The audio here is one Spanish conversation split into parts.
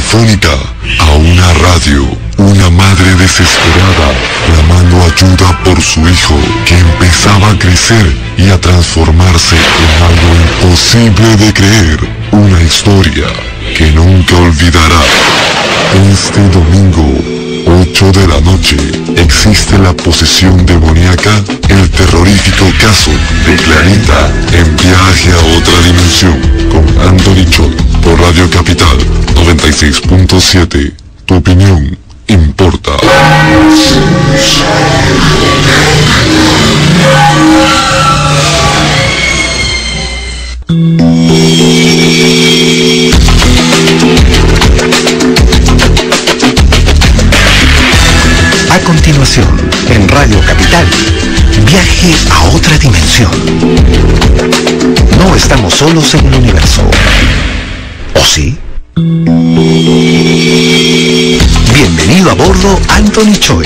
telefónica, a una radio, una madre desesperada, clamando ayuda por su hijo, que empezaba a crecer y a transformarse en algo imposible de creer, una historia que nunca olvidará. Este domingo, 8 de la noche, existe la posesión demoníaca, el terrorífico caso de Clarita, en Viaje a otra dimensión, con Anthony Choi, por Radio Capital 96.7. Tu opinión importa. A continuación, en Radio Capital, Viaje a otra dimensión. No estamos solos en el universo. ¿O sí? Bienvenido a bordo, Anthony Choi.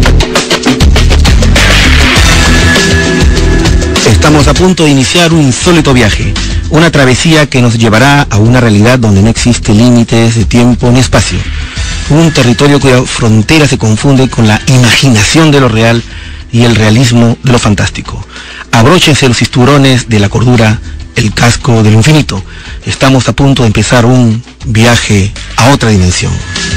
Estamos a punto de iniciar un insólito viaje, una travesía que nos llevará a una realidad donde no existe límites de tiempo ni espacio. Un territorio cuya frontera se confunde con la imaginación de lo real y el realismo de lo fantástico. Abróchense los cinturones de la cordura, el casco del infinito. Estamos a punto de empezar un viaje a otra dimensión.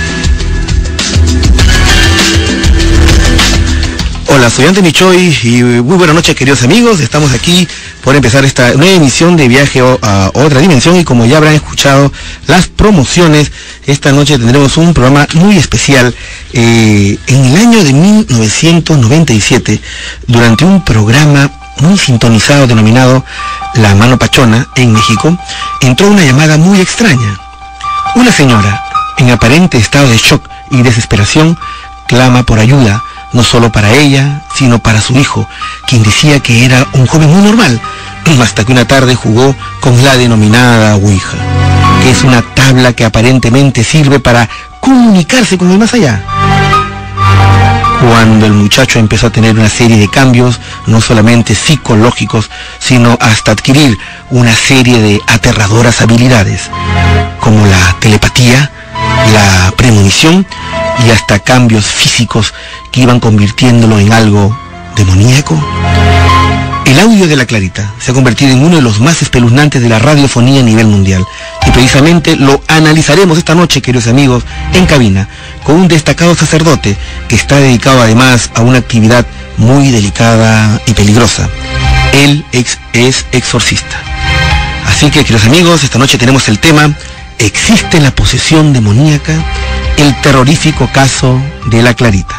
Hola, soy Anthony Choi y muy buenas noches, queridos amigos. Estamos aquí por empezar esta nueva emisión de Viaje a otra dimensión, y como ya habrán escuchado las promociones, esta noche tendremos un programa muy especial. En el año de 1997, durante un programa muy sintonizado denominado La Mano Pachona en México, entró una llamada muy extraña. Una señora, en aparente estado de shock y desesperación, clama por ayuda, no solo para ella, sino para su hijo, quien decía que era un joven muy normal, hasta que una tarde jugó con la denominada Ouija, que es una tabla que aparentemente sirve para comunicarse con el más allá. Cuando el muchacho empezó a tener una serie de cambios, no solamente psicológicos, sino hasta adquirir una serie de aterradoras habilidades, como la telepatía, la premonición y hasta cambios físicos que iban convirtiéndolo en algo demoníaco. El audio de la Clarita se ha convertido en uno de los más espeluznantes de la radiofonía a nivel mundial, y precisamente lo analizaremos esta noche, queridos amigos, en cabina, con un destacado sacerdote que está dedicado además a una actividad muy delicada y peligrosa. Él es exorcista. Así que, queridos amigos, esta noche tenemos el tema: ¿existe la posesión demoníaca? El terrorífico caso de la Clarita.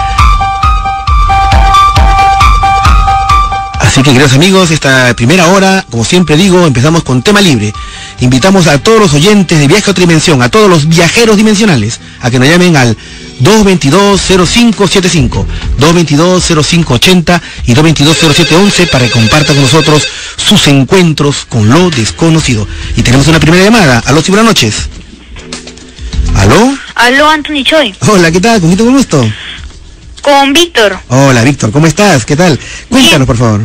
Así que, queridos amigos, esta primera hora, como siempre digo, empezamos con tema libre. Invitamos a todos los oyentes de Viaje a otra dimensión, a todos los viajeros dimensionales, a que nos llamen al 222-0575, 222-0580 y 222-0711 para que compartan con nosotros sus encuentros con lo desconocido. Y tenemos una primera llamada. Aló, sí, buenas noches. ¿Aló? Aló, Anthony Choi. Hola, ¿qué tal? ¿Con quién tengo el gusto? Con Víctor. Hola, Víctor, ¿cómo estás? ¿Qué tal? Cuéntanos, por favor.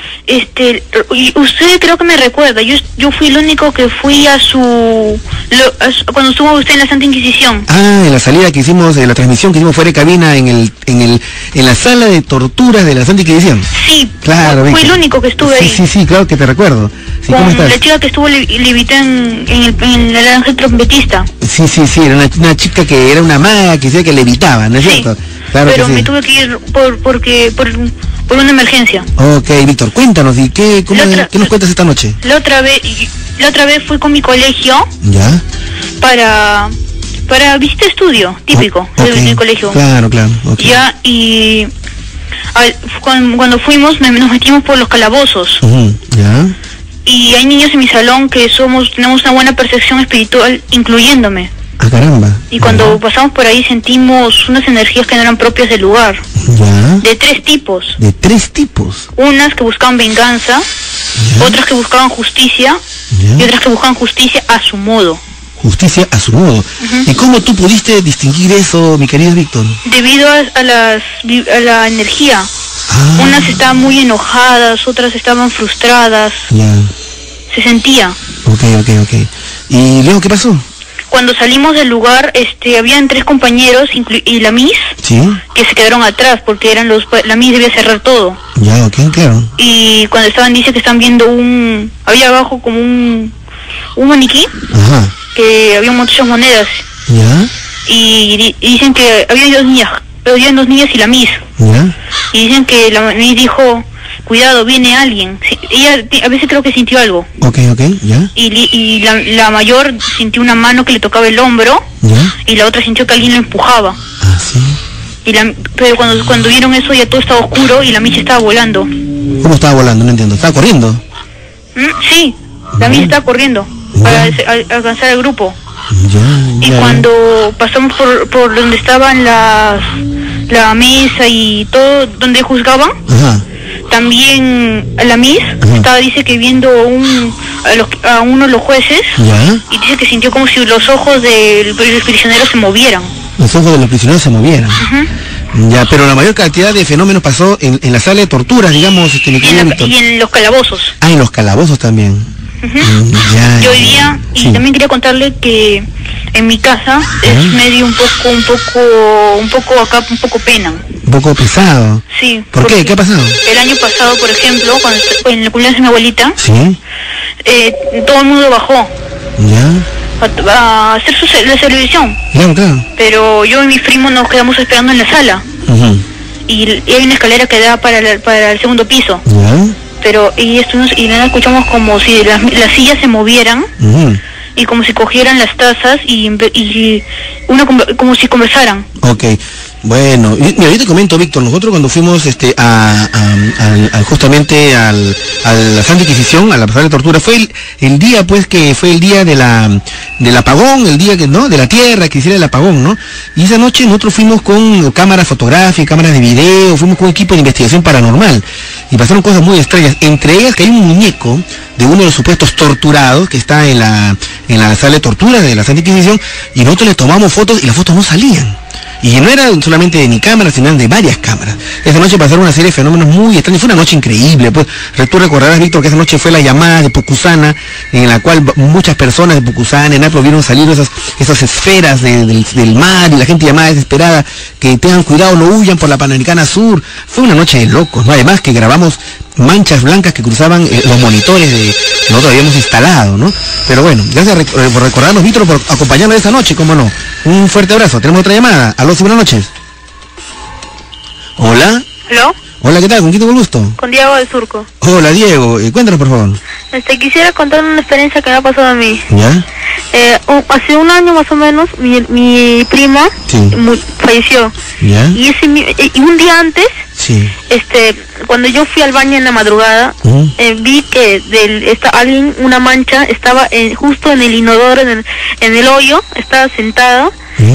Usted creo que me recuerda. Yo fui el único que fui cuando estuvo usted en la Santa Inquisición. Ah, en la salida que hicimos, de la transmisión que hicimos fuera de cabina en la sala de torturas de la Santa Inquisición. Sí, claro, fui el único que estuve ahí. Sí, claro que te recuerdo. Sí, ¿cómo estás? La chica que estuvo levitando en el ángel trompetista. Sí, era una chica que era una maga que decía que levitaba, ¿no es cierto? Claro, pero que sí. me tuve que ir por una emergencia. Ok, Víctor, cuéntanos, ¿y qué nos cuentas esta noche? La otra vez fui con mi colegio. ¿Ya? Para visita estudio, típico, del colegio. Claro, okay. Ya, y cuando fuimos nos metimos por los calabozos. Ya. Y hay niños en mi salón que tenemos una buena percepción espiritual, incluyéndome. Ah, caramba. Y cuando pasamos por ahí sentimos unas energías que no eran propias del lugar. Ya. De tres tipos. ¿De tres tipos? Unas que buscaban venganza, ya. Otras que buscaban justicia, ya. Y otras que buscaban justicia a su modo. Justicia a su modo. ¿Y cómo tú pudiste distinguir eso, mi querido Víctor? Debido a la energía. Unas estaban muy enojadas, otras estaban frustradas. Ya. Se sentía. Ok. ¿Y luego qué pasó? cuando salimos del lugar, habían 3 compañeros y la Miss, Sí. que se quedaron atrás porque eran la Miss debía cerrar todo. Ya, ok, claro. Y cuando estaban, dice que están viendo había abajo como un maniquí, Ajá. que había muchas monedas. Ya, Y dicen que había 2 niñas y la Miss. ya. Y dicen que la Miss dijo, cuidado, viene alguien. Sí, ella a veces creo que sintió algo. Ok, ya. Y la mayor sintió una mano que le tocaba el hombro, Ya. y la otra sintió que alguien lo empujaba. Ah, sí. Pero cuando vieron eso ya todo estaba oscuro y la Miss estaba volando. ¿Cómo estaba volando? No entiendo. ¿Estaba corriendo? Sí, la Miss estaba corriendo para alcanzar el grupo. Ya, Y ya. cuando pasamos por donde estaban la mesa y todo, donde juzgaban, Ajá. también la Miss dice que viendo a uno de los jueces, Ya. y dice que sintió como si los ojos de los prisioneros se movieran. Los ojos de los prisioneros se movieran. Ujú. Ya, pero la mayor cantidad de fenómenos pasó en la sala de torturas, digamos, mi querido Víctor. Y en los calabozos. Ah, en los calabozos también. Ujú. Ya. Y hoy día, y Sí. también quería contarle que en mi casa es medio un poco pena. Un poco pesado. Sí. ¿Por qué? porque ¿Qué ha pasado? El año pasado, por ejemplo, en el cumpleaños de mi abuelita, Sí. todo el mundo bajó Ya. a hacer la televisión. Claro. Pero yo y mis primos nos quedamos esperando en la sala. Ujú. Y hay una escalera que da para el segundo piso. Ya. Y nada, escuchamos como si las sillas se movieran, Ujú. y como si cogieran las tazas y como si conversaran. Ok. Bueno, mira, yo te comento, Víctor, nosotros cuando fuimos justamente a la Santa Inquisición, a la sala de tortura, fue el día, pues, que fue el día del apagón, el día de la tierra, que hiciera el apagón, ¿no? Y esa noche nosotros fuimos con cámaras fotográficas, cámaras de video, fuimos con un equipo de investigación paranormal, y pasaron cosas muy extrañas, entre ellas que hay un muñeco de uno de los supuestos torturados que está en la sala de tortura de la Santa Inquisición, y nosotros le tomamos fotos y las fotos no salían. Y no era solamente de mi cámara, sino de varias cámaras. Esa noche pasaron una serie de fenómenos muy extraños. Fue una noche increíble. Pues tú recordarás, Víctor, que esa noche fue la llamada de Pucusana, en la cual muchas personas de Pucusana, en Apro, vieron salir esas esferas del mar, y la gente llamada desesperada, que tengan cuidado, no huyan por la Panamericana Sur. Fue una noche de locos, ¿no? Además que grabamos manchas blancas que cruzaban los monitores que nosotros habíamos instalado, ¿no? Pero bueno, gracias por recordarnos, Víctor, por acompañarnos esta noche, cómo no. Un fuerte abrazo. Tenemos otra llamada. Aló, sí, buenas noches. Hola. ¿Aló? Hola, ¿qué tal? ¿Con quién tengo el gusto? Con Diego del Surco. Hola, Diego. Cuéntanos, por favor. Quisiera contar una experiencia que me ha pasado a mí. ¿Ya? Hace un año más o menos, mi prima Sí. falleció. ¿Ya? Y un día antes, Sí. cuando yo fui al baño en la madrugada, vi que una mancha estaba justo en el inodoro, en el hoyo, estaba sentada,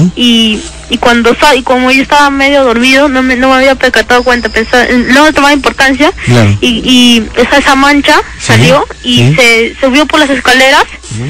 y como yo estaba medio dormido, no me había percatado cuenta, no me tomaba importancia, Claro. y esa mancha Sí, salió y sí. se subió por las escaleras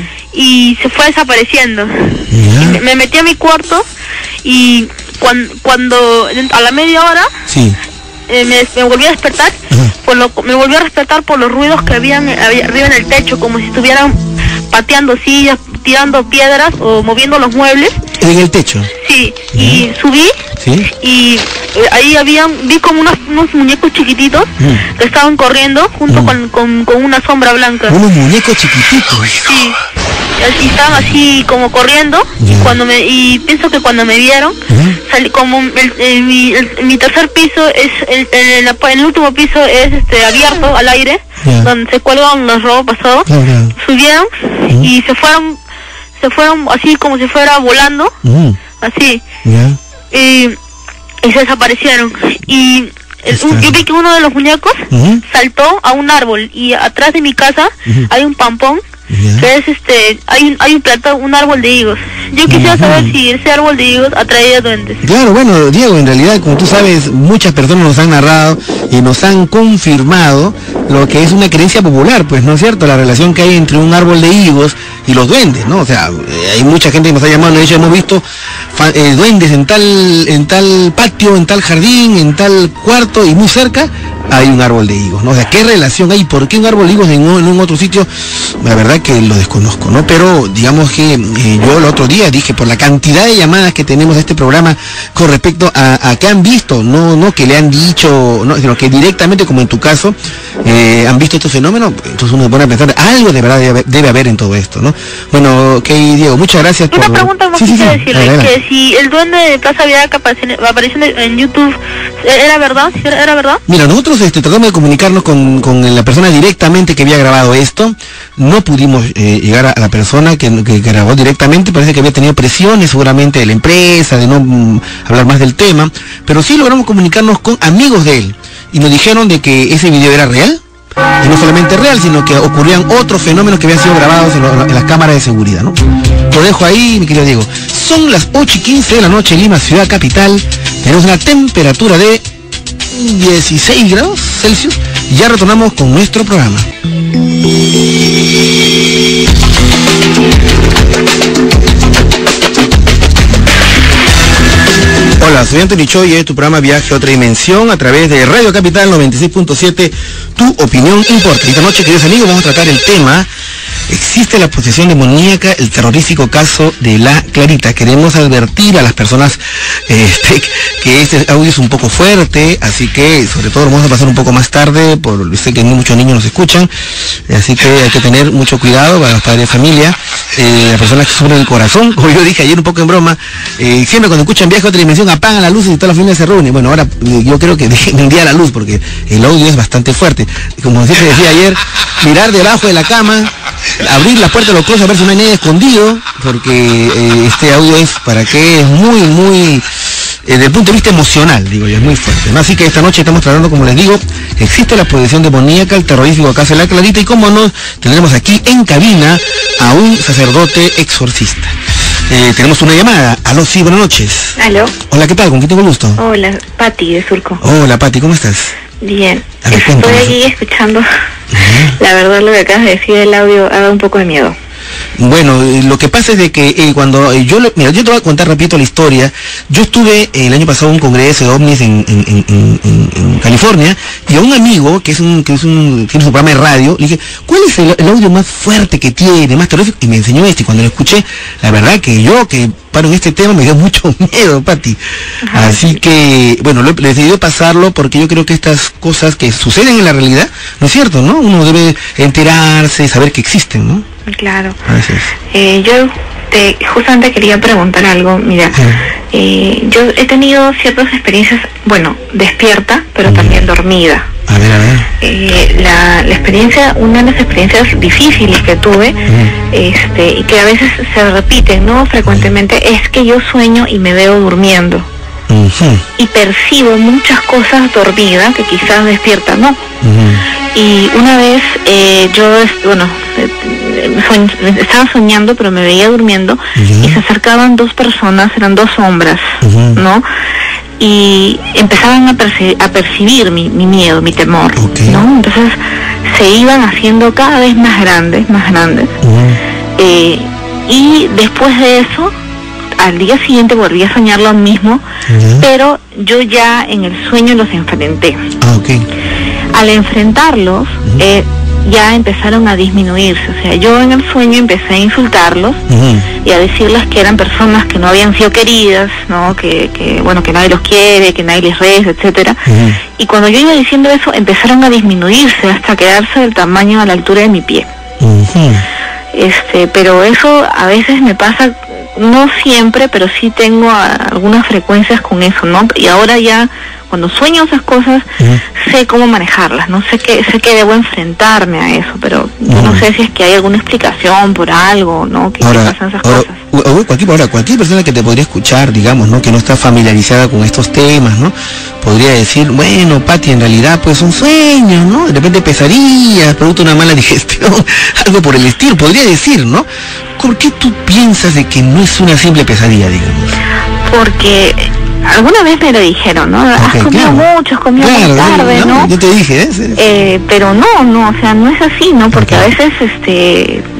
y se fue desapareciendo. ¿Ya? Y me metí a mi cuarto, y cuando a la media hora Sí. me volví a despertar, me volví a despertar por los ruidos que había arriba en el techo, como si estuvieran pateando sillas, tirando piedras o moviendo los muebles. En el techo. Sí, y subí, Sí. y ahí vi como unos muñecos chiquititos que estaban corriendo junto con una sombra blanca. Unos muñecos chiquititos. Sí, y estaban así como corriendo, y pienso que cuando me vieron, salí como mi tercer piso es el último piso es abierto al aire, donde se cuelgan los robos pasados. Claro. Subieron y se fueron así como si fuera volando, así, ¿Ya? y se desaparecieron. Y yo vi que uno de los muñecos saltó a un árbol, y atrás de mi casa hay un pampón, que es hay un árbol de higos. Yo quisiera saber si ese árbol de higos atraía duendes. Claro, bueno, Diego, en realidad, como tú sabes, muchas personas nos han narrado y nos han confirmado lo que es una creencia popular, pues, ¿no es cierto? La relación que hay entre un árbol de higos y los duendes, ¿no? O sea, hay mucha gente que nos ha llamado, de hecho hemos visto duendes en tal patio, en tal jardín, en tal cuarto, y muy cerca hay un árbol de higos, ¿no? O sea, ¿qué relación hay? ¿Por qué un árbol de higos en un otro sitio? La verdad que lo desconozco, ¿no? Pero digamos que yo el otro día dije, por la cantidad de llamadas que tenemos a este programa con respecto a que han visto, no que le han dicho, no, sino que directamente, como en tu caso, han visto estos fenómenos, entonces uno se pone a pensar, algo de verdad debe haber en todo esto, ¿no? Bueno, ok, Diego, muchas gracias por... Una pregunta más quisiera decirle, que si el duende de Plaza Vidaca apareció en YouTube, ¿era verdad? ¿Era verdad? Mira, nosotros tratamos de comunicarnos con la persona directamente que había grabado esto. No pudimos llegar a la persona que grabó directamente. Parece que había tenido presiones seguramente de la empresa, de no hablar más del tema, pero sí logramos comunicarnos con amigos de él y nos dijeron de que ese video era real, y no solamente real, sino que ocurrían otros fenómenos que habían sido grabados en las cámaras de seguridad, ¿no? Lo dejo ahí, mi querido Diego. Son las 8:15 de la noche en Lima, ciudad capital. Tenemos una temperatura de 16 grados Celsius. Y ya retornamos con nuestro programa. Hola, soy Anthony Cho y es tu programa Viaje a otra dimensión a través de Radio Capital 96.7. Tu opinión importa. Esta noche, queridos amigos, vamos a tratar el tema: ¿existe la posesión demoníaca? El terrorífico caso de la Clarita. Queremos advertir a las personas que este audio es un poco fuerte, así que sobre todo lo vamos a pasar un poco más tarde, sé que muchos niños nos escuchan, así que hay que tener mucho cuidado para los padres de familia, las personas que sufren el corazón, como yo dije ayer un poco en broma, siempre cuando escuchan Viaje a otra dimensión apagan la luz y toda la familia se reúne. Bueno, ahora yo creo que dejen un día la luz porque el audio es bastante fuerte. Como siempre decía ayer, mirar debajo de la cama, abrir la puerta de los closets a ver si no hay nadie escondido, porque este audio es para que es muy desde el punto de vista emocional, digo yo, es muy fuerte, ¿no? Así que esta noche estamos tratando, como les digo, existe la posesión demoníaca, el terrorífico caso de la Clarita, y como no, tendremos aquí en cabina a un sacerdote exorcista. Tenemos una llamada. Aló, sí, buenas noches. Aló. Hola, ¿qué tal? ¿Con quién tengo el gusto? Hola, Pati de Surco. Hola, Pati, ¿cómo estás? Bien. Estoy aquí escuchando. La verdad, lo que acabas de decir del audio ha dado un poco de miedo. Bueno, lo que pasa es de que cuando mira, yo te voy a contar rapidito la historia. Yo estuve el año pasado en un congreso de ovnis en California, y a un amigo que tiene su programa de radio, le dije, ¿cuál es el audio más fuerte que tiene, más terrorífico? Y me enseñó este, y cuando lo escuché, la verdad que yo que paro en este tema me dio mucho miedo, Pati. Ajá. Así que, bueno, le decidí pasarlo porque yo creo que estas cosas que suceden en la realidad, ¿no es cierto, no? Uno debe enterarse, saber que existen, ¿no? Claro. Yo justamente quería preguntar algo. Mira, yo he tenido ciertas experiencias, bueno, despierta, pero también dormida. A ver. La experiencia, una de las experiencias difíciles que tuve, y que a veces se repiten, ¿no? Frecuentemente, es que yo sueño y me veo durmiendo. Y percibo muchas cosas dormidas que quizás despierta, ¿no? Y una vez estaba soñando, pero me veía durmiendo, y se acercaban dos personas, eran dos sombras, ¿no? Y empezaban a percibir mi miedo, mi temor, ¿no? Entonces se iban haciendo cada vez más grandes, y después de eso, al día siguiente volví a soñar lo mismo, pero yo ya en el sueño los enfrenté. Al enfrentarlos, ya empezaron a disminuirse. O sea, yo en el sueño empecé a insultarlos y a decirles que eran personas que no habían sido queridas, ¿no? Que nadie los quiere, que nadie les reza, etcétera. Y cuando yo iba diciendo eso, empezaron a disminuirse hasta quedarse del tamaño a la altura de mi pie. Pero eso a veces me pasa, no siempre, pero sí tengo algunas frecuencias con eso, ¿no? Y ahora ya, cuando sueño esas cosas, sé cómo manejarlas, ¿no? Sé que debo enfrentarme a eso, pero yo no sé si es que hay alguna explicación por algo, ¿no? Que pasan esas cosas. Cualquier persona que te podría escuchar, digamos, ¿no? Que no está familiarizada con estos temas, ¿no? Podría decir, bueno, Pati, en realidad, pues son sueños, ¿no? De repente pesadillas, producto de una mala digestión, algo por el estilo, podría decir, ¿no? ¿Por qué tú piensas de que no es una simple pesadilla, digamos? Porque alguna vez me lo dijeron, ¿no? Has comido mucho, has comido muy tarde, ¿no? Yo te dije, pero no, o sea, no es así, ¿no? Porque a veces,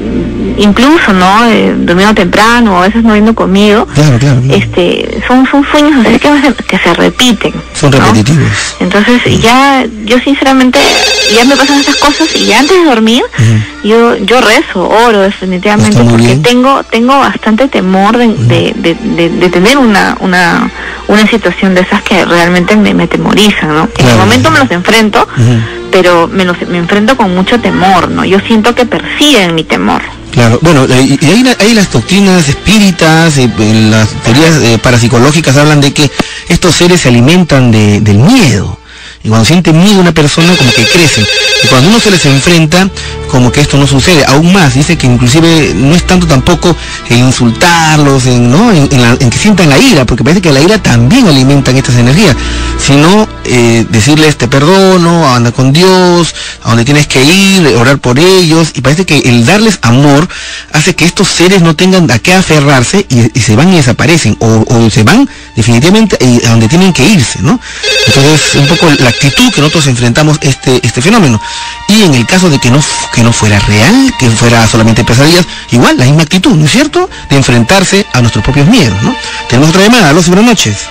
incluso, ¿no? Durmiendo temprano, o a veces no viendo conmigo. Claro. Son sueños así que se repiten. Son repetitivos. Entonces, yo sinceramente, ya me pasan estas cosas y antes de dormir, yo rezo, oro definitivamente, porque tengo bastante temor de tener una situación de esas que realmente me temorizan, ¿no? En el momento me los enfrento, pero me enfrento con mucho temor, ¿no? Yo siento que persiguen mi temor. Claro, bueno, y ahí las doctrinas espíritas, las teorías parapsicológicas hablan de que estos seres se alimentan del miedo. Y cuando siente miedo una persona, como que crecen. Y cuando uno se les enfrenta, como que esto no sucede. Aún más, dice que inclusive no es tanto tampoco en insultarlos, en que sientan la ira, porque parece que la ira también alimentan estas energías, sino decirles te perdono, anda con Dios, a donde tienes que ir, orar por ellos, y parece que el darles amor hace que estos seres no tengan a qué aferrarse y se van y desaparecen, o se van definitivamente a donde tienen que irse, ¿no? Entonces, un poco la actitud que nosotros enfrentamos este fenómeno. Y en el caso de que no fuera real, que fuera solamente pesadillas, igual la misma actitud, ¿no es cierto?, de enfrentarse a nuestros propios miedos, ¿no? Tenemos otra llamada. Aló, buenas noches.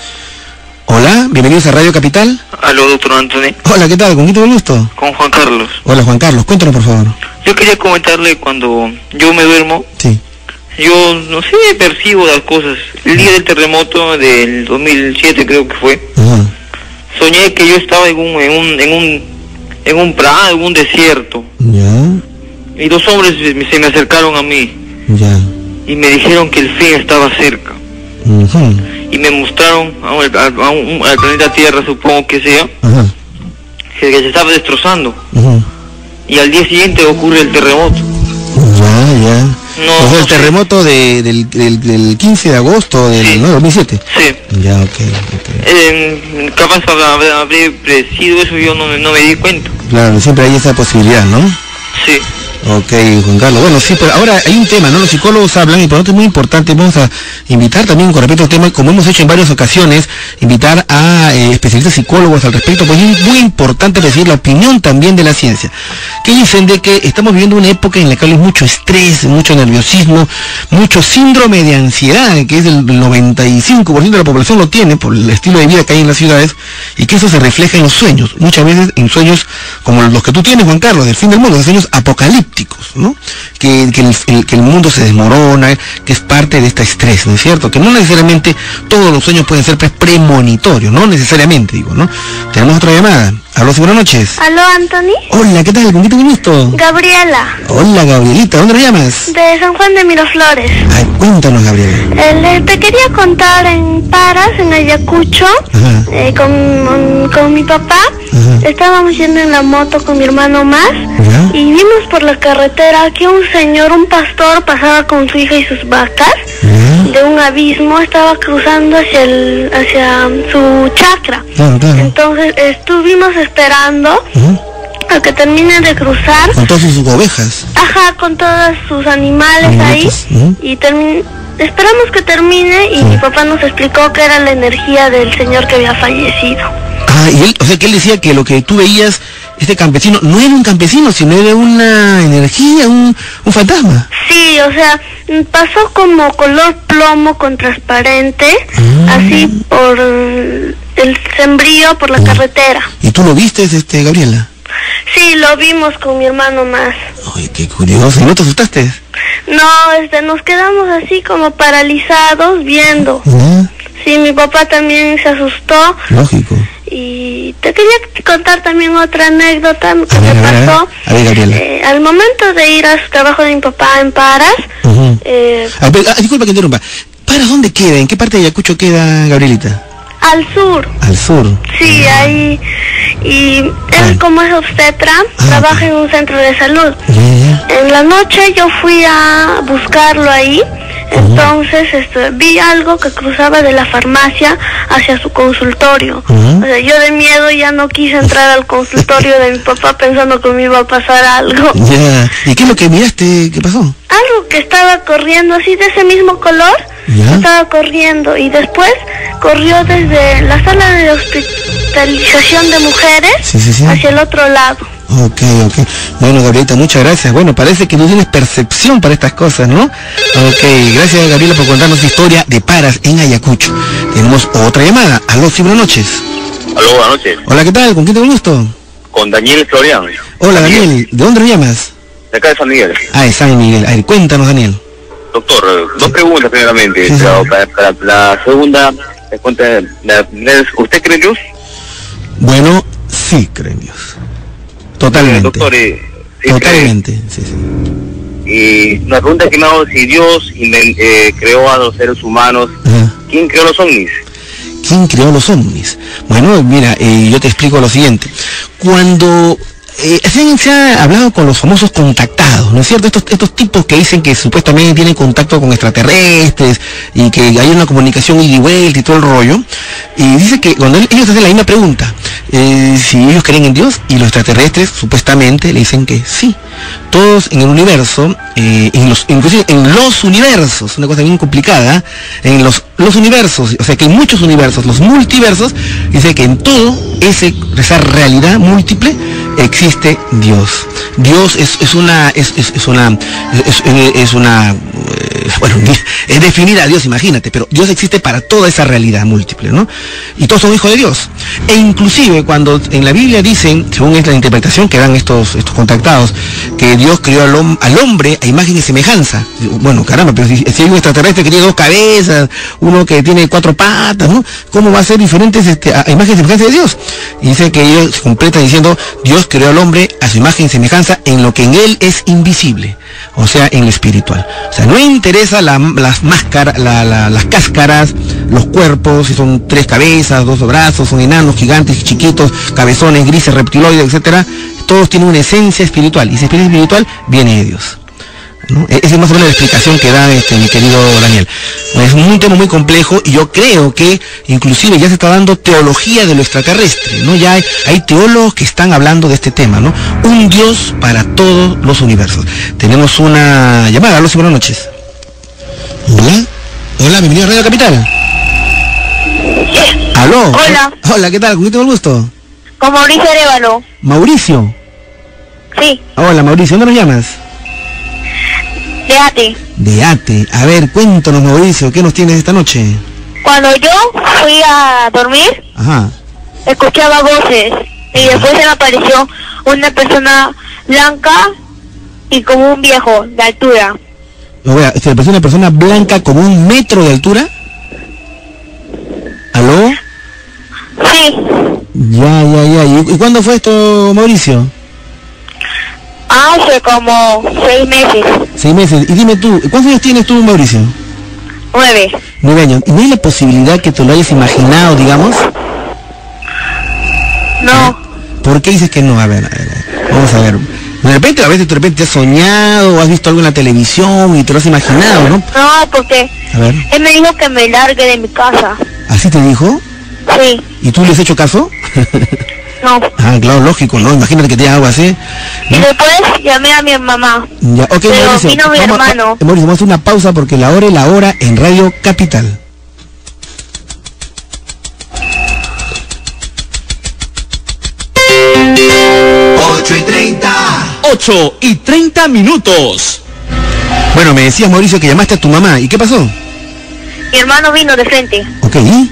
Hola, bienvenidos a Radio Capital. Aló, doctor Anthony. Hola, ¿qué tal? ¿Con quién tengo el gusto? Con Juan Carlos. Hola, Juan Carlos, cuéntanos por favor. Yo quería comentarle, cuando yo me duermo, sí, yo no sé, percibo las cosas. El día del terremoto del 2007 creo que fue, soñé que yo estaba en un prado, en un desierto. Ya. Y dos hombres se me acercaron a mí. Ya. Y me dijeron que el fin estaba cerca. Y me mostraron al planeta Tierra, supongo que sea, que se estaba destrozando. Y al día siguiente ocurre el terremoto. Ya. No, o sea, el terremoto del 15 de agosto del 2007. Sí. Ya, ok. Capaz habré predecido eso, yo no me di cuenta. Claro, siempre hay esa posibilidad, ¿no? Sí. Ok, Juan Carlos. Bueno, sí, pero ahora hay un tema, ¿no? Los psicólogos hablan, y por lo tanto es muy importante, vamos a invitar también con respecto al tema, como hemos hecho en varias ocasiones, invitar a especialistas psicólogos al respecto, pues es muy importante recibir la opinión también de la ciencia, que dicen de que estamos viviendo una época en la que hay mucho estrés, mucho nerviosismo, mucho síndrome de ansiedad, que es el 95% de la población lo tiene por el estilo de vida que hay en las ciudades, y que eso se refleja en los sueños, muchas veces en sueños como los que tú tienes, Juan Carlos, del fin del mundo, de sueños apocalípticos, ¿no? Que el mundo se desmorona, que es parte de este estrés, ¿no es cierto? Que no necesariamente todos los sueños pueden ser premonitorios, no necesariamente, digo, ¿no? Tenemos otra llamada. Aló, buenas noches. Aló, Anthony. Hola, ¿qué tal? ¿Con quién te gusto? Gabriela. Hola, Gabrielita, ¿dónde la llamas? De San Juan de Miraflores. Ay, cuéntanos, Gabriela. Te quería contar en Paras, en Ayacucho, con mi papá. Estábamos yendo en la moto con mi hermano más y vimos por la carretera que un señor, un pastor, pasaba con su hija y sus vacas de un abismo, estaba cruzando hacia su chacra. Claro. Entonces estuvimos esperando a que termine de cruzar. ¿Con todas sus ovejas? Ajá, con todos sus animales ahí. Y esperamos que termine y mi papá nos explicó que era la energía del señor que había fallecido. Ah, y él, o sea que él decía que lo que tú veías, este campesino, no era un campesino, sino era una energía, un fantasma. Sí, o sea, pasó como color plomo con transparente, así por el sembrío, por la carretera. ¿Y tú lo viste, Gabriela? Sí, lo vimos con mi hermano más. Ay, qué curioso. ¿Y no te asustaste? No, nos quedamos así como paralizados viendo. Sí, mi papá también se asustó. Lógico. Y te quería contar también otra anécdota que me pasó. A ver, Gabriela. Al momento de ir a su trabajo de mi papá en Paras. Disculpa que interrumpa. ¿Paras dónde queda? ¿En qué parte de Ayacucho queda, Gabrielita? Al sur. Al sur. Sí, ahí. Y él, como es obstetra, trabaja en un centro de salud. En la noche yo fui a buscarlo ahí. Entonces vi algo que cruzaba de la farmacia hacia su consultorio. O sea, yo de miedo ya no quise entrar al consultorio de mi papá pensando que me iba a pasar algo. ¿Y qué es lo que miraste? ¿Qué pasó? Algo que estaba corriendo así de ese mismo color. Estaba corriendo y después corrió desde la sala de hospitalización de mujeres hacia el otro lado. Ok. Bueno, Gabrielita, muchas gracias. Bueno, parece que tú tienes percepción para estas cosas, ¿no? Ok, gracias, Gabriela, por contarnos la historia de Paras en Ayacucho. Tenemos otra llamada. Aló, sí, buenas noches. Aló, buenas noches. Hola, ¿qué tal? ¿Con quién tengo el gusto? Con Daniel Floriano. Hola, Daniel. ¿De dónde nos llamas? De acá de San Miguel. Ah, de San Miguel. A ver, cuéntanos, Daniel. Doctor, dos preguntas primeramente. Sí. Para la segunda, ¿usted cree en Dios? Bueno, sí creo en Dios. Totalmente. Doctor, ¿sí totalmente, sí. Y la pregunta que me hago, si Dios creó a los seres humanos, ¿quién creó los ovnis? ¿Quién creó los ovnis? Bueno, mira, yo te explico lo siguiente. Cuando se ha hablado con los famosos contactados, ¿no es cierto? Estos tipos que dicen que supuestamente tienen contacto con extraterrestres y que hay una comunicación ida y vuelta y todo el rollo. Y dice que cuando ellos hacen la misma pregunta, si ellos creen en Dios, y los extraterrestres supuestamente le dicen que sí. Todos en el universo, inclusive en los universos, una cosa bien complicada, en los universos, o sea que en muchos universos, los multiversos, dice que en todo esa realidad múltiple existe Dios. Dios es definir a Dios, imagínate, pero Dios existe para toda esa realidad múltiple, ¿no? Y todos son hijos de Dios. E inclusive cuando en la Biblia dicen, según es la interpretación que dan estos contactados, que Dios creó al hombre a imagen y semejanza. Bueno, caramba, pero si hay un extraterrestre que tiene 2 cabezas, uno que tiene 4 patas, ¿no? ¿Cómo va a ser diferentes a imagen y semejanza de Dios? Y dice que ellos se completan diciendo, Dios creó al hombre a su imagen y semejanza en lo que en él es invisible, o sea, en lo espiritual. O sea, no interesa las máscaras, las cáscaras, los cuerpos, si son 3 cabezas, 2 brazos, son enanos, gigantes, chiquitos, cabezones, grises, reptiloides, etcétera. Todos tienen una esencia espiritual, y esa esencia espiritual viene de Dios, ¿no? Esa es más o menos la explicación que da mi querido Daniel. Es un tema muy complejo, y yo creo que inclusive ya se está dando teología de lo extraterrestre, ¿no? Ya hay teólogos que están hablando de este tema, ¿no? Un Dios para todos los universos. Tenemos una llamada. Aló, buenas noches. Hola, bienvenido a Radio Capital. Aló. Hola, ¿qué tal? ¿Con quién tengo el gusto? Con Mauricio Arevalo. ¿Mauricio? Sí. Hola, Mauricio, ¿dónde nos llamas? De Ate. A ver, cuéntanos, Mauricio, ¿qué nos tienes esta noche? Cuando yo fui a dormir, escuchaba voces, y después se me apareció una persona blanca y como un viejo de altura. ¿Se apareció una persona blanca como 1 metro de altura? ¿Aló? Sí. Ya. ¿Y cuándo fue esto, Mauricio? Hace como 6 meses. 6 meses. Y dime tú, ¿cuántos años tienes tú, Mauricio? 9. 9 años. ¿Y no hay la posibilidad que te lo hayas imaginado, digamos? No. ¿Por qué dices que no? A ver. Vamos a ver. De repente, a veces de repente has soñado o has visto algo en la televisión y te lo has imaginado, ¿no? No, porque él me dijo que me largue de mi casa. ¿Así te dijo? Sí. ¿Y tú le has hecho caso? No. Ah, claro, lógico, ¿no? Imagínate que te haga algo así, ¿no? Y después llamé a mi mamá. Ya, ok, pero Mauricio, vino mi hermano. Mauricio, vamos a hacer una pausa porque la hora es la hora en Radio Capital. Ocho y 30 minutos. Bueno, me decías, Mauricio, que llamaste a tu mamá. ¿Y qué pasó? Mi hermano vino de frente. Ok, ¿y?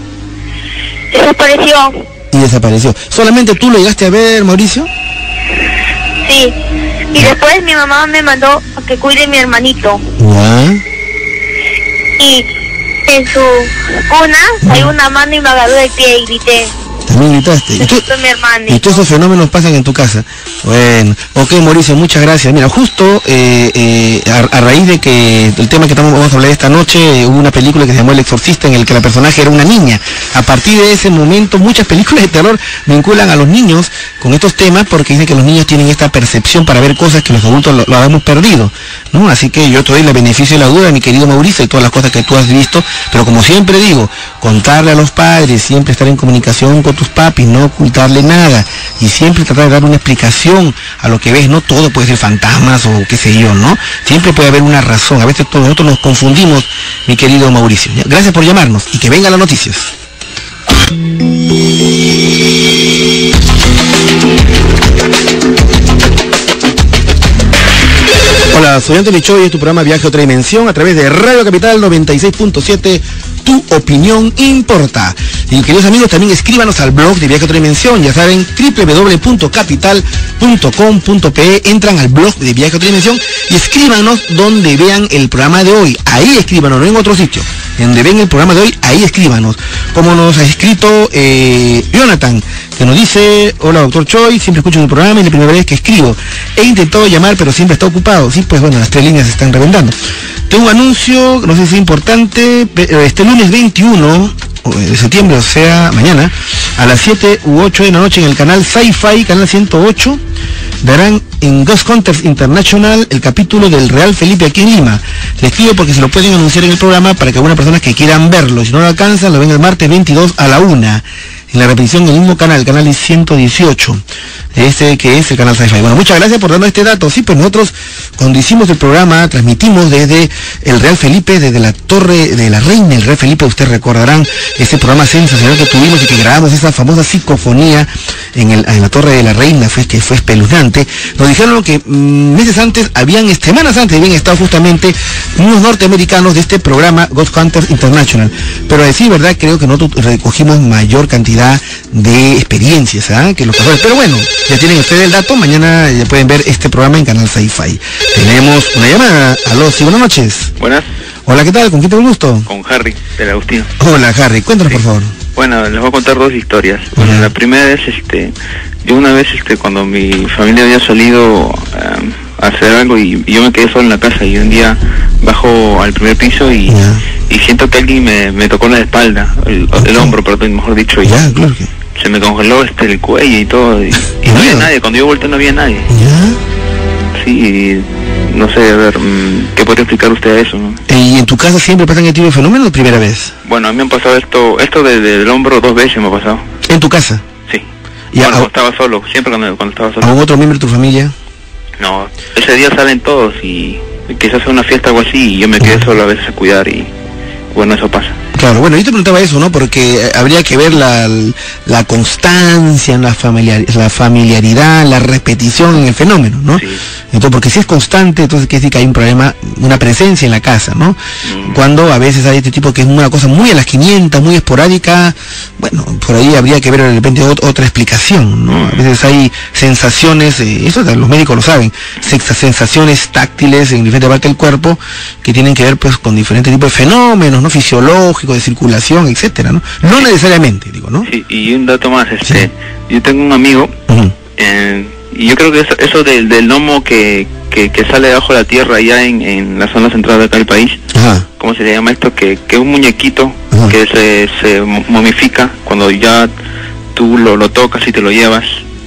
Desapareció. ¿Solamente tú lo llegaste a ver, Mauricio? Sí. Y después mi mamá me mandó a que cuide a mi hermanito. ¿Ya? Y en su cuna hay una mano y me agarró del pie y grité. También gritaste. ¿Y todos esos fenómenos pasan en tu casa? Bueno, ok, Mauricio, muchas gracias. Mira, justo a raíz de que el tema que vamos a hablar esta noche, hubo una película que se llamó El Exorcista, en el que la personaje era una niña. A partir de ese momento, muchas películas de terror vinculan a los niños con estos temas, porque dicen que los niños tienen esta percepción para ver cosas que los adultos lo habíamos perdido, ¿no? Así que yo te doy el beneficio de la duda, mi querido Mauricio, y todas las cosas que tú has visto, pero como siempre digo, contarle a los padres, siempre estar en comunicación con tus papis, no ocultarle nada, y siempre tratar de dar una explicación a lo que ves. No todo puede ser fantasmas o qué sé yo, ¿no? Siempre puede haber una razón. A veces todos nosotros nos confundimos, mi querido Mauricio. Gracias por llamarnos y que vengan las noticias. días, soy Anthony Choi y es tu programa Viaje a otra dimensión a través de Radio Capital 96.7. Tu opinión importa. Y queridos amigos, también escríbanos al blog de Viaje a otra dimensión, ya saben, www.capital.com.pe. Entran al blog de Viaje a otra dimensión y escríbanos donde vean el programa de hoy. Ahí escríbanos, no en otro sitio. Donde ven el programa de hoy, ahí escríbanos. Como nos ha escrito Jonathan, que nos dice: hola doctor Choi, siempre escucho el programa y la primera vez que escribo. He intentado llamar pero siempre está ocupado. Sí, pues bueno, las 3 líneas se están reventando. Tengo un anuncio, no sé si es importante, este lunes 21 de septiembre, o sea, mañana, a las 7 u 8 de la noche en el canal Sci-Fi, canal 108, darán en Ghost Hunters International el capítulo del Real Felipe aquí en Lima. Les pido porque se lo pueden anunciar en el programa para que algunas personas que quieran verlo, si no lo alcanzan, lo ven el martes 22 a la 1. En la repetición del mismo canal, el canal 118, que es el canal Sci-Fi. Bueno, muchas gracias por darnos este dato. Sí, pues nosotros cuando hicimos el programa, transmitimos desde el Real Felipe, desde la Torre de la Reina, el Real Felipe. Ustedes recordarán ese programa sensacional que tuvimos y que grabamos, esa famosa psicofonía en la Torre de la Reina, que fue espeluznante. Nos dijeron que semanas antes habían estado justamente unos norteamericanos de este programa Ghost Hunters International. Pero a decir verdad, creo que nosotros recogimos mayor cantidad de experiencias que los pasadores. Pero bueno, ya tienen ustedes el dato, mañana ya pueden ver este programa en Canal Sci-Fi. Tenemos una llamada. Aló, sí, buenas noches. Buenas. Hola, ¿qué tal? ¿Con quién tengo el gusto? Con Harry, del Agustino. Hola, Harry, cuéntanos por favor. Bueno, les voy a contar 2 historias. Bueno, la primera es, yo una vez, cuando mi familia había salido a hacer algo y yo me quedé solo en la casa y un día bajo al primer piso y siento que alguien me tocó la espalda, el hombro, perdón, mejor dicho, y claro que... se me congeló el cuello y todo, y no había nadie, cuando yo volteé no había nadie. Sí, no sé, a ver, ¿qué podría explicar usted a eso, no? ¿Y en tu casa siempre pasan este tipo de fenómenos o primera vez? Bueno, a mí me han pasado esto del hombro 2 veces me ha pasado. ¿En tu casa? Sí. Bueno, estaba solo, siempre cuando estaba solo. ¿A un otro miembro de tu familia? No, ese día salen todos y quizás sea una fiesta o algo así y yo me quedé solo a veces a cuidar y bueno, eso pasa. Claro, bueno, yo te preguntaba eso, ¿no? Porque habría que ver la constancia, la familiaridad, la repetición en el fenómeno, ¿no? Sí. Entonces, porque si es constante, entonces quiere decir que hay un problema, una presencia en la casa, ¿no? Cuando a veces hay este tipo que es una cosa muy a las 500, muy esporádica, bueno, por ahí habría que ver de repente otra explicación, ¿no? A veces hay sensaciones, eso los médicos lo saben, sensaciones táctiles en diferentes partes del cuerpo que tienen que ver pues con diferentes tipos de fenómenos, ¿no? Fisiológicos, de circulación, etcétera, ¿no? No necesariamente, digo, ¿no? Sí, y un dato más, yo tengo un amigo, y yo creo que eso del gnomo que sale debajo de la tierra allá en la zona central de acá del país, ¿cómo se le llama esto? Que es un muñequito que se momifica cuando ya tú lo tocas y te lo llevas.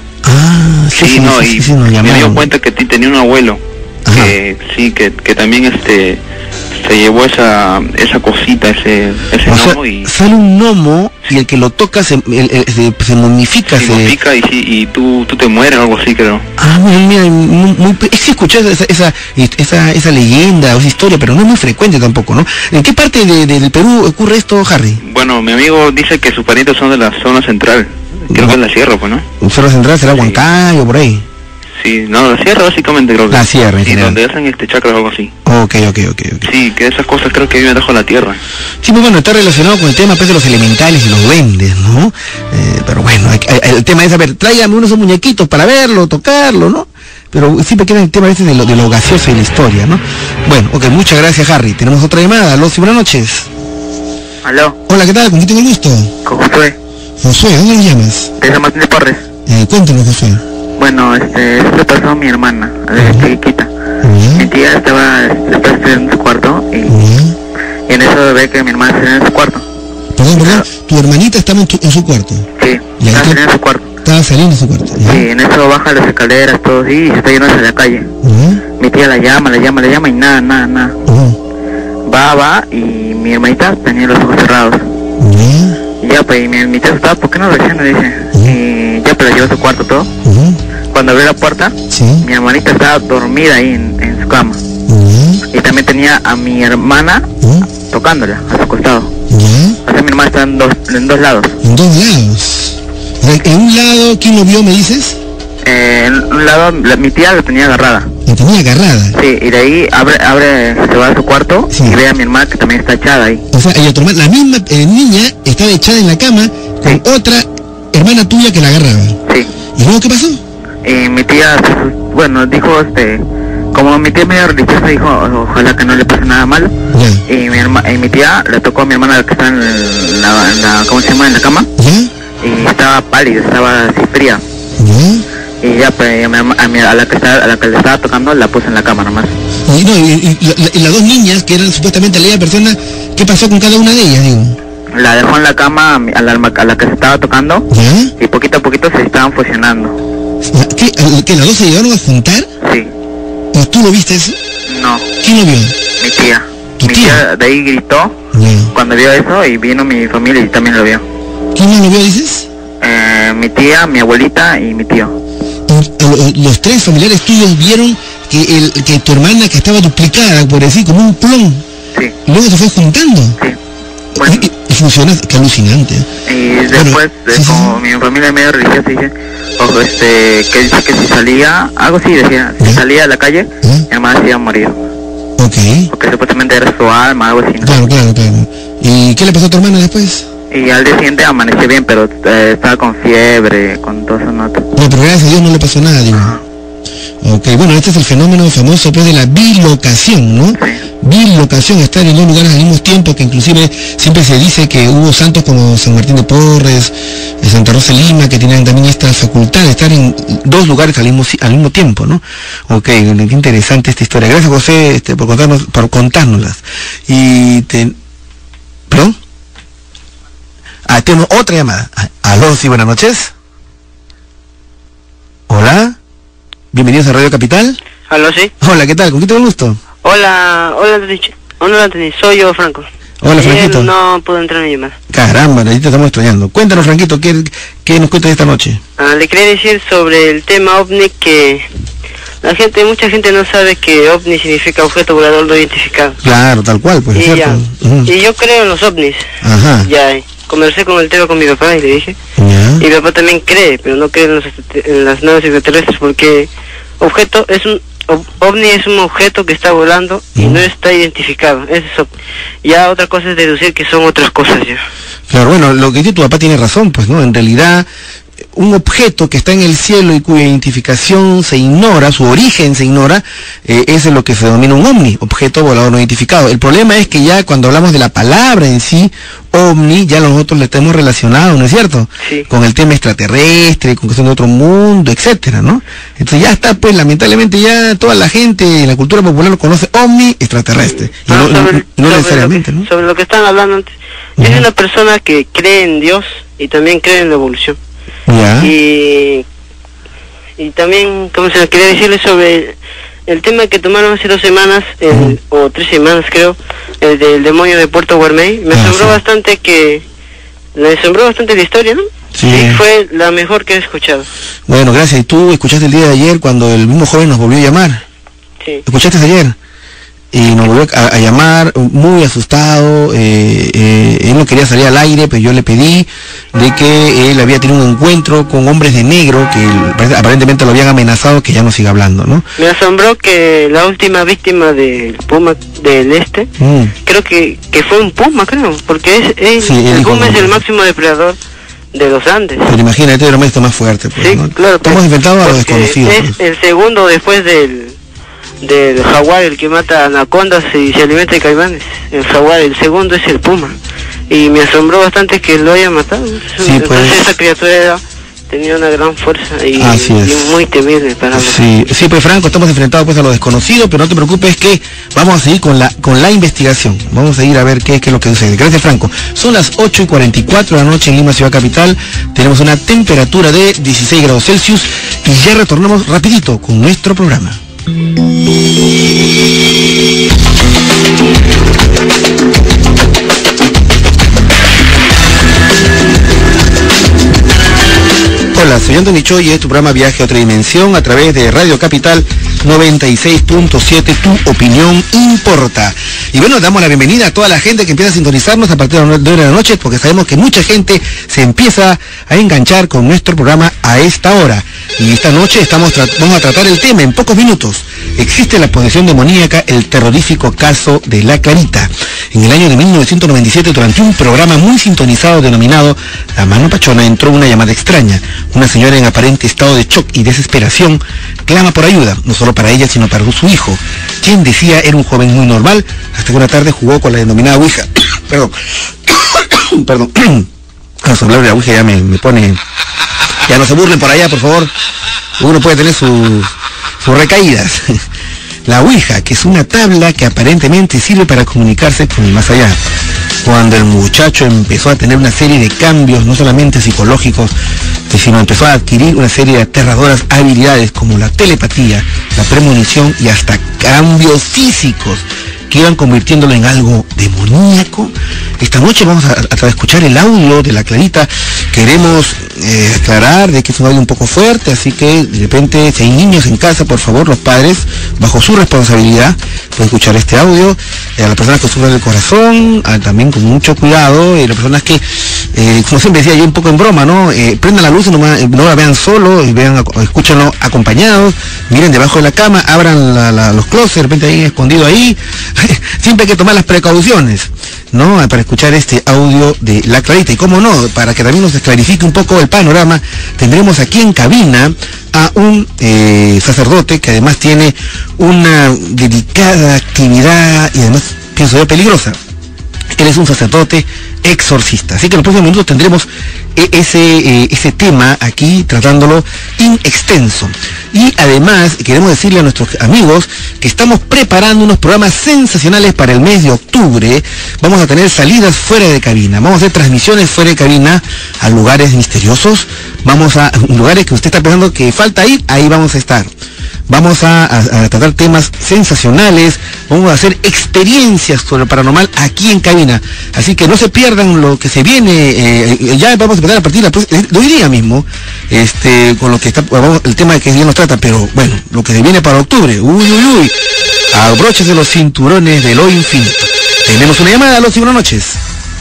Me dio cuenta que tenía un abuelo que también se llevó esa cosita, ese gnomo, y sale un gnomo y el que lo toca se momifica, se momifica y tú te mueres o algo así, creo. Mira, es que escuchar esa leyenda o esa historia, pero no es muy frecuente tampoco, ¿no? ¿En qué parte del Perú ocurre esto, Harry? Bueno, mi amigo dice que sus parientes son de la zona central, creo que es la sierra, pues, ¿no? ¿La zona central será Huancayo, por ahí? Sí, no, la sierra básicamente creo que. La sierra, sí, donde hacen chakras o algo así. Ok. Sí, que esas cosas creo que viven debajo de la tierra. Sí, pues bueno, está relacionado con el tema pues, de los elementales y los duendes, ¿no? Pero bueno, el tema es, a ver, tráigame unos muñequitos para verlo, tocarlo, ¿no? Pero siempre queda el tema a veces de lo gaseoso y la historia, ¿no? Bueno, ok, muchas gracias, Harry. Tenemos otra llamada. Aló, sí, buenas noches. Aló. Hola, ¿qué tal? ¿Con quién tengo el gusto? Con Josué. Josué, ¿dónde le llamas? De San Martín de Porres. Cuéntanos, Josué. Bueno, eso le pasó a mi hermana, desde chiquita. Mi tía estaba estudiando en su cuarto y en eso ve que mi hermana se en su cuarto. Perdón, tu hermanita estaba en su cuarto. Sí, estaba saliendo en su cuarto. Estaba saliendo en su cuarto. Sí, en eso baja las escaleras, todo así, y se está yendo hacia la calle. Mi tía la llama y nada. Va, y mi hermanita tenía los ojos cerrados. Ya, pues, y mi tía estaba, ¿por qué no reacciona? Dice. Y ya, pues la llevó a su cuarto todo. Cuando abrió la puerta, mi hermanita estaba dormida ahí en su cama. Y también tenía a mi hermana tocándola a su costado. O sea, mi hermana está en dos lados. ¿En dos lados? ¿En un lado quién lo vio, me dices? En un lado mi tía la tenía agarrada. Ok. tenía agarrada. Sí, y de ahí se va a su cuarto y ve a mi hermana que también está echada ahí. O sea, ella, tu hermana, la misma niña estaba echada en la cama con otra hermana tuya que la agarraba. Sí. ¿Y luego qué pasó? Mi tía, bueno, dijo, como mi tía medio religiosa, dijo, ojalá que no le pase nada malo. Ya. Y mi tía le tocó a mi hermana que está en la ¿cómo se llama? En la cama. ¿Ya? Y estaba pálida, estaba así fría. ¿Ya? Y ya, pues, a la que le estaba tocando la puse en la cama nomás. Y las dos niñas, que eran supuestamente la misma persona, ¿qué pasó con cada una de ellas, digo? La dejó en la cama a la que se estaba tocando. ¿Ya? Y poquito a poquito se estaban fusionando. ¿Que las dos se llegaron a juntar? Sí. ¿Y tú lo viste eso? No. ¿Quién lo vio? Mi tía. ¿Tu tía? De ahí gritó cuando vio eso y vino mi familia y también lo vio. ¿Quién más lo vio, dices? Mi tía, mi abuelita y mi tío. Los tres familiares tuyos vieron que tu hermana, que estaba duplicada, por decir, como un clon, sí, luego se fue juntando. Sí. Bueno. Y funciona, qué alucinante. Y después, como mi familia es medio religiosa, dice, ojo, que dice que si salía, algo así decía, si salía a la calle, mi hermana se iba a morir. Ok. Porque supuestamente era su alma, algo así, ¿no? Claro. ¿Y qué le pasó a tu hermana después? Y al día siguiente amaneció bien, pero estaba con fiebre, con todo eso, ¿no? Pero gracias a Dios no le pasó nada, digo. Ok, bueno, este es el fenómeno famoso pues de la bilocación, ¿no? Sí. Bilocación, estar en dos lugares al mismo tiempo, que inclusive siempre se dice que hubo santos como San Martín de Porres, Santa Rosa de Lima, que tenían también esta facultad de estar en dos lugares al mismo tiempo, ¿no? Ok, qué interesante esta historia. Gracias, José, por contárnoslas. ¿Perdón? Tenemos otra llamada. Aló, sí, buenas noches. Hola. Bienvenidos a Radio Capital. Aló, sí. Hola, ¿qué tal? ¿Con quién tengo el gusto? Hola, Anthony, soy yo, Franco. Hola, Franquito. No puedo entrar en mi llamada. Caramba, ahí te estamos extrañando. Cuéntanos, Franquito, ¿qué nos cuentas esta noche? Le quería decir sobre el tema OVNI que mucha gente no sabe que OVNI significa objeto volador no identificado. Claro, tal cual, pues, ¿cierto? Y yo creo en los OVNIs. Ajá. Ya, conversé con el tema con mi papá y le dije. Ya. Y mi papá también cree, pero no cree en las naves extraterrestres porque OVNI es un objeto que está volando y no está identificado. Eso. Ya otra cosa es deducir que son otras cosas ya. Claro, bueno, lo que dice tu papá tiene razón, pues, ¿no? En realidad, un objeto que está en el cielo y cuya identificación se ignora, su origen se ignora, es lo que se denomina un OVNI, objeto volador no identificado. El problema es que ya cuando hablamos de la palabra en sí, OVNI, ya nosotros le tenemos relacionado, ¿no es cierto? Sí. Con el tema extraterrestre, con que son de otro mundo, etcétera, ¿no? Entonces ya está, pues, lamentablemente ya toda la gente en la cultura popular lo conoce OVNI extraterrestre. Y no necesariamente, ¿no? Sobre lo que están hablando antes, yo soy una persona que cree en Dios y también cree en la evolución. Ya. Y también, quería decirles sobre el tema que tomaron hace 2 semanas, o 3 semanas creo, el del demonio de Puerto Guarmey. Me asombró bastante la historia, ¿no? Sí. Y fue la mejor que he escuchado. Bueno, gracias. ¿Y tú escuchaste el día de ayer cuando el mismo joven nos volvió a llamar? Sí. ¿Escuchaste ayer? Y nos volvió a llamar muy asustado, él no quería salir al aire, pero yo le pedí de que él había tenido un encuentro con hombres de negro que aparentemente lo habían amenazado, que ya no siga hablando, ¿no? Me asombró que la última víctima del puma del creo que fue un puma, creo, porque el puma es el máximo depredador de los Andes. Pero imagínate, el hombre más fuerte, pues, sí, ¿no? Claro, estamos enfrentados a los desconocidos. Es el segundo después del jaguar, el que mata anacondas y se alimenta de caimanes. El jaguar, el segundo es el puma. Y me asombró bastante que lo haya matado. Sí, entonces esa criatura tenía una gran fuerza y muy temible para nosotros. Sí, pues, Franco, estamos enfrentados pues a lo desconocido, pero no te preocupes que vamos a seguir con la investigación. Vamos a ir a ver qué es lo que sucede. Gracias, Franco. Son las 8:44 de la noche en Lima, ciudad capital. Tenemos una temperatura de 16 grados Celsius y ya retornamos rapidito con nuestro programa. Hola, soy Anthony Choi y es tu programa Viaje a otra dimensión a través de Radio Capital 96.7, tu opinión importa. Y bueno, damos la bienvenida a toda la gente que empieza a sintonizarnos a partir de las 9 de la noche, porque sabemos que mucha gente se empieza a enganchar con nuestro programa a esta hora. Y esta noche vamos a tratar el tema en pocos minutos. Existe la posesión demoníaca, el terrorífico caso de La Clarita. En el año de 1997, durante un programa muy sintonizado denominado La Mano Pachona, entró una llamada extraña. Una señora en aparente estado de shock y desesperación clama por ayuda, no solo para ella, sino para su hijo, quien decía era un joven muy normal, hasta que una tarde jugó con la denominada Ouija. Perdón. Vamos a hablar de la Ouija, ya me pone... Ya no se burlen por allá, por favor. Uno puede tener sus recaídas. La Ouija, que es una tabla que aparentemente sirve para comunicarse con el más allá. Cuando el muchacho empezó a tener una serie de cambios, no solamente psicológicos, sino empezó a adquirir una serie de aterradoras habilidades como la telepatía, la premonición y hasta cambios físicos que iban convirtiéndolo en algo demoníaco. Esta noche vamos a escuchar el audio de La Clarita. Queremos aclarar de que es un audio un poco fuerte, así que de repente, si hay niños en casa, por favor, los padres, bajo su responsabilidad, pueden escuchar este audio. A las personas que sufren del corazón, también con mucho cuidado, las personas que, como siempre decía yo un poco en broma, ¿no? Prendan la luz y no la vean solo, y escúchanlo acompañados, miren debajo de la cama, abran los closets, de repente ahí escondido ahí. Siempre hay que tomar las precauciones, ¿no? Para escuchar este audio de La Clarita. Y cómo no, para que también nos clarifique un poco el panorama, tendremos aquí en cabina a un sacerdote que además tiene una dedicada actividad y además, pienso yo, peligrosa. Él es un sacerdote exorcista. Así que en los próximos minutos tendremos ese tema aquí, tratándolo in extenso. Y además queremos decirle a nuestros amigos que estamos preparando unos programas sensacionales para el mes de octubre. Vamos a tener salidas fuera de cabina, vamos a hacer transmisiones fuera de cabina a lugares misteriosos, vamos a lugares que usted está pensando que falta ir, ahí vamos a estar. Vamos a tratar temas sensacionales, vamos a hacer experiencias sobre lo paranormal aquí en cabina. Así que no se pierdan lo que se viene, ya vamos a empezar a partir de hoy día mismo, con lo que está, el tema que ya nos trata, pero bueno, lo que se viene para octubre, abróchese los cinturones de lo infinito. Tenemos una llamada, aló, sí, buenas noches.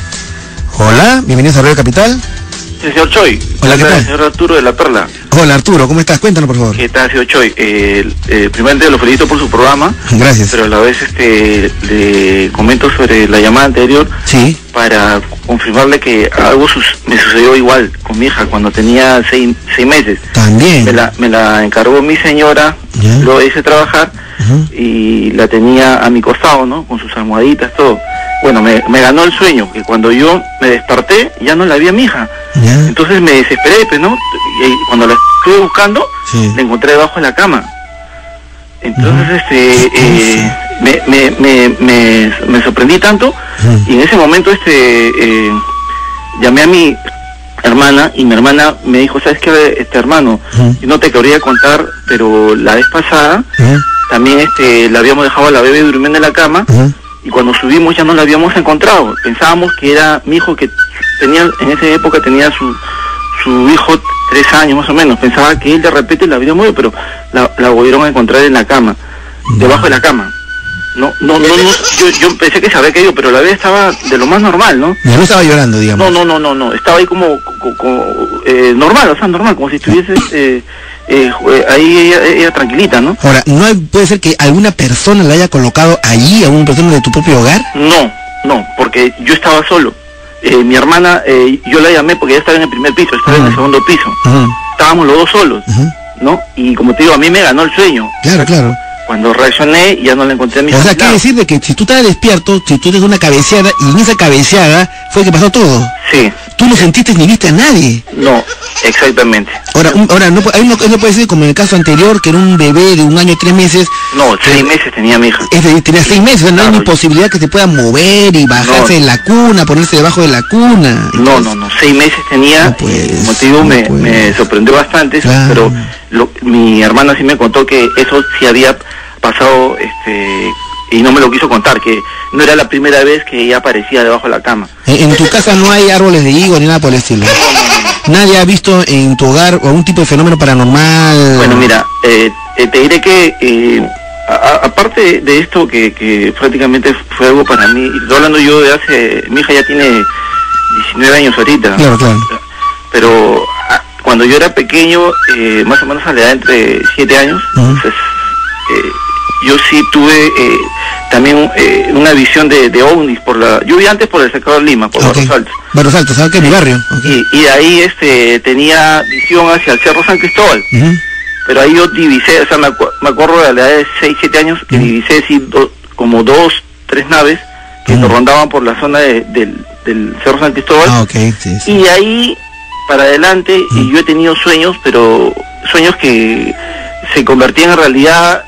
Hola, bienvenidos a Radio Capital. Señor Choi. Hola, ¿qué tal? Señor Arturo de La Perla. Hola Arturo, ¿cómo estás? Cuéntanos, por favor. ¿Qué tal, señor Choi? Primeramente lo felicito por su programa. Gracias. Pero a la vez le comento sobre la llamada anterior. Sí. Para confirmarle que algo me sucedió igual con mi hija cuando tenía 6 meses. También. Me la encargó mi señora, lo hice trabajar y la tenía a mi costado, ¿no? Con sus almohaditas, todo. Bueno, me ganó el sueño, que cuando yo me desperté ya no la vi a mi hija. Entonces me desesperé, pues, ¿no? Y cuando la estuve buscando, la encontré debajo de la cama. Entonces, me sorprendí tanto, y en ese momento, llamé a mi hermana, y mi hermana me dijo, ¿sabes qué, hermano? Yo no te quería contar, pero la vez pasada, también, la habíamos dejado a la bebé durmiendo en la cama, y cuando subimos ya no la habíamos encontrado. Pensábamos que era mi hijo, que tenía, en esa época tenía su hijo 3 años más o menos. Pensaba que él de repente la había muerto, pero la volvieron a encontrar en la cama, debajo de la cama. No, yo pensé que se había caído, pero la bebé estaba de lo más normal, ¿no? No estaba llorando, digamos. No, estaba ahí como normal, o sea, normal, como si estuviese ahí ella tranquilita, ¿no? Ahora, ¿puede ser que alguna persona la haya colocado allí, a una persona de tu propio hogar? No, porque yo estaba solo. Mi hermana, yo la llamé porque ella estaba en el primer piso, estaba en el segundo piso. Estábamos los dos solos, ¿no? Y como te digo, a mí me ganó el sueño. Claro. Cuando reaccioné, ya no la encontré a mi hija. O sea, quiere decir de que si tú estabas despierto, si tú tienes una cabeceada, y en esa cabeceada fue que pasó todo. Sí. Tú no sentiste ni viste a nadie. No, exactamente. Ahora no puede ser como en el caso anterior, que era un bebé de 1 año y 3 meses. No, 6 meses tenía mi hija. Tenía 6 meses, no hay ni posibilidad que se pueda mover y bajarse de la cuna, ponerse debajo de la cuna. Entonces, no, 6 meses tenía. El motivo me sorprendió bastante, claro. Pero mi hermana sí me contó que eso sí había pasado, y no me lo quiso contar, que no era la primera vez que ella aparecía debajo de la cama. En tu casa no hay árboles de higo ni nada por el estilo. ¿Nadie ha visto en tu hogar algún tipo de fenómeno paranormal? Bueno, mira, te diré que aparte de esto que prácticamente fue algo para mí, estoy hablando yo de hace, mi hija ya tiene 19 años ahorita. Claro. Pero cuando yo era pequeño, más o menos a la edad entre 7 años, entonces, yo sí tuve también una visión de ovnis yo vivía antes por el Sector Lima, por Barros Altos. Barros Altos, ¿sabes qué? Mi barrio. Y de ahí tenía visión hacia el Cerro San Cristóbal. Pero ahí yo divisé, o sea, me acuerdo de la edad de 6, 7 años, que divisé como 2, 3 naves que nos rondaban por la zona del Cerro San Cristóbal. Sí. Y de ahí para adelante, y yo he tenido sueños, pero sueños que se convertían en realidad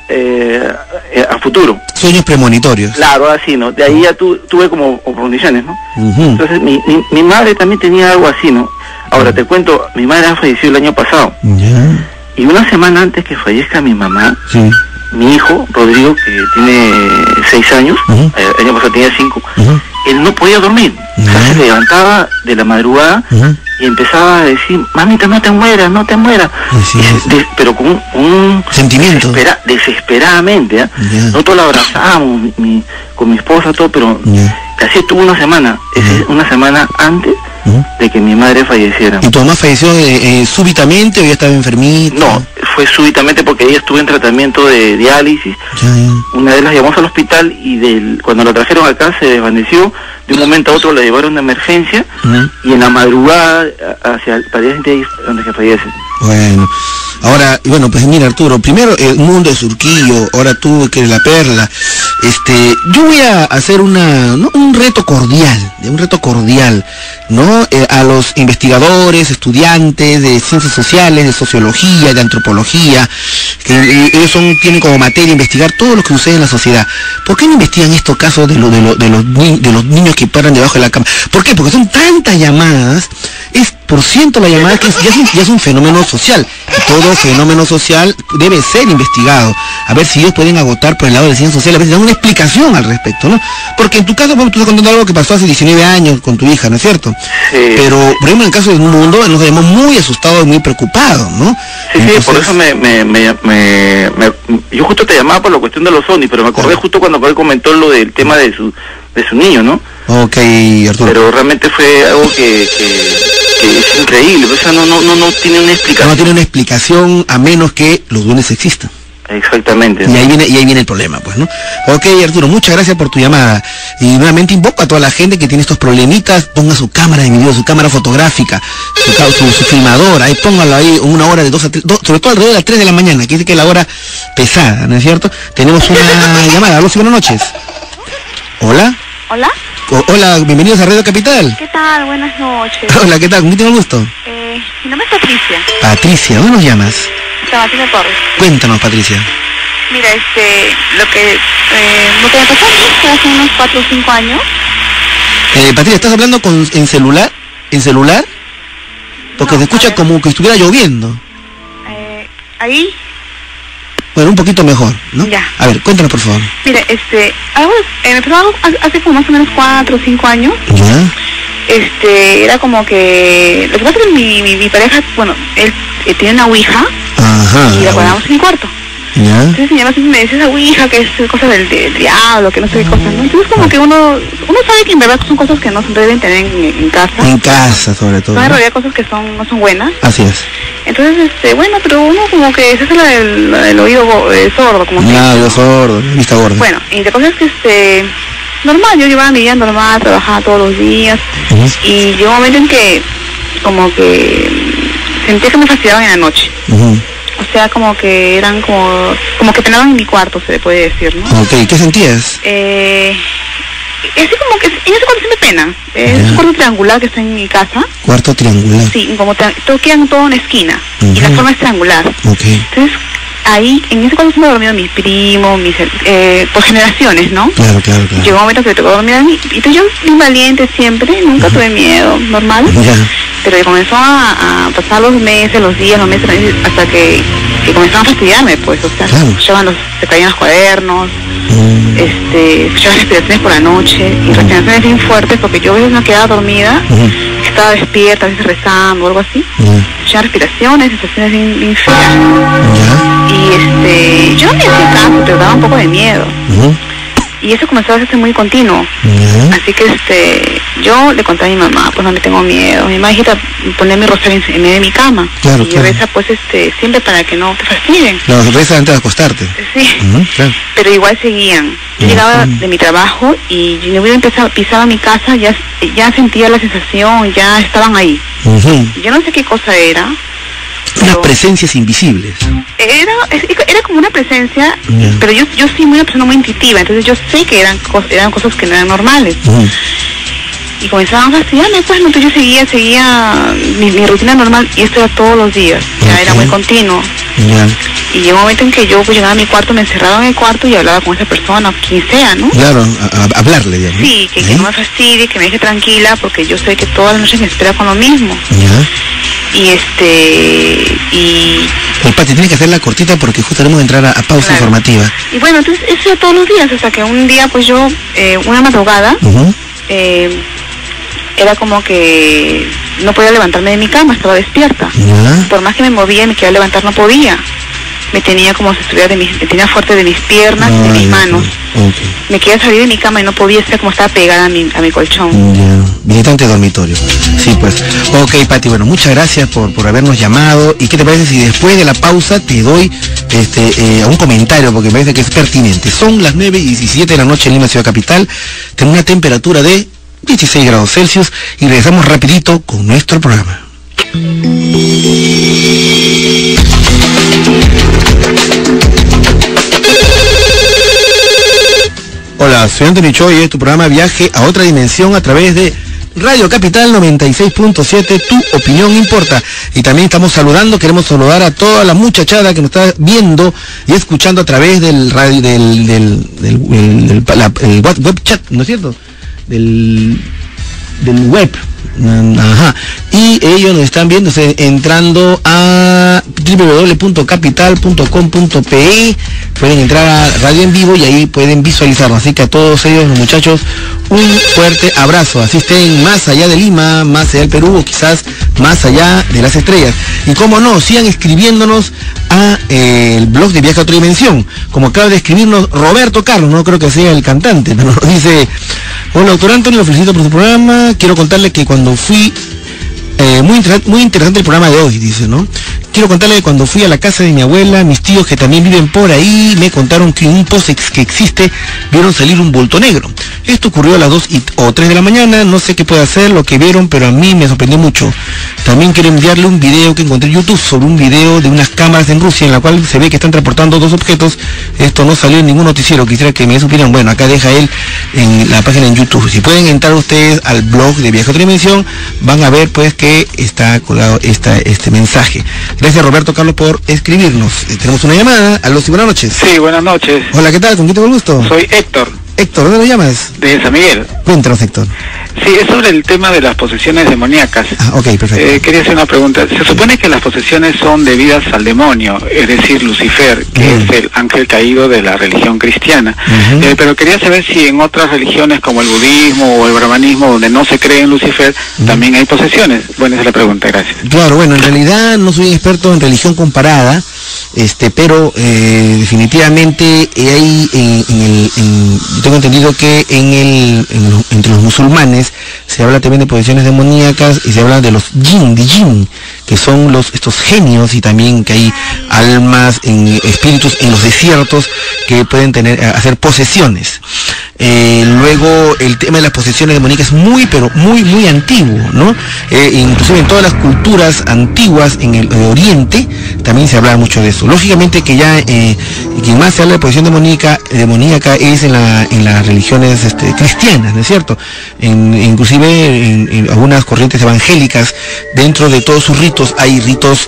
a futuro. Sueños premonitorios. Claro, así, ¿no? De ahí ya tuve como premoniciones, ¿no? Entonces, mi madre también tenía algo así, ¿no? Ahora, te cuento, mi madre ha fallecido el año pasado. Y una semana antes que fallezca mi mamá, mi hijo, Rodrigo, que tiene 6 años, el año pasado tenía 5, él no podía dormir. O sea, se levantaba de la madrugada y empezaba a decir, mamita, no te mueras, no te mueras. Pero con un sentimiento. Desesperadamente, nosotros la abrazábamos, con mi esposa, todo, pero casi estuvo una semana, una semana antes de que mi madre falleciera. ¿Y tu mamá falleció súbitamente o ya estaba enfermita? No, fue súbitamente porque ella estuvo en tratamiento de diálisis. Una vez la llevamos al hospital y cuando la trajeron acá se desvaneció. De un momento a otro la llevaron de emergencia y en la madrugada para el día donde se fallece. Bueno, pues mira, Arturo, primero el mundo de Surquillo, ahora tú que eres la perla. Yo voy a hacer un reto cordial, ¿no? A los investigadores, estudiantes de ciencias sociales, de sociología, de antropología, que ellos tienen como materia investigar todo lo que sucede en la sociedad. ¿Por qué no investigan estos casos de los niños que paran debajo de la cama? ¿Por qué? Porque son tantas llamadas, es por ciento la llamada que ya es un fenómeno social. Y todo fenómeno social debe ser investigado. A ver si ellos pueden agotar por el lado de la ciencia social, a ver si dan una explicación al respecto, ¿no? Porque en tu caso, tú estás contando algo que pasó hace 19 años con tu hija, ¿no es cierto? Pero, por ejemplo, en el caso del mundo, nos vemos muy asustados, muy preocupados, ¿no? Entonces, por eso yo justo te llamaba por la cuestión de los ovnis, pero me acordé justo cuando él comentó lo del tema de su niño, ¿no? Ok, Arturo. Pero realmente fue algo que es increíble, o sea, no tiene una explicación. No tiene una explicación a menos que los duendes existan. Exactamente. Y ahí viene el problema, pues, ¿no? Ok, Arturo, muchas gracias por tu llamada. Y nuevamente invoco a toda la gente que tiene estos problemitas, ponga su cámara de video, su cámara fotográfica, su filmadora, ahí póngalo ahí una hora de 2 a 3, sobre todo alrededor de las 3 de la mañana, que dice que es la hora pesada, ¿no es cierto? Tenemos una llamada. Aló, sí, buenas noches. ¿Hola? ¿Hola? Hola, bienvenidos a Radio Capital. ¿Qué tal? Buenas noches. Hola, ¿qué tal? ¿Con quién tengo el gusto? Mi nombre es Patricia. Patricia, ¿dónde nos llamas? Martina Torres. Cuéntanos, Patricia. Mira, lo que me pasó a mí fue hace unos 4 o 5 años. Patricia, ¿estás hablando en celular? ¿En celular? Porque se escucha como que estuviera lloviendo. Ahí. Bueno, un poquito mejor, ¿no? Ya. A ver, cuéntanos, por favor. Mira, me pasó hace como más o menos 4 o 5 años. ¿Ya? Era como que... Lo que pasa es que mi pareja, bueno, él tiene una ouija. Ajá. Y la guardamos en mi cuarto. ¿Ya? Entonces mi mamá siempre me dice esa ouija que es cosa del diablo, que no sé qué cosa, ¿no? Entonces como que uno sabe que en verdad son cosas que no se deben tener en casa. En casa, sobre todo. Son en realidad cosas que no son buenas. Así es. Entonces, bueno, pero uno como que se hace la del oído sordo, como que... oído sordo, vista gorda. Bueno, y la cosa es que normal, yo llevaba mi vida normal, trabajaba todos los días, y llegó un momento en que como que sentía que me fastidiaban en la noche. O sea, como que eran como que penaban en mi cuarto, se le puede decir, ¿no? Ok, ¿qué sentías? Así como que en ese cuarto sí me pena. Es un cuarto triangular que está en mi casa. ¿Cuarto triangular? Sí, como quedan todo en la esquina, y la forma es triangular. Ok. Entonces, ahí, en ese cuarto se me ha dormido mis primos, por generaciones, ¿no? Claro. Llegó un momento que me tocó dormir a mí, y entonces yo fui valiente siempre, nunca tuve miedo, normal. Pero comenzó a pasar los meses, hasta que comenzaron a fastidiarme, pues, o sea, se caían los cuadernos, escuchaba respiraciones por la noche, y respiraciones bien fuertes, porque yo a veces no quedaba dormida, estaba despierta, a veces rezando o algo así. Ya respiraciones, sensaciones bien feas. Y yo no me hacía caso, pero daba un poco de miedo. Y eso comenzó a hacerse muy continuo. Así que yo le conté a mi mamá, pues no me tengo miedo. Mi mamá, hijita, poner mi rosario en medio de mi cama. Claro, y reza pues siempre para que no te fastidien. Claro, reza antes de acostarte. Sí. Claro. Pero igual seguían. Yo llegaba de mi trabajo y yo pisaba mi casa, ya sentía la sensación, ya estaban ahí. Yo no sé qué cosa era. Unas presencias invisibles. Era como una presencia, pero yo soy una persona muy intuitiva, entonces yo sé que eran cosas que no eran normales. Y comenzaban a fastidiarme, pues entonces yo seguía mi rutina normal, y esto era todos los días, ya era muy continuo. Y llegó un momento en que yo llegaba a mi cuarto, me encerraba en el cuarto y hablaba con esa persona, quien sea, ¿no? Claro, a hablarle, digamos. Sí, que no me fastidie, que me deje tranquila, porque yo sé que todas las noches me espera con lo mismo. Y Pati, tienes que hacerla cortita porque justo tenemos que entrar a pausa informativa. Y bueno, entonces eso era todos los días, hasta que un día pues yo, una madrugada, era como que no podía levantarme de mi cama, estaba despierta. Por más que me movía y me quería levantar, no podía. Me tenía como si me tenía fuerte de mis piernas y de mis manos. Me quería salir de mi cama y no podía, estar como estaba pegada a mi colchón. Visitante dormitorio. Sí, pues. Ok, Pati, bueno, muchas gracias por habernos llamado. ¿Y qué te parece si después de la pausa te doy un comentario? Porque me parece que es pertinente. Son las 9:17 de la noche en Lima, ciudad capital. Tenemos una temperatura de 16 grados Celsius y regresamos rapidito con nuestro programa. Hola, soy Anthony Choi y es tu programa Viaje a otra dimensión a través de Radio Capital 96.7, tu opinión importa. Y también queremos saludar a toda la muchachada que nos está viendo y escuchando a través del radio, del web chat, ¿no es cierto? Del web. Y ellos nos están viendo entrando a www.capital.com.pe. pueden entrar a Radio en Vivo y ahí pueden visualizarlo. Así que a todos ellos, los muchachos, un fuerte abrazo. Así estén más allá de Lima, más allá del Perú o quizás más allá de las estrellas. Y como no, sigan escribiéndonos a el blog de Viaje a otra dimensión. Como acaba de escribirnos Roberto Carlos, no creo que sea el cantante, pero nos dice: hola, doctor Anthony, lo felicito por su programa. Quiero contarle que cuando fui, muy interesante el programa de hoy, dice, ¿no? Quiero contarle que cuando fui a la casa de mi abuela, mis tíos que también viven por ahí, me contaron que en un post que existe, vieron salir un bulto negro. Esto ocurrió a las 2 o 3 de la mañana, no sé qué puede hacer lo que vieron, pero a mí me sorprendió mucho. También quiero enviarle un video que encontré en YouTube sobre un video de unas cámaras en Rusia, en la cual se ve que están transportando dos objetos. Esto no salió en ningún noticiero, quisiera que me dé su opinión. Bueno, acá deja él en la página en YouTube. Si pueden entrar ustedes al blog de Viaje a otra dimensión, van a ver pues que está colgado este mensaje. Gracias, Roberto Carlos, por escribirnos. Tenemos una llamada. Aló, sí, buenas noches. Sí, buenas noches. Hola, ¿qué tal? ¿Con quién tengo el gusto? Soy Héctor. Héctor, ¿dónde lo llamas? De San Miguel. Cuéntanos, Héctor. Sí, es sobre el tema de las posesiones demoníacas. Ok, perfecto. Quería hacer una pregunta. Se supone que las posesiones son debidas al demonio, es decir, Lucifer, que es el ángel caído de la religión cristiana. Pero quería saber si en otras religiones como el budismo o el brahmanismo, donde no se cree en Lucifer, también hay posesiones. Bueno, esa es la pregunta, gracias. Claro, bueno, en realidad no soy experto en religión comparada, pero definitivamente hay yo tengo entendido que entre los musulmanes se habla también de posesiones demoníacas y se habla de los jinn, que son estos genios, y también que hay almas, espíritus en los desiertos que pueden hacer posesiones. Luego el tema de las posesiones demoníacas es muy antiguo, ¿no? Inclusive en todas las culturas antiguas en el Oriente también se habla mucho de eso. Lógicamente que ya quien más se habla de posesión demoníaca es en las religiones cristianas, ¿no es cierto? Inclusive en algunas corrientes evangélicas, dentro de todos sus ritos hay ritos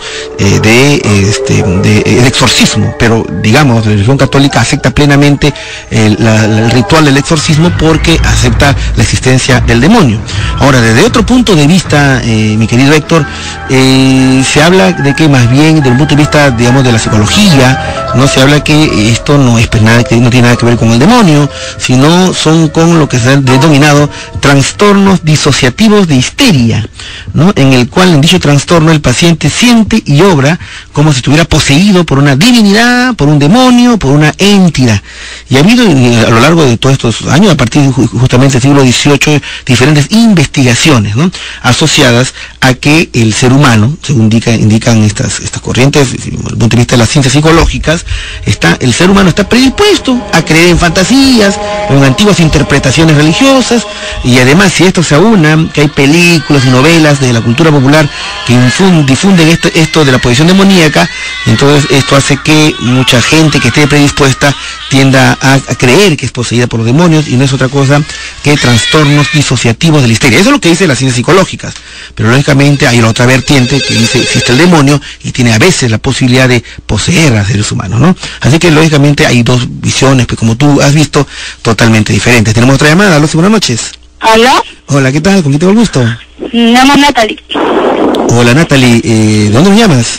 de exorcismo, pero digamos la religión católica acepta plenamente el ritual del exorcismo porque acepta la existencia del demonio. Ahora, desde otro punto de vista, mi querido Héctor, se habla de que más bien, desde el punto de vista, digamos, de la psicología, no se habla que esto no es nada, que no tiene nada que ver con el demonio, sino son con lo que se ha denominado trastornos disociativos de histeria, ¿no? En el cual, en dicho trastorno, el paciente siente y obra como si estuviera poseído por una divinidad, por un demonio, por una entidad. Y ha habido a lo largo de todos estos años, a partir de justamente del siglo XVIII, diferentes investigaciones, ¿no?, asociadas a que el ser humano, según indican estas corrientes, desde el punto de vista de las ciencias psicológicas, el ser humano está predispuesto a creer en fantasías, en antiguas interpretaciones religiosas, y además, si esto se aúna, que hay películas y novelas de la cultura popular que difunden esto de la posesión demoníaca, entonces esto hace que mucha gente que esté predispuesta tienda a creer que es poseída por los demonios, y no es otra cosa que trastornos disociativos de la histeria. Eso es lo que dicen las ciencias psicológicas, pero lógicamente hay la otra vertiente que dice existe el demonio y tiene a veces la posibilidad de poseer a seres humanos, ¿no? Así que lógicamente hay dos visiones, pues como tú has visto, totalmente diferentes. Tenemos otra llamada. Aló, buenas noches. ¿Aló? Hola, ¿qué tal? ¿Con quién tengo el gusto? Me llamo Natalie. Hola, Natalie. ¿De dónde nos llamas?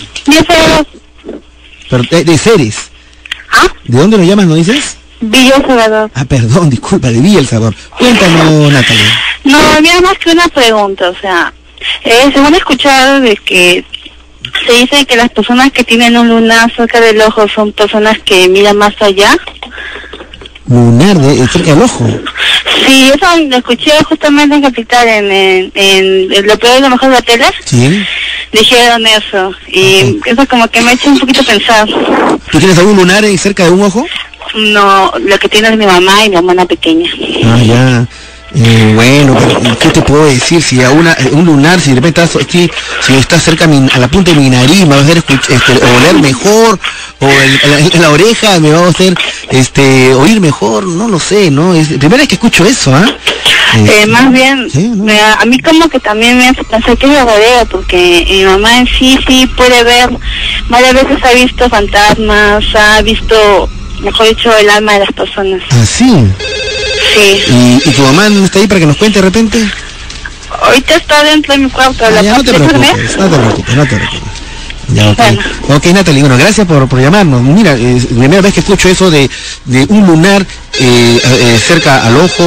De Ceres. ¿Ah? ¿De dónde nos llamas, no dices? Villa El Salvador. Ah, perdón, disculpa, de Villa El Salvador. Cuéntanos, Natalie. No, mira, más que una pregunta, o sea, según he escuchado de que se dice que las personas que tienen un lunar cerca del ojo son personas que miran más allá. ¿Lunar cerca del ojo? Sí, eso lo escuché justamente en Capital, en lo peor y lo mejor de la tele. Sí. Dijeron eso, y eso como que me ha hecho un poquito pensar. ¿Tú tienes algún lunar cerca de un ojo? No, lo que tiene es mi mamá y mi hermana pequeña. Ah, ya. Bueno, pero ¿qué te puedo decir? Si a un lunar, si de repente si está cerca a la punta de mi nariz, me va a hacer oler mejor, o en la oreja me va a hacer oír mejor, no lo sé, ¿no? Primera vez que escucho eso, ¿ah? Más bien, ¿sí? ¿No? A mí como que también me hace pensar que es verdadero, porque mi mamá en sí puede ver, varias veces ha visto fantasmas, ha visto, mejor dicho, el alma de las personas. ¿Ah, sí? Sí. ¿Y tu mamá no está ahí para que nos cuente de repente? Ahorita está dentro de mi cuarto. No te preocupes. Ya, okay. Bueno. Ok, Natalie, bueno, gracias por llamarnos. Mira, primera vez que escucho eso de un lunar cerca al ojo,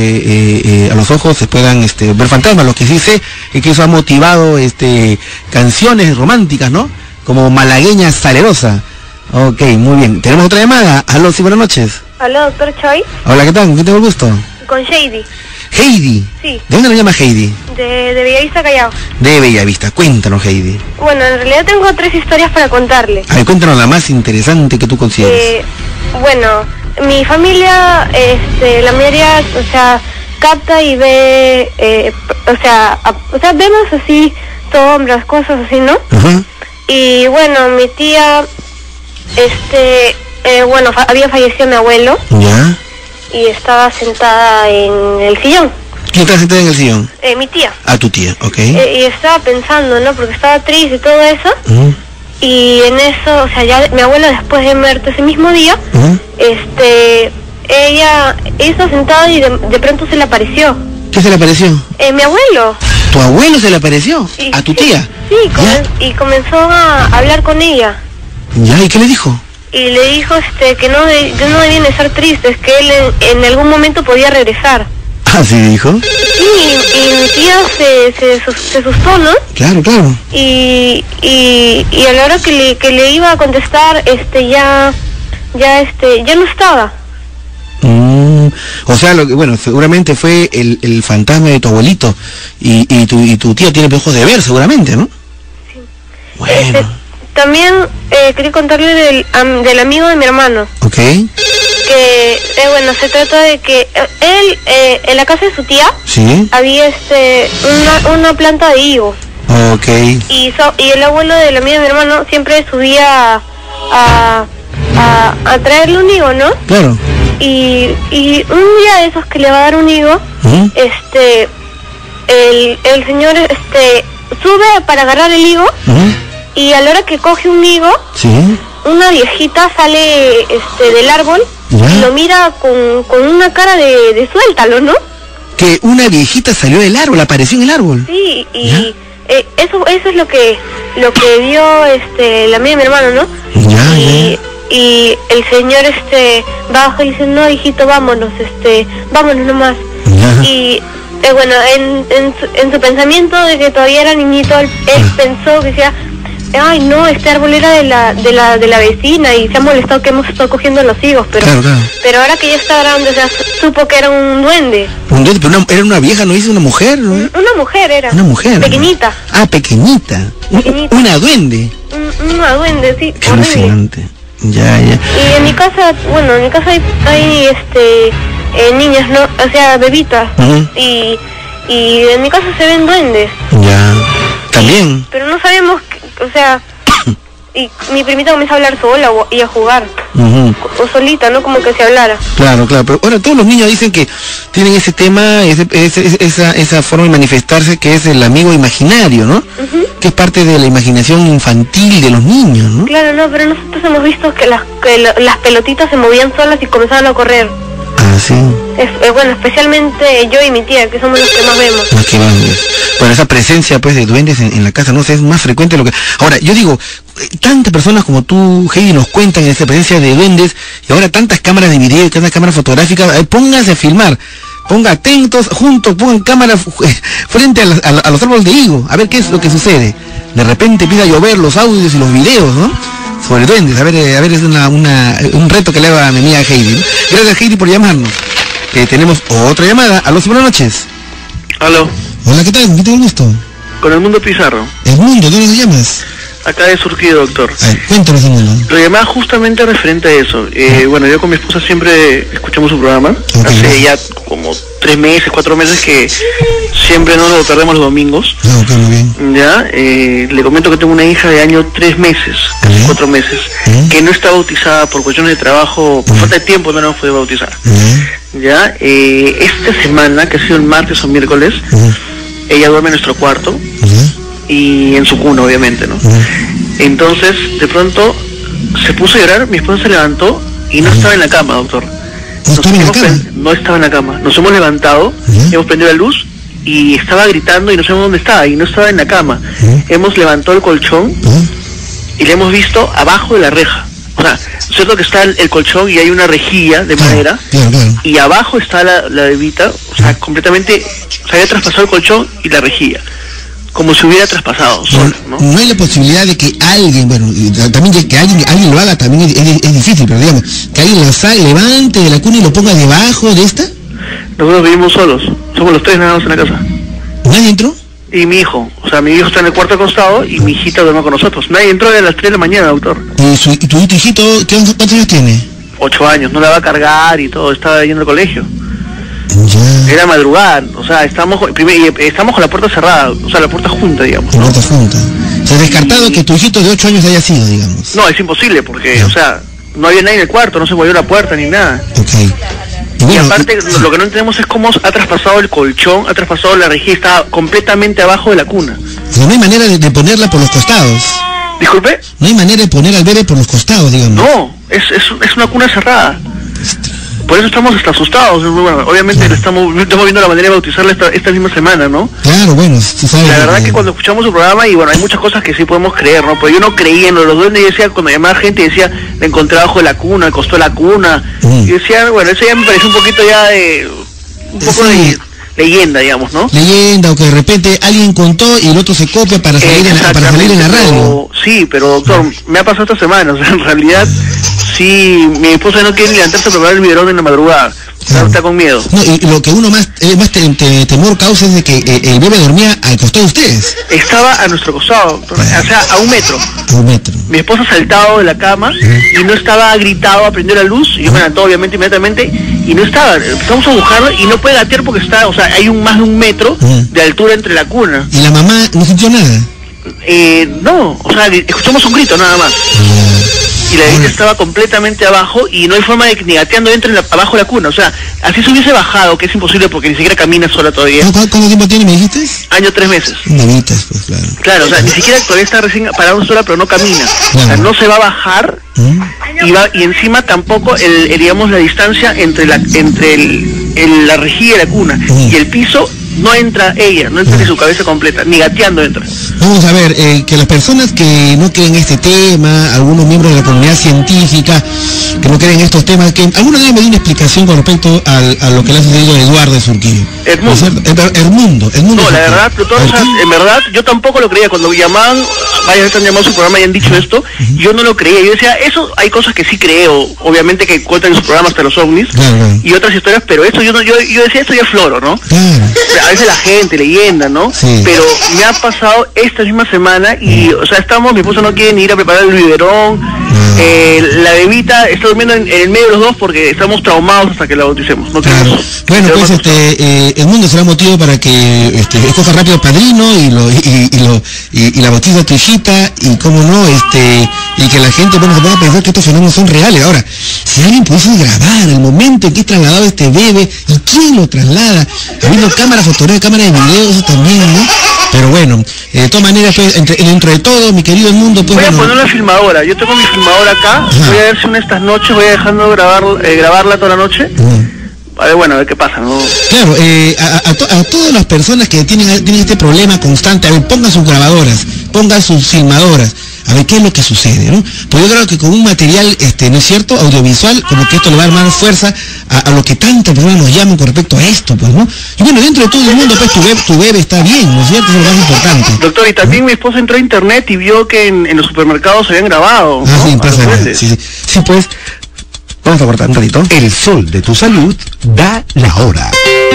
a los ojos se puedan ver fantasmas. Lo que sí sé es que eso ha motivado canciones románticas, ¿no? Como Malagueña Salerosa. Ok, muy bien. Tenemos otra llamada. Aló, sí, buenas noches. Aló, doctor Choi. Hola, ¿qué tal? ¿Con quién tengo el gusto? Con Heidi. Heidi. Sí. ¿De dónde lo llama Heidi? De Bellavista, Callao. De Bellavista. Cuéntanos, Heidi. Bueno, en realidad tengo 3 historias para contarle. A ver, cuéntanos la más interesante que tú consideres. Bueno, mi familia, la mayoría, o sea, capta y ve, o sea, vemos así, sombras, cosas así, ¿no? Ajá. Y bueno, mi tía, bueno, había fallecido mi abuelo. Ya. Y estaba sentada en el sillón. ¿Quién está sentada en el sillón? Mi tía. Ah, tu tía, ok. Y estaba pensando, ¿no? Porque estaba triste y todo eso. Y en eso, o sea, ya mi abuelo, después de muerto ese mismo día, ella estaba sentada y de pronto se le apareció. ¿Qué se le apareció? Mi abuelo. ¿Tu abuelo se le apareció? Sí, ¿A tu tía? Sí, y comenzó a hablar con ella. ¿Ya? ¿Y qué le dijo? Y le dijo que no debían estar tristes, que él en algún momento podía regresar. ¿Ah, sí dijo? Sí, y mi tía se asustó, ¿no? Claro, claro. Y a la hora que le iba a contestar, ya no estaba. O sea, bueno, seguramente fue el fantasma de tu abuelito, y tu tía tiene ojos de ver, seguramente, ¿no? Sí. Bueno. También quería contarle del amigo de mi hermano. Ok. Que, bueno, se trata de que él, en la casa de su tía, ¿sí? Había una planta de higo. Ok. Y el abuelo del amigo de mi hermano siempre subía a traerle un higo, ¿no? Claro. Y un día de esos que le va a dar un higo, el señor sube para agarrar el higo. Y a la hora que coge un higo, ¿sí? Una viejita sale del árbol, ¿ya? Y lo mira con una cara de suéltalo, ¿no? que una viejita salió del árbol, apareció en el árbol. Sí, y eso es lo que vio la amiga de mi hermano, ¿no? Y el señor baja y dice, no, hijito, vámonos, vámonos nomás. Y bueno, en su pensamiento de que todavía era niñito, él pensó que decía, ay no, este árbol era de la vecina y se ha molestado que hemos estado cogiendo los higos, pero pero ahora que ya está grande, o sea, supo que era un duende. Un duende, pero era una vieja, ¿no dice una mujer? ¿No? Una mujer era. Una mujer. Pequeñita. Ah, pequeñita. Una duende. Una duende, sí. Qué alucinante. Ya. Y en mi casa, hay niñas, ¿no? O sea, bebitas. Y en mi casa se ven duendes. Ya. También. Pero no sabemos, o sea, y mi primita comienza a hablar sola y a jugar. O solita, ¿no? Como que se hablara. Claro, pero ahora todos los niños dicen que tienen ese tema, esa forma de manifestarse que es el amigo imaginario, ¿no? Que es parte de la imaginación infantil de los niños, ¿no? Claro, no, pero nosotros hemos visto que las pelotitas se movían solas y comenzaban a correr. Ah, sí. Bueno, especialmente yo y mi tía, que somos los que más vemos. Bueno, esa presencia pues de duendes en la casa, no sé, es más frecuente de lo que... Ahora, yo digo, tantas personas como tú, Heidi, nos cuentan esa presencia de duendes, y ahora tantas cámaras de video y tantas cámaras fotográficas, pónganse a filmar, pongan atentos, juntos, pongan cámaras frente a los árboles de higo, a ver qué es lo que sucede. De repente empieza a llover los audios y los videos, ¿no? Sobre duendes, a ver, es un reto que le hago a mi amiga Heidi, ¿no? Gracias, Heidi, por llamarnos. Tenemos otra llamada. Aló, buenas noches. Aló. Hola, ¿qué tal? ¿Con qué te gusto? Con el Mundo Pizarro. El Mundo, ¿dónde te llamas? Acá de Surquillo, doctor. Cuéntanos, Mundo. Lo llamaba justamente referente a eso. Bueno, yo con mi esposa siempre escuchamos su programa. Hace ya como 3 meses, 4 meses que siempre no lo perdemos los domingos. Muy bien. Ya, le comento que tengo una hija de año 3 meses, 4 meses, que no está bautizada por cuestiones de trabajo, por falta de tiempo no nos fue bautizar. Ya, esta semana, que ha sido el martes o miércoles, ella duerme en nuestro cuarto y en su cuna, obviamente, ¿no? Entonces, de pronto se puso a llorar, mi esposa se levantó y no estaba en la cama, doctor. No estaba en la cama. Nos hemos levantado, hemos prendido la luz y estaba gritando y no sabemos dónde estaba, y no estaba en la cama. Hemos levantado el colchón y le hemos visto abajo de la reja. O sea, es cierto que está el colchón y hay una rejilla de madera, y abajo está la bebita, o sea, completamente, se había traspasado el colchón y la rejilla, como si hubiera traspasado sola, ¿no? No hay la posibilidad de que alguien, bueno, también que alguien lo haga también es difícil, pero digamos, que alguien lo levante de la cuna y lo ponga debajo de esta. Nosotros vivimos solos, somos los 3 nada más en la casa. ¿Nadie entró? Y mi hijo, o sea, mi hijo está en el cuarto acostado y mi hijita duerme con nosotros. Nadie entró a las 3 de la mañana, doctor. ¿Y tu hijito cuántos años tiene? 8 años, no la va a cargar y todo, estaba yendo al colegio. Era madrugada, o sea, estamos con la puerta cerrada, o sea, la puerta junta, digamos. La puerta junta. O sea, descartado que tu hijito de 8 años haya sido, digamos. No, es imposible, porque, o sea, no había nadie en el cuarto, no se movió la puerta ni nada. Y aparte, lo que no entendemos es cómo ha traspasado el colchón, ha traspasado la rejilla, está completamente abajo de la cuna. No hay manera de ponerla por los costados. ¿Disculpe? No hay manera de poner al bebé por los costados, digamos. No, es una cuna cerrada. Por eso estamos hasta asustados. Bueno, obviamente estamos viendo la manera de bautizarla esta misma semana, ¿no? Claro, bueno, tú sabes. La verdad que cuando escuchamos su programa, y bueno, hay muchas cosas que sí podemos creer, ¿no? Pero yo no creía en los duendes. Yo decía, cuando llamaba gente, decía, la encontré abajo de la cuna, costó la cuna. Y decía, bueno, eso ya me parece un poquito ya de... un poco de leyenda, digamos, ¿no? Leyenda, o que de repente alguien contó y el otro se copia para salir en la radio. Sí, pero doctor, me ha pasado esta semana, o sea, en realidad, sí, mi esposa no quiere levantarse a preparar el biberón en la madrugada. Está con miedo. No, y lo que uno más temor causa es de que el bebé dormía al costado de ustedes. Estaba a nuestro costado, o sea, a 1 metro. A 1 metro. Mi esposa saltado de la cama y no estaba gritado a prender la luz. Yo me levantó obviamente inmediatamente y no estaba. Empezamos a buscarlo y no puede gatear porque está, o sea, hay más de 1 metro de altura entre la cuna. ¿Y la mamá no sintió nada? No, o sea, escuchamos un grito nada más. Y la bebita estaba completamente abajo y no hay forma de que ni gateando entre abajo de la cuna. O sea, así se hubiese bajado, que es imposible porque ni siquiera camina sola todavía. ¿Cuánto tiempo tiene, me dijiste? Año 3 meses. Bebitas, pues, claro. Claro, o sea, ni siquiera todavía está recién parada sola, pero no camina. Claro. O sea, no se va a bajar y encima tampoco, digamos, la distancia entre la rejilla de la cuna, y el piso no entra ella, no entra ni su cabeza completa, ni gateando entra. Vamos a ver, que las personas que no creen este tema, algunos miembros de la comunidad científica que no creen estos temas, que algunos deben dar una explicación con respecto a lo que le ha sucedido a Eduardo de Surquillo. Edmundo. No, la verdad, doctor, en verdad, yo tampoco lo creía. Cuando llamaban, han llamado a su programa y han dicho esto, yo no lo creía. Yo decía, eso hay cosas que sí creo, obviamente que cuentan en su programa hasta los ovnis, y otras historias, pero eso yo decía, esto ya es floro, ¿no? A veces la gente, leyenda, ¿no? Sí. Pero me ha pasado esta misma semana y, o sea, mi esposo no quiere ni ir a preparar el biberón, la bebita está durmiendo en el medio de los dos porque estamos traumados hasta que la bauticemos. No bueno, pues el mundo será motivo para que escoja rápido padrino y la bautiza a tu hijita, y cómo no, y que la gente, bueno, se ponga a pensar que estos fenómenos son reales. Ahora, si alguien pudiese grabar el momento en que es trasladado este bebé y quién lo traslada, habiendo cámaras fotográficas, cámaras de video, eso también, ¿no? Pero bueno, de todas maneras, pues, dentro de todo, mi querido mundo, pues voy a poner una filmadora. Yo tengo mi filmadora acá. Voy a ver si estas noches voy dejando grabarla toda la noche. A ver, bueno, a ver qué pasa, ¿no? Claro, a todas las personas que tienen este problema constante, a ver, pongan sus grabadoras, pongan sus filmadoras, a ver qué es lo que sucede, ¿no? Pues yo creo que con un material, ¿no es cierto?, audiovisual, como que esto le va a dar más fuerza a lo que tantas personas nos llaman con respecto a esto, pues, ¿no? Y bueno, dentro de todo el mundo, pues, tu bebé está bien, ¿no es cierto? Eso es lo más importante. Doctor, y también mi esposa entró a internet y vio que en los supermercados se habían grabado, ¿no? Sí, pues. Vamos a cortar un ratito. El sol de tu salud da la hora.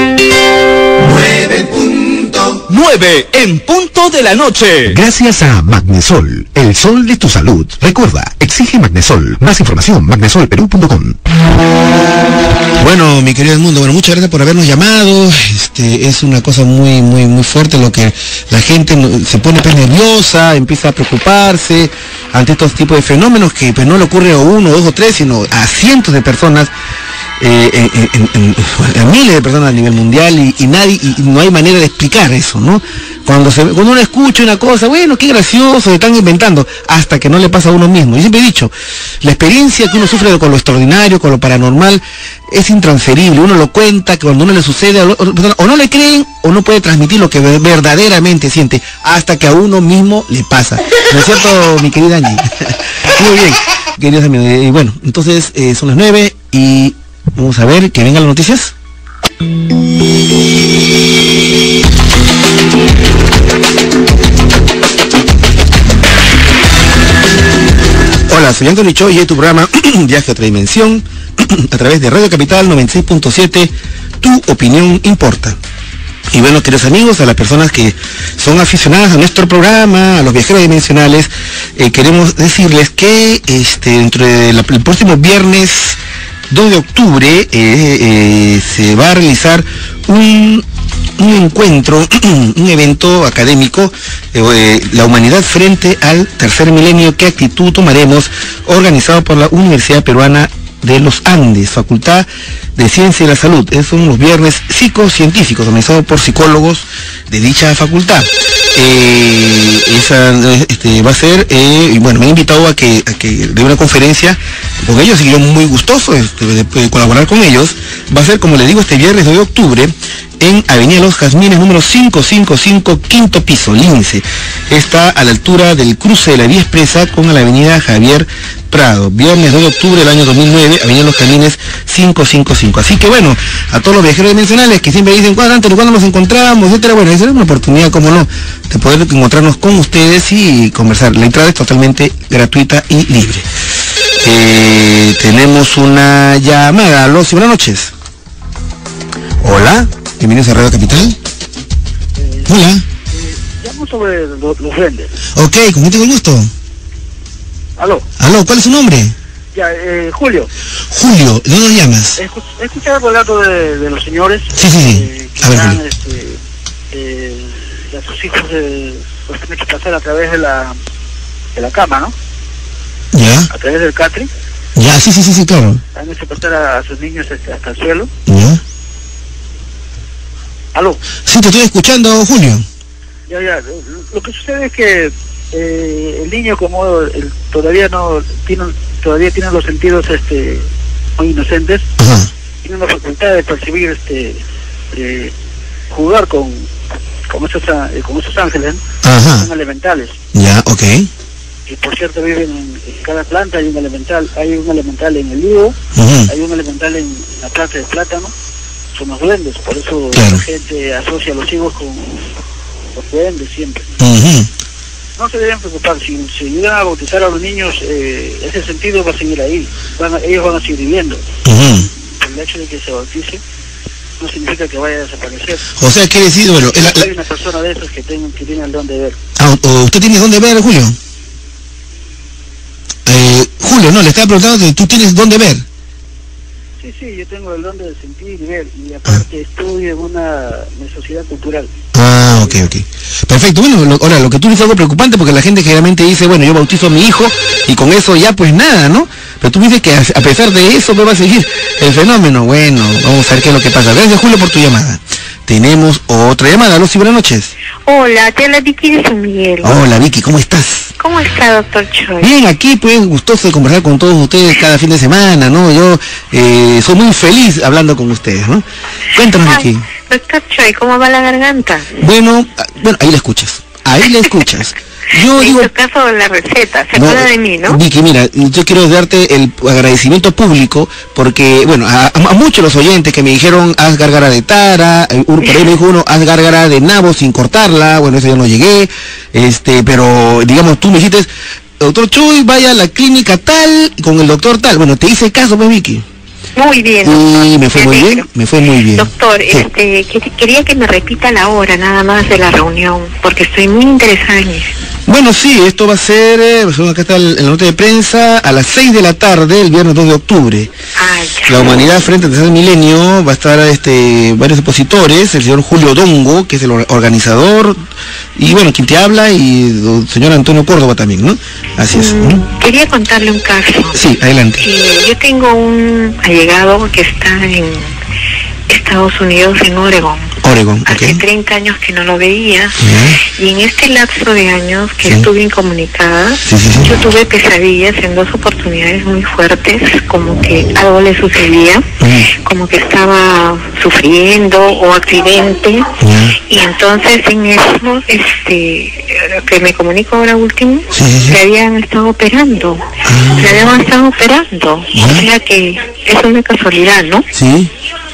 9 en punto de la noche. Gracias a Magnesol, el sol de tu salud. Recuerda, exige Magnesol. Más información, magnesolperú.com. Bueno, mi querido mundo, bueno, muchas gracias por habernos llamado. Es una cosa muy, muy, muy fuerte lo que la gente se pone pues nerviosa, empieza a preocuparse ante estos tipos de fenómenos que pues no le ocurre a uno, dos o tres, sino a cientos de personas, a miles de personas a nivel mundial, y no hay manera de explicar eso, ¿no? Cuando uno escucha una cosa, bueno, qué gracioso, se están inventando, hasta que no le pasa a uno mismo. Yo siempre he dicho, la experiencia que uno sufre con lo extraordinario, con lo paranormal, es intransferible. Uno lo cuenta, que cuando uno le sucede, o no le creen, o no puede transmitir lo que verdaderamente siente, hasta que a uno mismo le pasa. ¿No es cierto, mi querida Angie? Muy bien, queridos amigos. Y bueno, entonces son las 9 y vamos a ver que vengan las noticias. Hola, soy Anthony Cho y es tu programa Viaje a otra dimensión a través de Radio Capital 96.7. Tu opinión importa. Y bueno, queridos amigos, a las personas que son aficionadas a nuestro programa, a los viajeros dimensionales, queremos decirles que dentro del próximo viernes 2 de octubre se va a realizar un encuentro, un evento académico, la humanidad frente al tercer milenio, ¿qué actitud tomaremos?, organizado por la Universidad Peruana de los Andes, Facultad de Ciencia y la Salud. Esos son los viernes psicocientíficos, organizados por psicólogos de dicha facultad. Esa va a ser, y bueno, me han invitado a que dé una conferencia con ellos, y yo muy gustoso de colaborar con ellos. Va a ser, como les digo, este viernes 2 de octubre en Avenida Los Jazmines, número 555, quinto piso, Lince. Está a la altura del cruce de la vía expresa con la avenida Javier Prado. Viernes 2 de octubre del año 2009, Avenida Los Jazmines 555. Así que bueno, a todos los viajeros dimensionales que siempre dicen, ¿cuándo nos encontramos?, etcétera, bueno, esa es una oportunidad, como no, de poder encontrarnos con ustedes y conversar. La entrada es totalmente gratuita y libre. Tenemos una llamada. Aló, sí, buenas noches. Hola, bienvenidos a Radio Capital. Hola. Llamo sobre los duendes. Ok, ¿con quién tengo el gusto? Aló, ¿cuál es su nombre? Ya, Julio. Julio, ¿de dónde llamas? He escuchado el relato de los señores. Sí. Que dan, a sus hijos los tienen que pasar a través de la cama, ¿no? Ya. A través del catri. Ya, sí, claro. Han hecho pasar a sus niños hasta el suelo. Ya. ¿Aló? Sí, te estoy escuchando, Julio. Ya. Lo que sucede es que el niño, como todavía tiene los sentidos muy inocentes, tiene una facultad de percibir, jugar con esos ángeles, son elementales. Ya, ok. Y por cierto viven en cada planta, hay un elemental en el higo, hay un elemental en la planta de plátano, son los duendes, por eso la gente asocia a los higos con los duendes siempre. No se deben preocupar, si ayudan a bautizar a los niños, ese sentido va a seguir ahí, ellos van a seguir viviendo. El hecho de que se bautice no significa que vaya a desaparecer. O sea, quiere decir, bueno... Hay una persona de esos que tiene el don de ver. ¿Usted tiene don de ver, Julio? Julio, no, le estaba preguntando si tú tienes don de ver. Sí, yo tengo el don de sentir y ver, y aparte estudio en una sociedad cultural. Ok. Perfecto, bueno, ahora lo que tú dices es algo preocupante porque la gente generalmente dice, bueno, yo bautizo a mi hijo y con eso ya pues nada, ¿no? Pero tú dices que a pesar de eso me va a seguir el fenómeno. Bueno, vamos a ver qué es lo que pasa. Gracias, Julio, por tu llamada. Tenemos otra llamada. Aló, sí, buenas noches. Hola, te habla Vicky de San Miguel. Hola, Vicky, ¿cómo estás? ¿Cómo está, doctor Choi? Bien, aquí pues gustoso de conversar con todos ustedes cada fin de semana, ¿no? Yo soy muy feliz hablando con ustedes, ¿no? Cuéntanos, Vicky. Doctor Choi, ¿cómo va la garganta? Bueno, ahí la escuchas. Yo digo, en tu caso, la receta, se acuerda de mí, ¿no? Vicky, mira, yo quiero darte el agradecimiento público porque, bueno, a muchos de los oyentes que me dijeron, haz gárgara de tara, por ahí me dijo uno, haz gárgara de nabo sin cortarla, bueno, eso ya no llegué, pero, digamos, tú me dijiste, doctor Choi, vaya a la clínica tal, con el doctor tal, bueno, te hice caso, pues, Vicky. Muy bien, doctor. Y me fue muy bien. Doctor, sí. Quería que me repita la hora nada más de la reunión, porque estoy muy interesada en eso. Bueno, sí, esto va a ser, acá está en la nota de prensa, a las 6 de la tarde, el viernes 2 de octubre. La humanidad frente al tercer milenio, va a estar varios expositores, el señor Julio Dongo, que es el organizador, y bueno, quien te habla, y el señor Antonio Córdoba también, ¿no? Así es. Quería contarle un caso. Sí, adelante. Yo tengo un allegado que está en Estados Unidos, en Oregón. Hace 30 años que no lo veía, y en este lapso de años que estuve incomunicada, yo tuve pesadillas en 2 oportunidades muy fuertes, como que algo le sucedía, como que estaba sufriendo o accidente, y entonces en eso, que me comunico ahora último, le habían estado operando, o sea que es una casualidad, ¿no? Sí.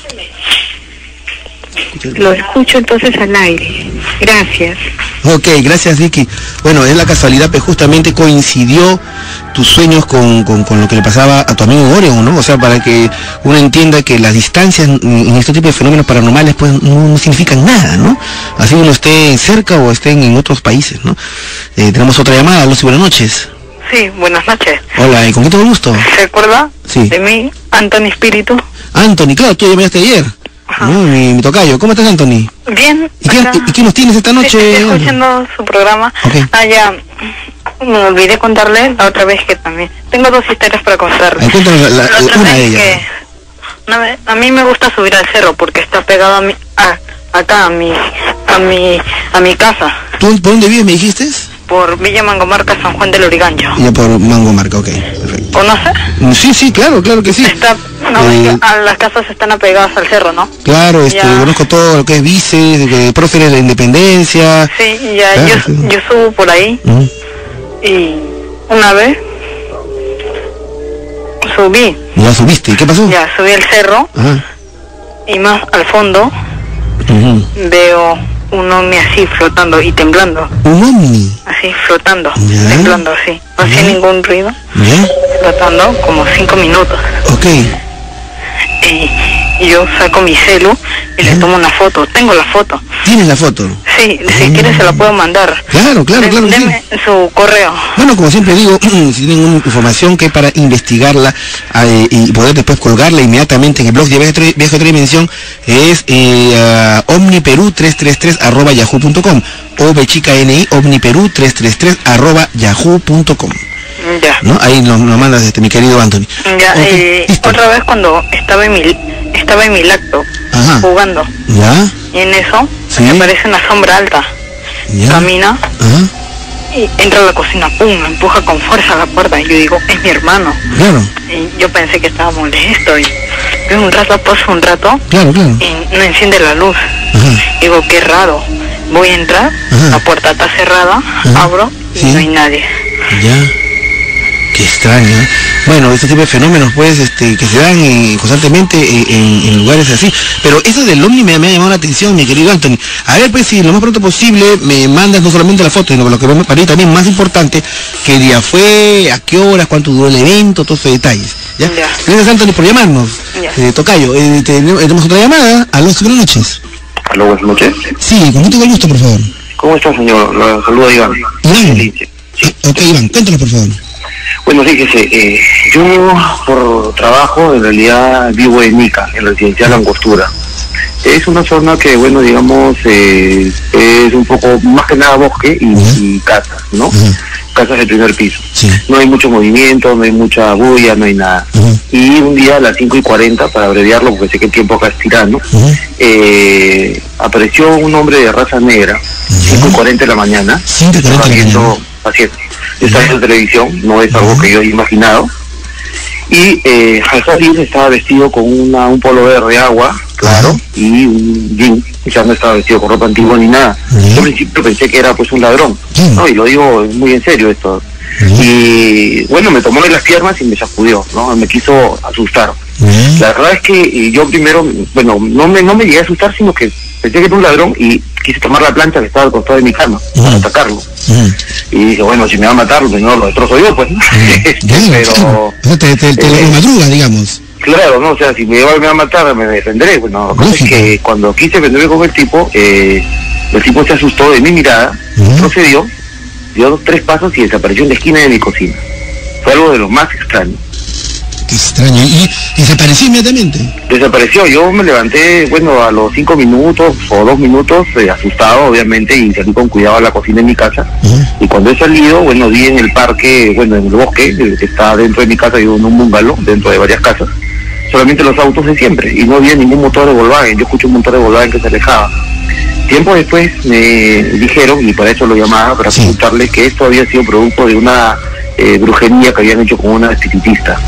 Lo escucho entonces al aire. Gracias. Ok, gracias, Vicky. Bueno, es la casualidad, pues justamente coincidió tus sueños con lo que le pasaba a tu amigo Oregon, ¿no? O sea, para que uno entienda que las distancias en este tipo de fenómenos paranormales pues no significan nada, ¿no? Así uno esté cerca o esté en otros países, ¿no? Tenemos otra llamada. Aló, sí, buenas noches. Sí, buenas noches. Hola, ¿y con qué todo gusto? ¿Se acuerda? Sí. De mí, Anthony Espíritu. Anthony, claro, tú llamaste ayer. Mi tocayo. ¿Cómo estás, Anthony? Bien. ¿Y qué nos tienes esta noche? Estoy escuchando su programa. Ya, me olvidé contarle la otra vez que también. Tengo 2 historias para contarle. Cuéntanos una de ellas. A mí me gusta subir al cerro porque está pegado a mi casa. ¿Tú por dónde vives, me dijiste? Por Villa Mangomarca, San Juan del Origancho. Ya, por Mangomarca, ok, perfecto. ¿Conoce? Sí, claro que sí. Las casas están apegadas al cerro, ¿no? Claro, conozco todo lo que es Vice, próceres de Independencia. Sí, yo subo por ahí, y una vez subí. ¿Ya subiste? ¿Y qué pasó? Ya, subí el cerro, y más al fondo veo un ovni así flotando y temblando. ¿Un ovni? Así flotando, temblando así. No hacía ningún ruido. Flotando como 5 minutos. Ok. Y yo saco mi celu y le tomo una foto. Tengo la foto. ¿Tienes la foto? Sí, si quieres se la puedo mandar. Claro. Deme su correo. Bueno, como siempre digo, si tienen una información que para investigarla y poder después colgarla inmediatamente en el blog de Viaje a otra dimensión, es omniperú333@yahoo.com o bchicani omniperú333@yahoo.com. Ya. ¿No? Ahí nos mandas mi querido Anthony. Ya, otra vez cuando estaba en mi laptop jugando. Ya. Y en eso me aparece una sombra alta. Camina y entra a la cocina, pum, me empuja con fuerza a la puerta y yo digo, es mi hermano. Claro. Y yo pensé que estaba molesto y un rato paso un rato, claro, y no enciende la luz. Digo, qué raro. Voy a entrar, la puerta está cerrada, abro y no hay nadie. Ya. Qué extraño. Bueno, este tipo de fenómenos, pues, que se dan constantemente en lugares así. Pero eso del ovni me ha llamado la atención, mi querido Anthony. A ver, pues, si lo más pronto posible me mandas no solamente la foto, sino lo que para mí también más importante, qué día fue, a qué horas, cuánto duró el evento, todos esos detalles. ¿Ya? Gracias, Anthony, por llamarnos. Tocayo, tenemos otra llamada. Aló, buenas noches. Aló, buenas noches. Sí, con mucho gusto, por favor. ¿Cómo está, señor? La saluda Iván. Iván. Ok, Iván, cuéntanos, por favor. Bueno, fíjese, yo por trabajo en realidad vivo en Ica, en Residencial Angostura. Es una zona que, bueno, digamos, es un poco más que nada bosque y casas, ¿no? Casas del primer piso. No hay mucho movimiento, no hay mucha bulla, no hay nada. Y un día a las 5:40, para abreviarlo, porque sé que el tiempo acá es tirano, apareció un hombre de raza negra, 5:40 de la mañana, viendo pacientes. Está viendo televisión, no es algo que yo he imaginado. Y al salir estaba vestido con un polo verde agua, claro, y un jean. Ya no estaba vestido con ropa antigua ni nada. Yo al principio pensé que era pues un ladrón, ¿no? Y lo digo muy en serio esto. Y bueno, me tomó de las piernas y me sacudió, ¿no? Me quiso asustar. La verdad es que yo primero, bueno, no me llegué a asustar, sino que pensé que era un ladrón y quise tomar la plancha que estaba al costado de mi cama para atacarlo. Y dije, bueno, si me va a matar, pues no, lo destrozo yo, pues. Pero... te madruga, digamos. Claro, no, o sea, si me va a matar, me defenderé. Bueno, la cosa es que cuando quise defenderme con el tipo se asustó de mi mirada, procedió, dio 3 pasos y desapareció en la esquina de mi cocina. Fue algo de lo más extraño. Qué extraño. ¿Y desapareció inmediatamente? Desapareció. Yo me levanté, bueno, a los 5 minutos o 2 minutos, asustado, obviamente, y salí con cuidado a la cocina de mi casa. Y cuando he salido, bueno, vi en el parque, bueno, en el bosque, que está dentro de mi casa, yo en un bungalow, dentro de varias casas, solamente los autos de siempre, y no había ningún motor de Volkswagen. Yo escuché un motor de Volkswagen que se alejaba. Tiempo después me dijeron, y para eso lo llamaba, para consultarle que esto había sido producto de una brujería que habían hecho con una espiritista.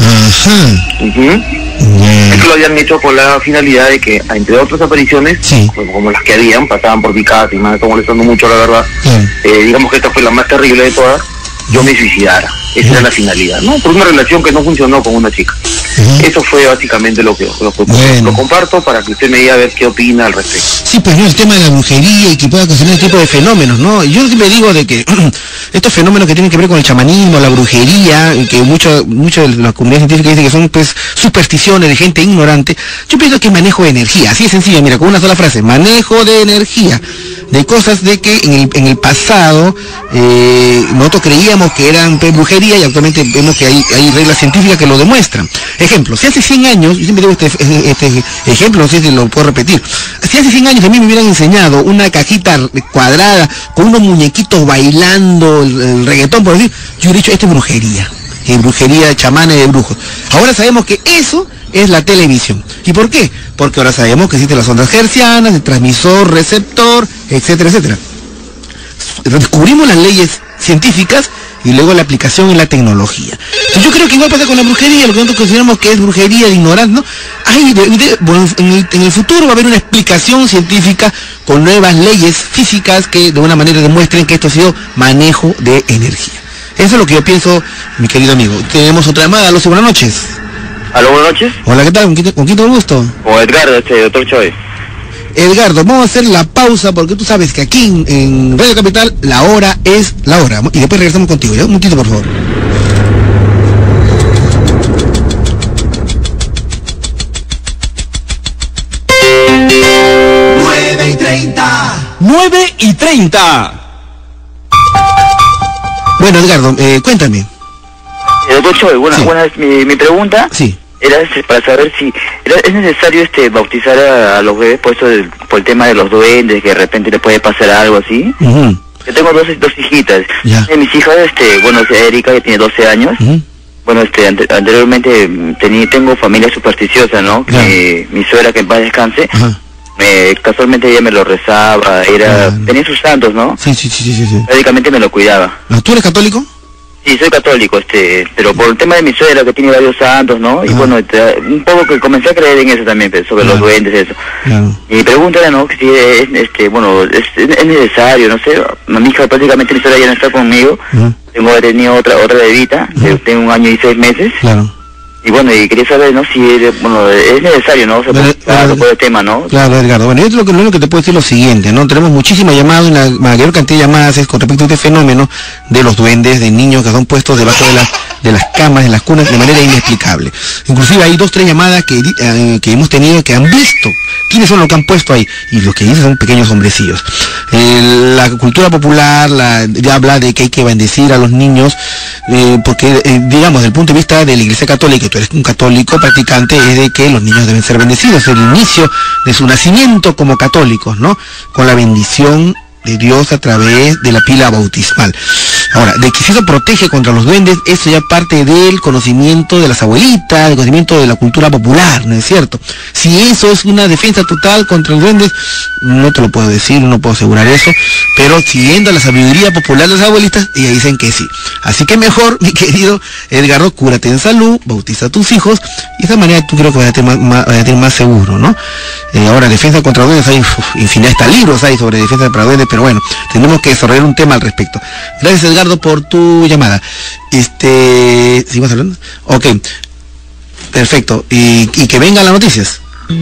Esto lo habían hecho con la finalidad de que, entre otras apariciones, como las que habían, pasaban por mi casa y me está molestando mucho, la verdad, digamos que esta fue la más terrible de todas, yo me suicidara. Esa era la finalidad, ¿no? Por una relación que no funcionó con una chica. Eso fue básicamente lo que lo comparto para que usted me diga a ver qué opina al respecto. Sí, pues no, el tema de la brujería y que pueda ocasionar este tipo de fenómenos, ¿no? Yo siempre digo de que estos fenómenos que tienen que ver con el chamanismo, la brujería, que mucho de la comunidad científica dice que son pues supersticiones de gente ignorante, yo pienso que es manejo de energía, así de sencillo, mira, con una sola frase, manejo de energía, de cosas de que en el pasado nosotros creíamos que eran brujería y actualmente vemos que hay reglas científicas que lo demuestran. Ejemplo, si hace 100 años, yo siempre digo este ejemplo, no sé si lo puedo repetir, si hace 100 años a mí me hubieran enseñado una cajita cuadrada con unos muñequitos bailando el reggaetón, por decir, yo hubiera dicho, esto es brujería, brujería de chamanes, de brujos. Ahora sabemos que eso es la televisión. ¿Y por qué? Porque ahora sabemos que existen las ondas hertzianas, el transmisor, receptor, etcétera, etcétera. Descubrimos las leyes científicas y luego la aplicación en la tecnología. Entonces yo creo que igual pasa con la brujería, lo que nosotros consideramos que es brujería de ignorancia, ¿no? En el futuro va a haber una explicación científica con nuevas leyes físicas que de una manera demuestren que esto ha sido manejo de energía. Eso es lo que yo pienso, mi querido amigo. Tenemos otra llamada. Aló, buenas noches. Aló, buenas noches. Hola, ¿qué tal? ¿Con quién tengo el gusto? Con Edgardo, doctor Chávez. Edgardo, vamos a hacer la pausa porque tú sabes que aquí en Radio Capital la hora es la hora. Y después regresamos contigo, ¿ya? Un momentito, por favor. ¡9:30! Bueno, Edgardo, cuéntame. Doctor Chávez, buenas, mi pregunta era para saber si es necesario bautizar a los bebés por el tema de los duendes, que de repente le puede pasar algo así. Yo tengo dos hijitas. Mis hijas, Erika, que tiene 12 años. Bueno, anteriormente tengo familia supersticiosa, ¿no? Mi suegra, que en paz descanse, casualmente ella me lo rezaba, tenía sus santos, ¿no? Sí. Prácticamente me lo cuidaba. ¿Tú eres católico? Sí, soy católico, pero por el tema de mi suegra que tiene varios santos, ¿no? Y bueno, un poco que comencé a creer en eso también, sobre los duendes, eso. Mi pregunta era, ¿no? Que si es, es necesario, no sé, mi hija prácticamente mi suegra ya no está conmigo, he tenido otra bebita, tengo 1 año y 6 meses. Y bueno, y quería saber, ¿no? Si es necesario, ¿no? O sea, por el tema, ¿no? Claro, Edgardo. Bueno, yo lo único que te puedo decir es lo siguiente, ¿no? Tenemos muchísimas llamadas, una mayor cantidad de llamadas es con respecto a este fenómeno de los duendes, de niños que son puestos debajo de las camas, de las cunas, de manera inexplicable. Inclusive hay 2 o 3 llamadas que hemos tenido que han visto quiénes son los que han puesto ahí, y los que dicen son pequeños hombrecillos. La cultura popular ya habla de que hay que bendecir a los niños, porque, digamos, desde el punto de vista de la Iglesia Católica, tú eres un católico practicante, es de que los niños deben ser bendecidos, el inicio de su nacimiento como católicos, ¿no? Con la bendición de Dios a través de la pila bautismal. Ahora, de que si eso protege contra los duendes, eso ya parte del conocimiento de las abuelitas, del conocimiento de la cultura popular, ¿no es cierto? Si eso es una defensa total contra los duendes, no te lo puedo decir, no puedo asegurar eso, pero siguiendo la sabiduría popular de las abuelitas, ellas dicen que sí. Así que mejor, mi querido Edgardo, cúrate en salud, bautiza a tus hijos, y de esa manera tú creo que vas a tener más seguro, ¿no? Ahora, defensa contra duendes, hay infinidad de libros hay sobre defensa contra duendes, pero bueno, tenemos que desarrollar un tema al respecto. Gracias, Edgardo, por tu llamada. ¿Seguimos hablando? Ok, perfecto. Y que vengan las noticias.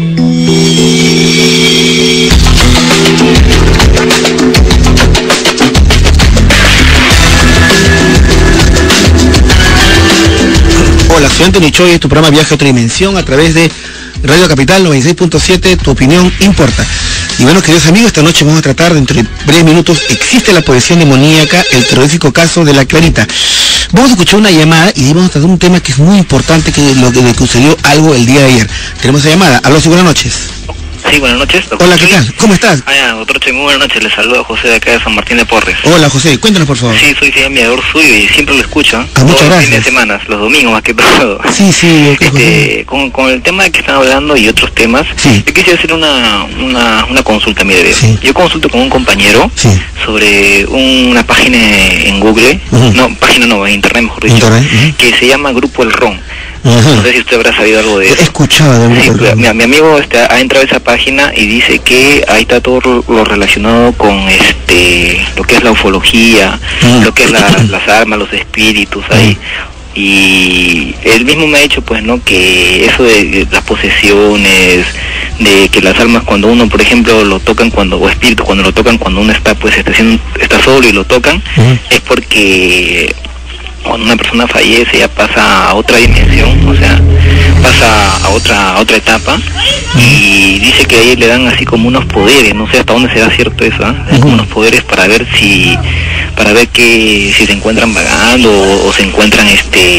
Hola, soy Anthony Choi, es tu programa Viaje a otra dimensión a través de Radio Capital 96.7, tu opinión importa. Y bueno, queridos amigos, esta noche vamos a tratar, dentro de breves minutos, existe la posesión demoníaca, el terrorífico caso de la Clarita. Vamos a escuchar una llamada y vamos a tratar un tema que es muy importante, que es lo que sucedió algo el día de ayer. Tenemos esa llamada. Aló, sí, buenas noches. Sí, buenas noches. Hola, ¿qué tal? ¿Cómo estás? Doctor Che, muy buenas noches. Les saludo a José de acá de San Martín de Porres. Hola, José, cuéntanos, por favor. Sí, soy admirador suyo y siempre lo escucho. Muchas gracias. Los fines de semana, los domingos más que todo. Sí. Con el tema de que están hablando y otros temas, yo quisiera hacer una consulta, mire. Sí. Yo consulto con un compañero sobre una página en Google, en Internet, mejor dicho, que se llama Grupo El Ron. No sé si usted habrá sabido algo de eso. He escuchado de eso. Mi amigo ha entrado a esa página y dice que ahí está todo lo relacionado con lo que es la ufología, lo que es las almas, los espíritus ahí. Y él mismo me ha dicho, pues, ¿no? Que eso de las posesiones, de que las almas cuando uno, por ejemplo, lo tocan o espíritus cuando lo tocan cuando uno está, pues, está solo y lo tocan, es porque cuando una persona fallece ya pasa a otra dimensión, o sea, pasa a otra etapa, y dice que ahí le dan así como unos poderes, no sé hasta dónde será cierto eso, le dan como unos poderes para ver si se encuentran vagando o se encuentran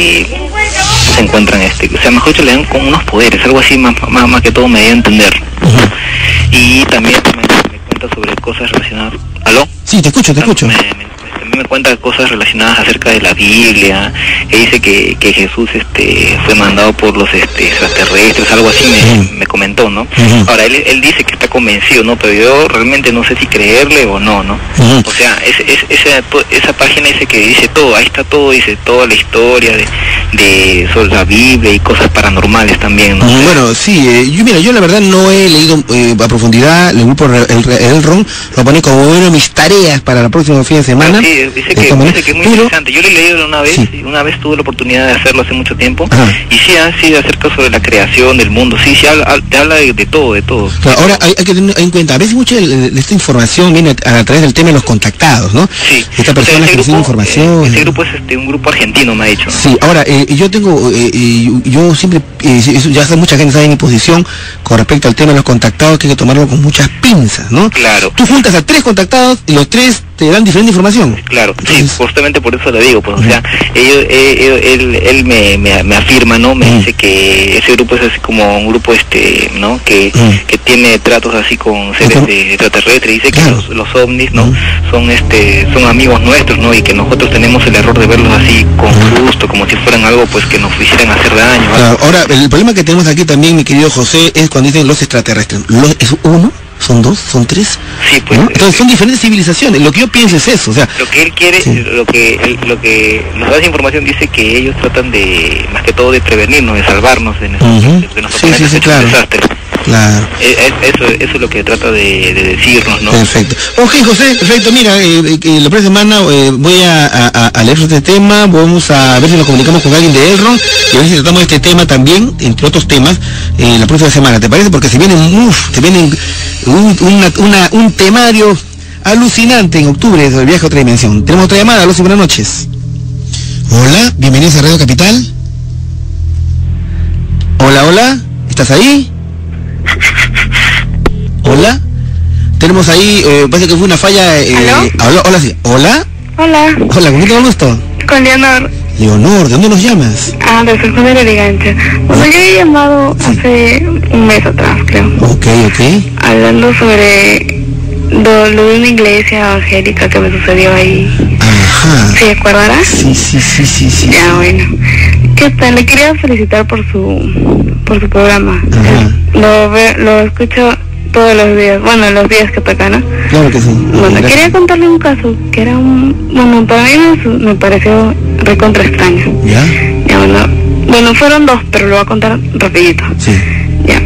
o sea, mejor dicho, le dan como unos poderes, algo así más que todo me dio a entender. Y también me cuenta sobre cosas relacionadas. ¿Aló? Sí, te escucho. También me cuenta cosas relacionadas acerca de la Biblia, que dice que Jesús fue mandado por los extraterrestres, algo así me comentó, ¿no? Ahora, él dice que está convencido, ¿no? Pero yo realmente no sé si creerle o no, ¿no? O sea, esa página dice que dice todo, ahí está todo, dice toda la historia sobre la Biblia y cosas paranormales también, ¿no? Bueno, sí, yo la verdad no he leído a profundidad el grupo El Ron, lo pone como uno de mis tareas para la próxima fin de semana. Sí, dice que es muy interesante. Yo lo he leído una vez, y una vez tuve la oportunidad de hacerlo hace mucho tiempo, y sí acerca sobre la creación del mundo, te habla de todo. Claro, ahora hay que tener en cuenta, a veces mucha de esta información viene a través del tema de los contactados, ¿no? Sí. Esta persona que recibe información. Ese grupo es un grupo argentino, me ha dicho. Sí, ahora, yo siempre, ya mucha gente sabe en mi posición con respecto al tema de los contactados, que hay que tomarlo con muchas pinzas, ¿no? Claro. Tú juntas a 3 contactados y los 3 te dan diferente información. Claro, sí, justamente por eso le digo, pues, o sea, él me afirma, ¿no? Me dice que ese grupo es así como un grupo, ¿no? Que tiene tratos así con seres extraterrestres, dice que los ovnis, ¿no? Son amigos nuestros, ¿no? Y que nosotros tenemos el error de verlos así con gusto, como si fueran algo, pues, que nos quisieran hacer daño. Claro, ahora, el problema que tenemos aquí también, mi querido José, es cuando dicen los extraterrestres. ¿Es uno? ¿Son 2? ¿Son 3? Sí, pues. ¿No? Entonces son diferentes civilizaciones. Lo que yo pienso es eso, o sea... Lo que él quiere, sí. lo que nos da esa información dice que ellos tratan de, más que todo, de prevenirnos, de salvarnos de nuestros claro. desastres. Claro. Eso es lo que trata de decirnos, ¿no? Perfecto. Ok, José, perfecto. Mira, la próxima semana voy a leer este tema, vamos a ver si nos comunicamos con alguien de Elron y a ver si tratamos este tema también, entre otros temas, la próxima semana. ¿Te parece? Porque se viene un temario alucinante en octubre del viaje a otra dimensión. Tenemos otra llamada. Aló, buenas noches. Hola, bienvenidos a Radio Capital. Hola, ¿estás ahí? Hola, tenemos ahí, parece que fue una falla. Hola, sí. Hola, ¿con quién tengo gusto? Con Leonor. Leonor, ¿de dónde nos llamas? De San Juan de la Elegancia. Bueno, yo he llamado hace un mes atrás, creo. Ok. Hablando sobre lo de una iglesia evangélica que me sucedió ahí. Ajá. ¿Se acordará? Sí. Ya, bueno. ¿Qué tal? Le quería felicitar por su programa. Lo escucho todos los días, bueno, los días que toca, ¿no? Claro que sí. Bueno, quería contarle un caso que era para mí me pareció recontra extraño. ¿Ya? Ya, bueno, fueron 2, pero lo voy a contar rapidito. Sí. Ya.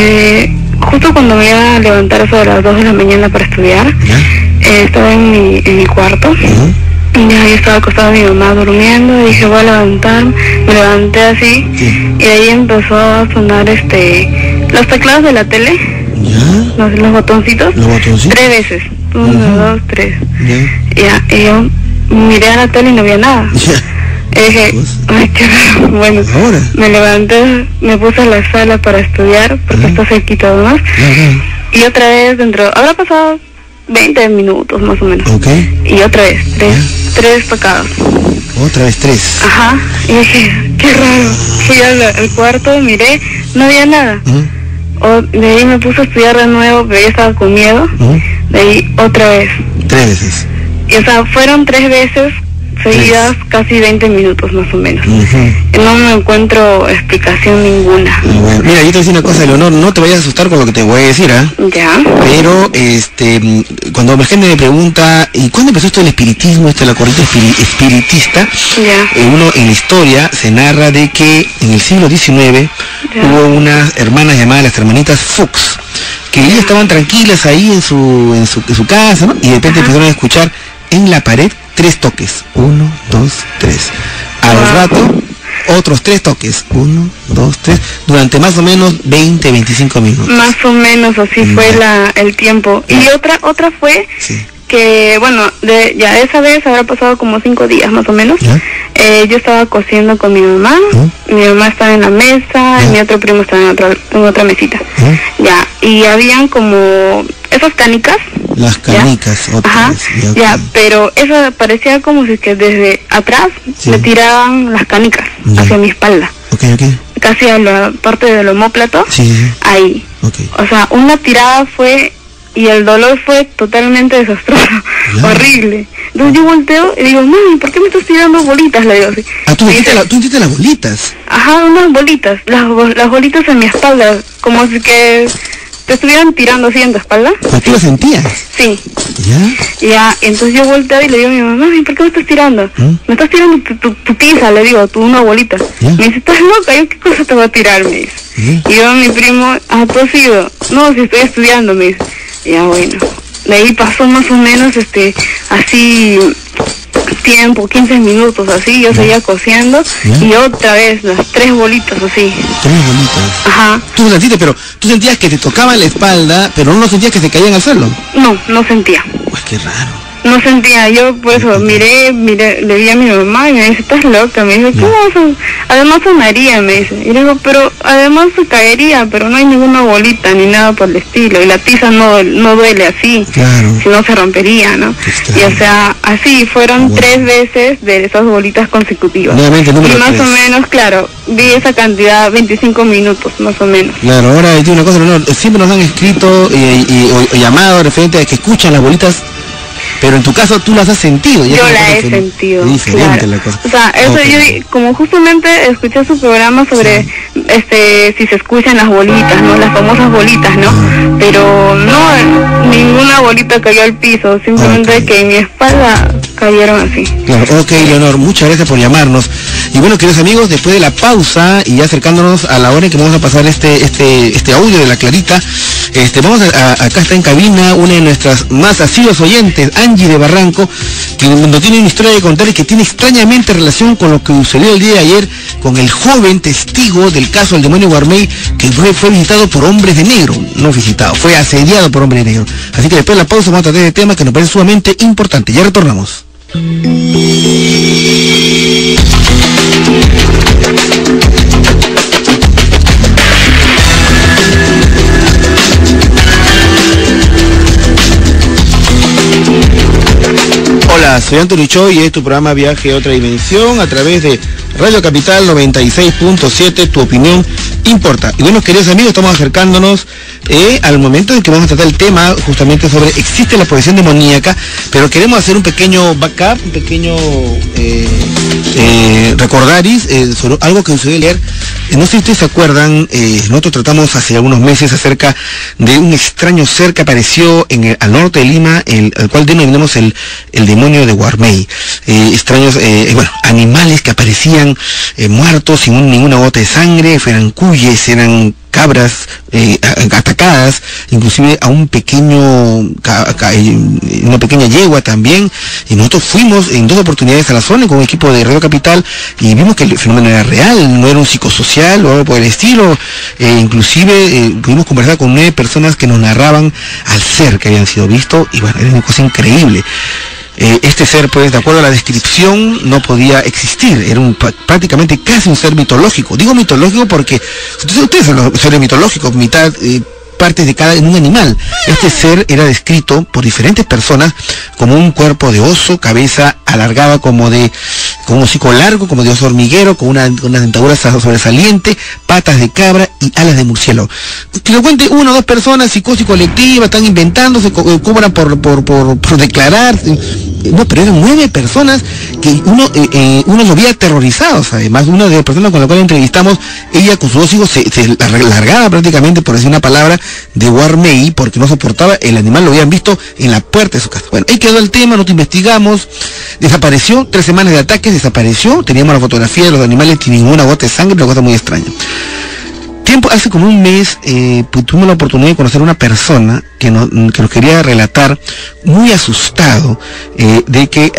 Justo cuando me iba a levantar eso de las 2 de la mañana para estudiar, estaba en mi cuarto. Ya, yo estaba acostada mi mamá durmiendo, dije voy a levantarme, me levanté así, y ahí empezó a sonar los teclados de la tele, los botoncitos, 3 veces, 1, 2, 3, ya, y yo miré a la tele y no había nada, y dije, ay, qué raro. Bueno, me levanté, me puse a la sala para estudiar, porque está cerquita además, y otra vez habrá pasado 20 minutos más o menos, y otra vez, 3 tocados. Otra vez 3. Ajá, y dije, qué raro. Fui al cuarto, miré, no había nada. De ahí me puse a estudiar de nuevo, pero ya estaba con miedo. De ahí otra vez. 3 veces. Y, o sea, fueron 3 veces seguidas, casi 20 minutos más o menos. No me encuentro explicación ninguna. Bueno, mira, yo te voy a decir una cosa, Leonor, no te vayas a asustar con lo que te voy a decir, Ya. Pero, cuando la gente me pregunta, ¿y cuándo empezó esto del espiritismo, la corriente espiritista? Uno en la historia se narra de que en el siglo XIX hubo unas hermanas llamadas las hermanitas Fuchs, que ellas estaban tranquilas ahí en su casa, ¿no? Y de repente empezaron a escuchar en la pared 3 toques, 1, 2, 3. Al rato, otros 3 toques, 1, 2, 3, durante más o menos 20, 25 minutos. Más o menos así fue el tiempo. Y otra fue que, bueno, ya esa vez habrá pasado como 5 días más o menos. Yo estaba cociendo con mi mamá, mi mamá estaba en la mesa, y mi otro primo estaba en otra mesita. Ya, y habían como esas canicas. Las canicas, pero eso parecía como si que desde atrás me tiraban las canicas hacia mi espalda. Casi a la parte del omóplato, ahí. O sea, una tirada fue, y el dolor fue totalmente desastroso, horrible. Entonces yo volteo y digo, mami, ¿por qué me estás tirando bolitas? Le digo así. ¿Tú hiciste las bolitas? Ajá, unas bolitas, las bolitas en mi espalda, como si que te estuvieran tirando así en tu espalda. ¿Pero tú lo sentías? Sí. Ya, entonces yo volteo y le digo a mi mamá, mami, ¿por qué me estás tirando? Me estás tirando tu tiza, le digo, una bolita. Me dice, ¿estás loca? ¿Yo qué cosa te voy a tirar? Me dice. Y yo a mi primo, ¿tú has ido? No, si estoy estudiando, me dice. Ya, bueno, de ahí pasó más o menos así tiempo, 15 minutos así, yo seguía cosiendo y otra vez las 3 bolitas así. 3 bolitas. Ajá. Tú sentías que te tocaban la espalda, pero no sentías que se caían al suelo. No sentía. Pues qué raro. No sentía, yo por eso miré, le vi a mi mamá y me dice, estás loca, me dice, ¿cómo eso? Además sonaría, me dice, y le digo, pero además se caería, pero no hay ninguna bolita ni nada por el estilo, y la tiza no duele así, si no se rompería, ¿no? Y o sea, así fueron 3 veces de esas bolitas consecutivas. Nuevamente, y más 3. O menos, claro, vi esa cantidad, 25 minutos, más o menos. Claro, ahora hay una cosa, siempre nos han escrito o llamado referente a que escuchan las bolitas pero en tu caso tú las has sentido. Yo la he sentido. Es diferente claro. la cosa. O sea, eso yo, como justamente escuché su programa sobre si se escuchan las bolitas, ¿no? Las famosas bolitas, ¿no? Pero no, ninguna bolita cayó al piso, simplemente que en mi espalda cayeron así. Claro, ok, Leonor, muchas gracias por llamarnos. Y bueno, queridos amigos, después de la pausa y ya acercándonos a la hora en que vamos a pasar este audio de la Clarita, vamos acá está en cabina una de nuestras más asiduos oyentes, Angie de Barranco, que nos tiene una historia de contar y que tiene extrañamente relación con lo que sucedió el día de ayer con el joven testigo del caso del demonio Guarmey, que fue visitado por hombres de negro, no visitado, fue asediado por hombres de negro. Así que después de la pausa vamos a tratar de tema que nos parece sumamente importante. Ya retornamos. Hola, soy Antonio Choi y es tu programa Viaje a otra dimensión a través de Radio Capital 96.7, tu opinión importa. Y bueno, queridos amigos, estamos acercándonos al momento en que vamos a tratar el tema justamente sobre existe la posesión demoníaca, pero queremos hacer un pequeño backup, un pequeño recordaris sobre algo que sucedió ayer. No sé si ustedes se acuerdan, nosotros tratamos hace algunos meses acerca de un extraño ser que apareció al norte de Lima, al cual denominamos el demonio de Guarmey. Extraños, animales que aparecían muertos sin ninguna gota de sangre, eran cuyes, eran cabras atacadas, inclusive a un una pequeña yegua también, y nosotros fuimos en 2 oportunidades a la zona con un equipo de Radio Capital y vimos que el fenómeno era real, no era un psicosocial o algo por el estilo. Inclusive pudimos conversar con 9 personas que nos narraban al ser que habían sido vistos, y bueno, era una cosa increíble. Este ser, pues, de acuerdo a la descripción, no podía existir, era prácticamente casi un ser mitológico. Digo mitológico porque ustedes son los seres mitológicos, mitad partes de en un animal. Este ser era descrito por diferentes personas como un cuerpo de oso, cabeza alargada con un hocico largo, como de oso hormiguero, con una dentadura sobresaliente, patas de cabra y alas de murciélago. Que lo cuente 1 o 2 personas, psicosis colectiva, están inventando, se cobran por declarar. No, pero eran 9 personas que uno los veía aterrorizados. Además, una de las personas con la cual entrevistamos, ella con sus 2 hijos se largaba prácticamente, por decir una palabra, de Guarmey, porque no soportaba, el animal lo habían visto en la puerta de su casa. Bueno, ahí quedó el tema, nosotros investigamos, desapareció, 3 semanas de ataques, desapareció, teníamos la fotografía de los animales sin ninguna gota de sangre, una cosa muy extraña. Hace como un mes tuvimos la oportunidad de conocer a una persona que nos quería relatar, muy asustado, de que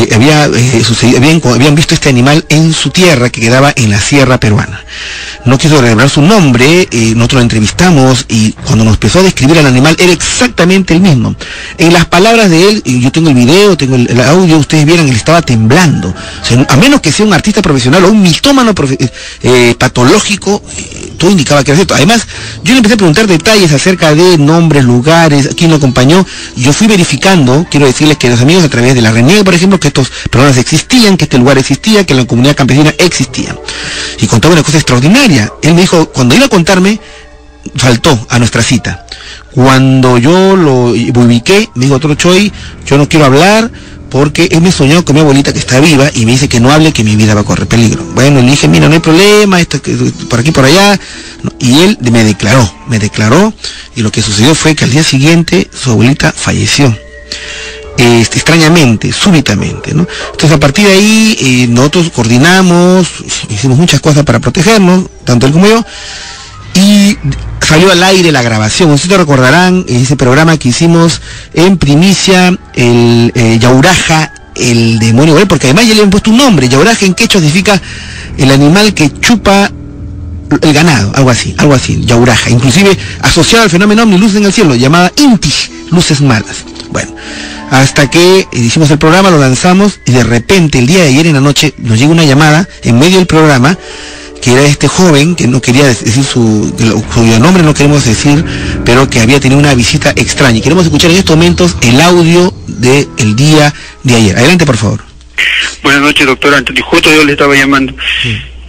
habían visto este animal en su tierra, que quedaba en la sierra peruana. No quiso revelar su nombre, nosotros lo entrevistamos y cuando nos empezó a describir al animal era exactamente el mismo. En las palabras de él, yo tengo el video, tengo el audio, ustedes vieron, él estaba temblando. O sea, a menos que sea un artista profesional o un mitómano patológico, todo indicaba que era cierto. Además, yo le empecé a preguntar detalles acerca de nombres, lugares, quién lo acompañó. Yo fui verificando, quiero decirles que los amigos a través de la RENIEG, por ejemplo, que estos programas existían, que este lugar existía, que la comunidad campesina existía. Y contaba una cosa extraordinaria. Él me dijo, cuando iba a contarme, faltó a nuestra cita. Cuando yo lo ubiqué, me dijo, Toro Choi, yo no quiero hablar porque él me soñó con mi abuelita que está viva y me dice que no hable, que mi vida va a correr peligro. Bueno, le dije, mira, no hay problema, esto, por aquí, por allá. No, y él me declaró, y lo que sucedió fue que al día siguiente su abuelita falleció. Extrañamente, súbitamente, ¿no? Entonces a partir de ahí nosotros coordinamos, hicimos muchas cosas para protegernos, tanto él como yo, y salió al aire la grabación. Ustedes recordarán ese programa que hicimos en primicia, el Yauraja, el demonio, porque además ya le han puesto un nombre. Yauraja en quechua significa el animal que chupa el ganado, algo así, Yauraja, inclusive asociado al fenómeno ovni, luces en el cielo, llamada Inti, luces malas. Bueno, hasta que hicimos el programa, lo lanzamos, y de repente el día de ayer en la noche nos llega una llamada en medio del programa, que era este joven, que no quería decir cuyo nombre no queremos decir, pero que había tenido una visita extraña. Y queremos escuchar en estos momentos el audio del día de ayer. Adelante, por favor. Buenas noches, doctor Antonio. Justo yo le estaba llamando. Sí.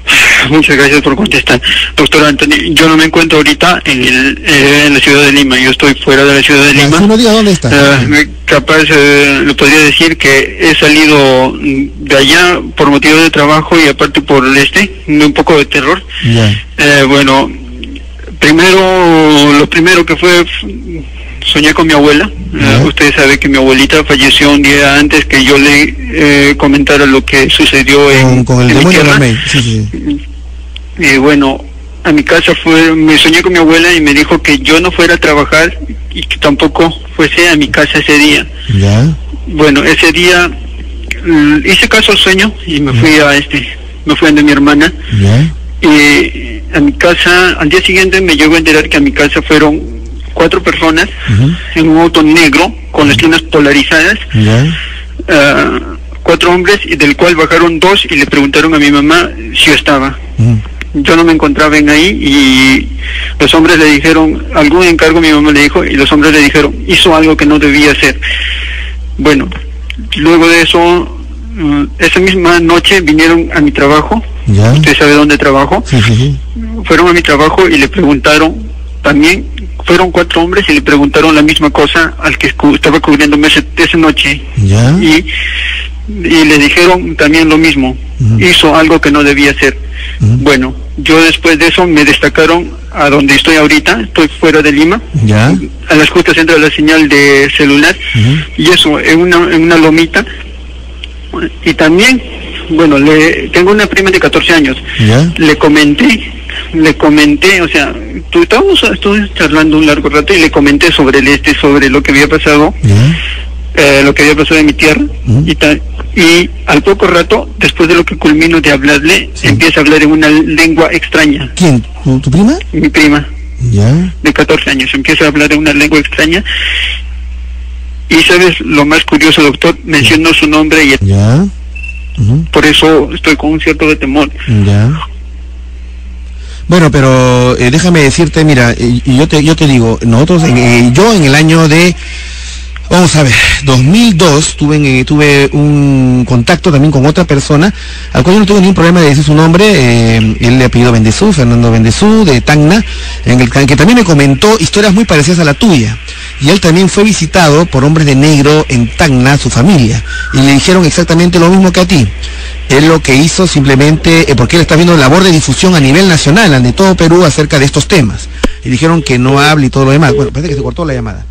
Muchas gracias por contestar. Doctor Anthony, yo no me encuentro ahorita en la ciudad de Lima, yo estoy fuera de la ciudad de Lima. ¿No diga dónde está? Capaz le podría decir que he salido de allá por motivo de trabajo y aparte por un poco de terror. Bueno, lo primero que fue, soñé con mi abuela. Usted sabe que mi abuelita falleció un día antes que yo le comentara lo que sucedió con el demonio Warmey. Y bueno, a mi casa me soñé con mi abuela y me dijo que yo no fuera a trabajar y que tampoco fuese a mi casa ese día. Bueno, ese día hice caso al sueño y me fui me fui a mi hermana. Y a mi casa, al día siguiente me llegó a enterar que a mi casa fueron 4 personas en un auto negro con las lunas polarizadas, 4 hombres, y del cual bajaron 2 y le preguntaron a mi mamá si yo estaba. Yo no me encontraba ahí y los hombres le dijeron, algún encargo mi mamá le dijo, y los hombres le dijeron, hizo algo que no debía hacer. Bueno, luego de eso, esa misma noche vinieron a mi trabajo. Usted sabe dónde trabajo. Fueron a mi trabajo y le preguntaron también, fueron 4 hombres y le preguntaron la misma cosa al que estaba cubriéndome esa noche. Y le dijeron también lo mismo, hizo algo que no debía hacer. Bueno, yo después de eso me destacaron a donde estoy ahorita, estoy fuera de Lima, a las justas entra la señal de celular, y eso, en una lomita. Y también, bueno, tengo una prima de 14 años, le comenté, o sea, estuve charlando un largo rato y le comenté sobre lo que había pasado, lo que había pasado en mi tierra, y al poco rato, después de lo que culmino de hablarle, empieza a hablar en una lengua extraña. ¿Quién? ¿Tu prima? Mi prima, de 14 años, empieza a hablar en una lengua extraña. Y sabes lo más curioso, doctor, mencionó su nombre y por eso estoy con un cierto de temor. Bueno, pero déjame decirte, mira, yo te digo, nosotros, yo en el año de, vamos a ver, 2002 tuve un contacto también con otra persona, al cual yo no tuve ningún problema de decir su nombre, él le apellido Bendezú, Fernando Bendezú, de Tacna, que también me comentó historias muy parecidas a la tuya. Y él también fue visitado por hombres de negro en Tacna, su familia, y le dijeron exactamente lo mismo que a ti. Él lo que hizo simplemente, porque él está viendo labor de difusión a nivel nacional, de todo Perú, acerca de estos temas. Y dijeron que no hable y todo lo demás. Bueno, parece que se cortó la llamada.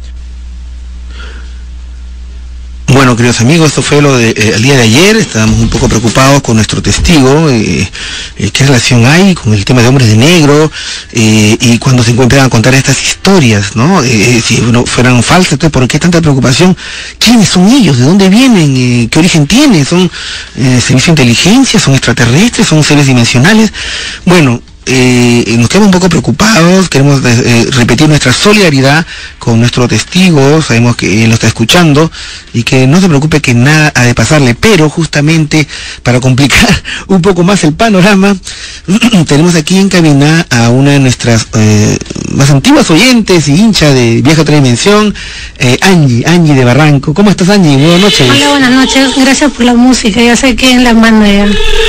Bueno, queridos amigos, esto fue lo del día de ayer. Estábamos un poco preocupados con nuestro testigo, qué relación hay con el tema de hombres de negro, y cuando se encuentran a contar estas historias, ¿no? Si fueran falsas, entonces, ¿por qué tanta preocupación? ¿Quiénes son ellos? ¿De dónde vienen? ¿Qué origen tienen? ¿Son servicio de inteligencia? ¿Son extraterrestres? ¿Son seres dimensionales? Bueno, nos quedamos un poco preocupados, queremos repetir nuestra solidaridad con nuestro testigo, sabemos que él lo está escuchando y que no se preocupe, que nada ha de pasarle, pero justamente para complicar un poco más el panorama, tenemos aquí en cabina a una de nuestras más antiguas oyentes y hincha de Viaje a Otra Dimensión, Angie de Barranco. ¿Cómo estás, Angie? Buenas noches. Hola, buenas noches, gracias por la música, ya sé que en la mano ya.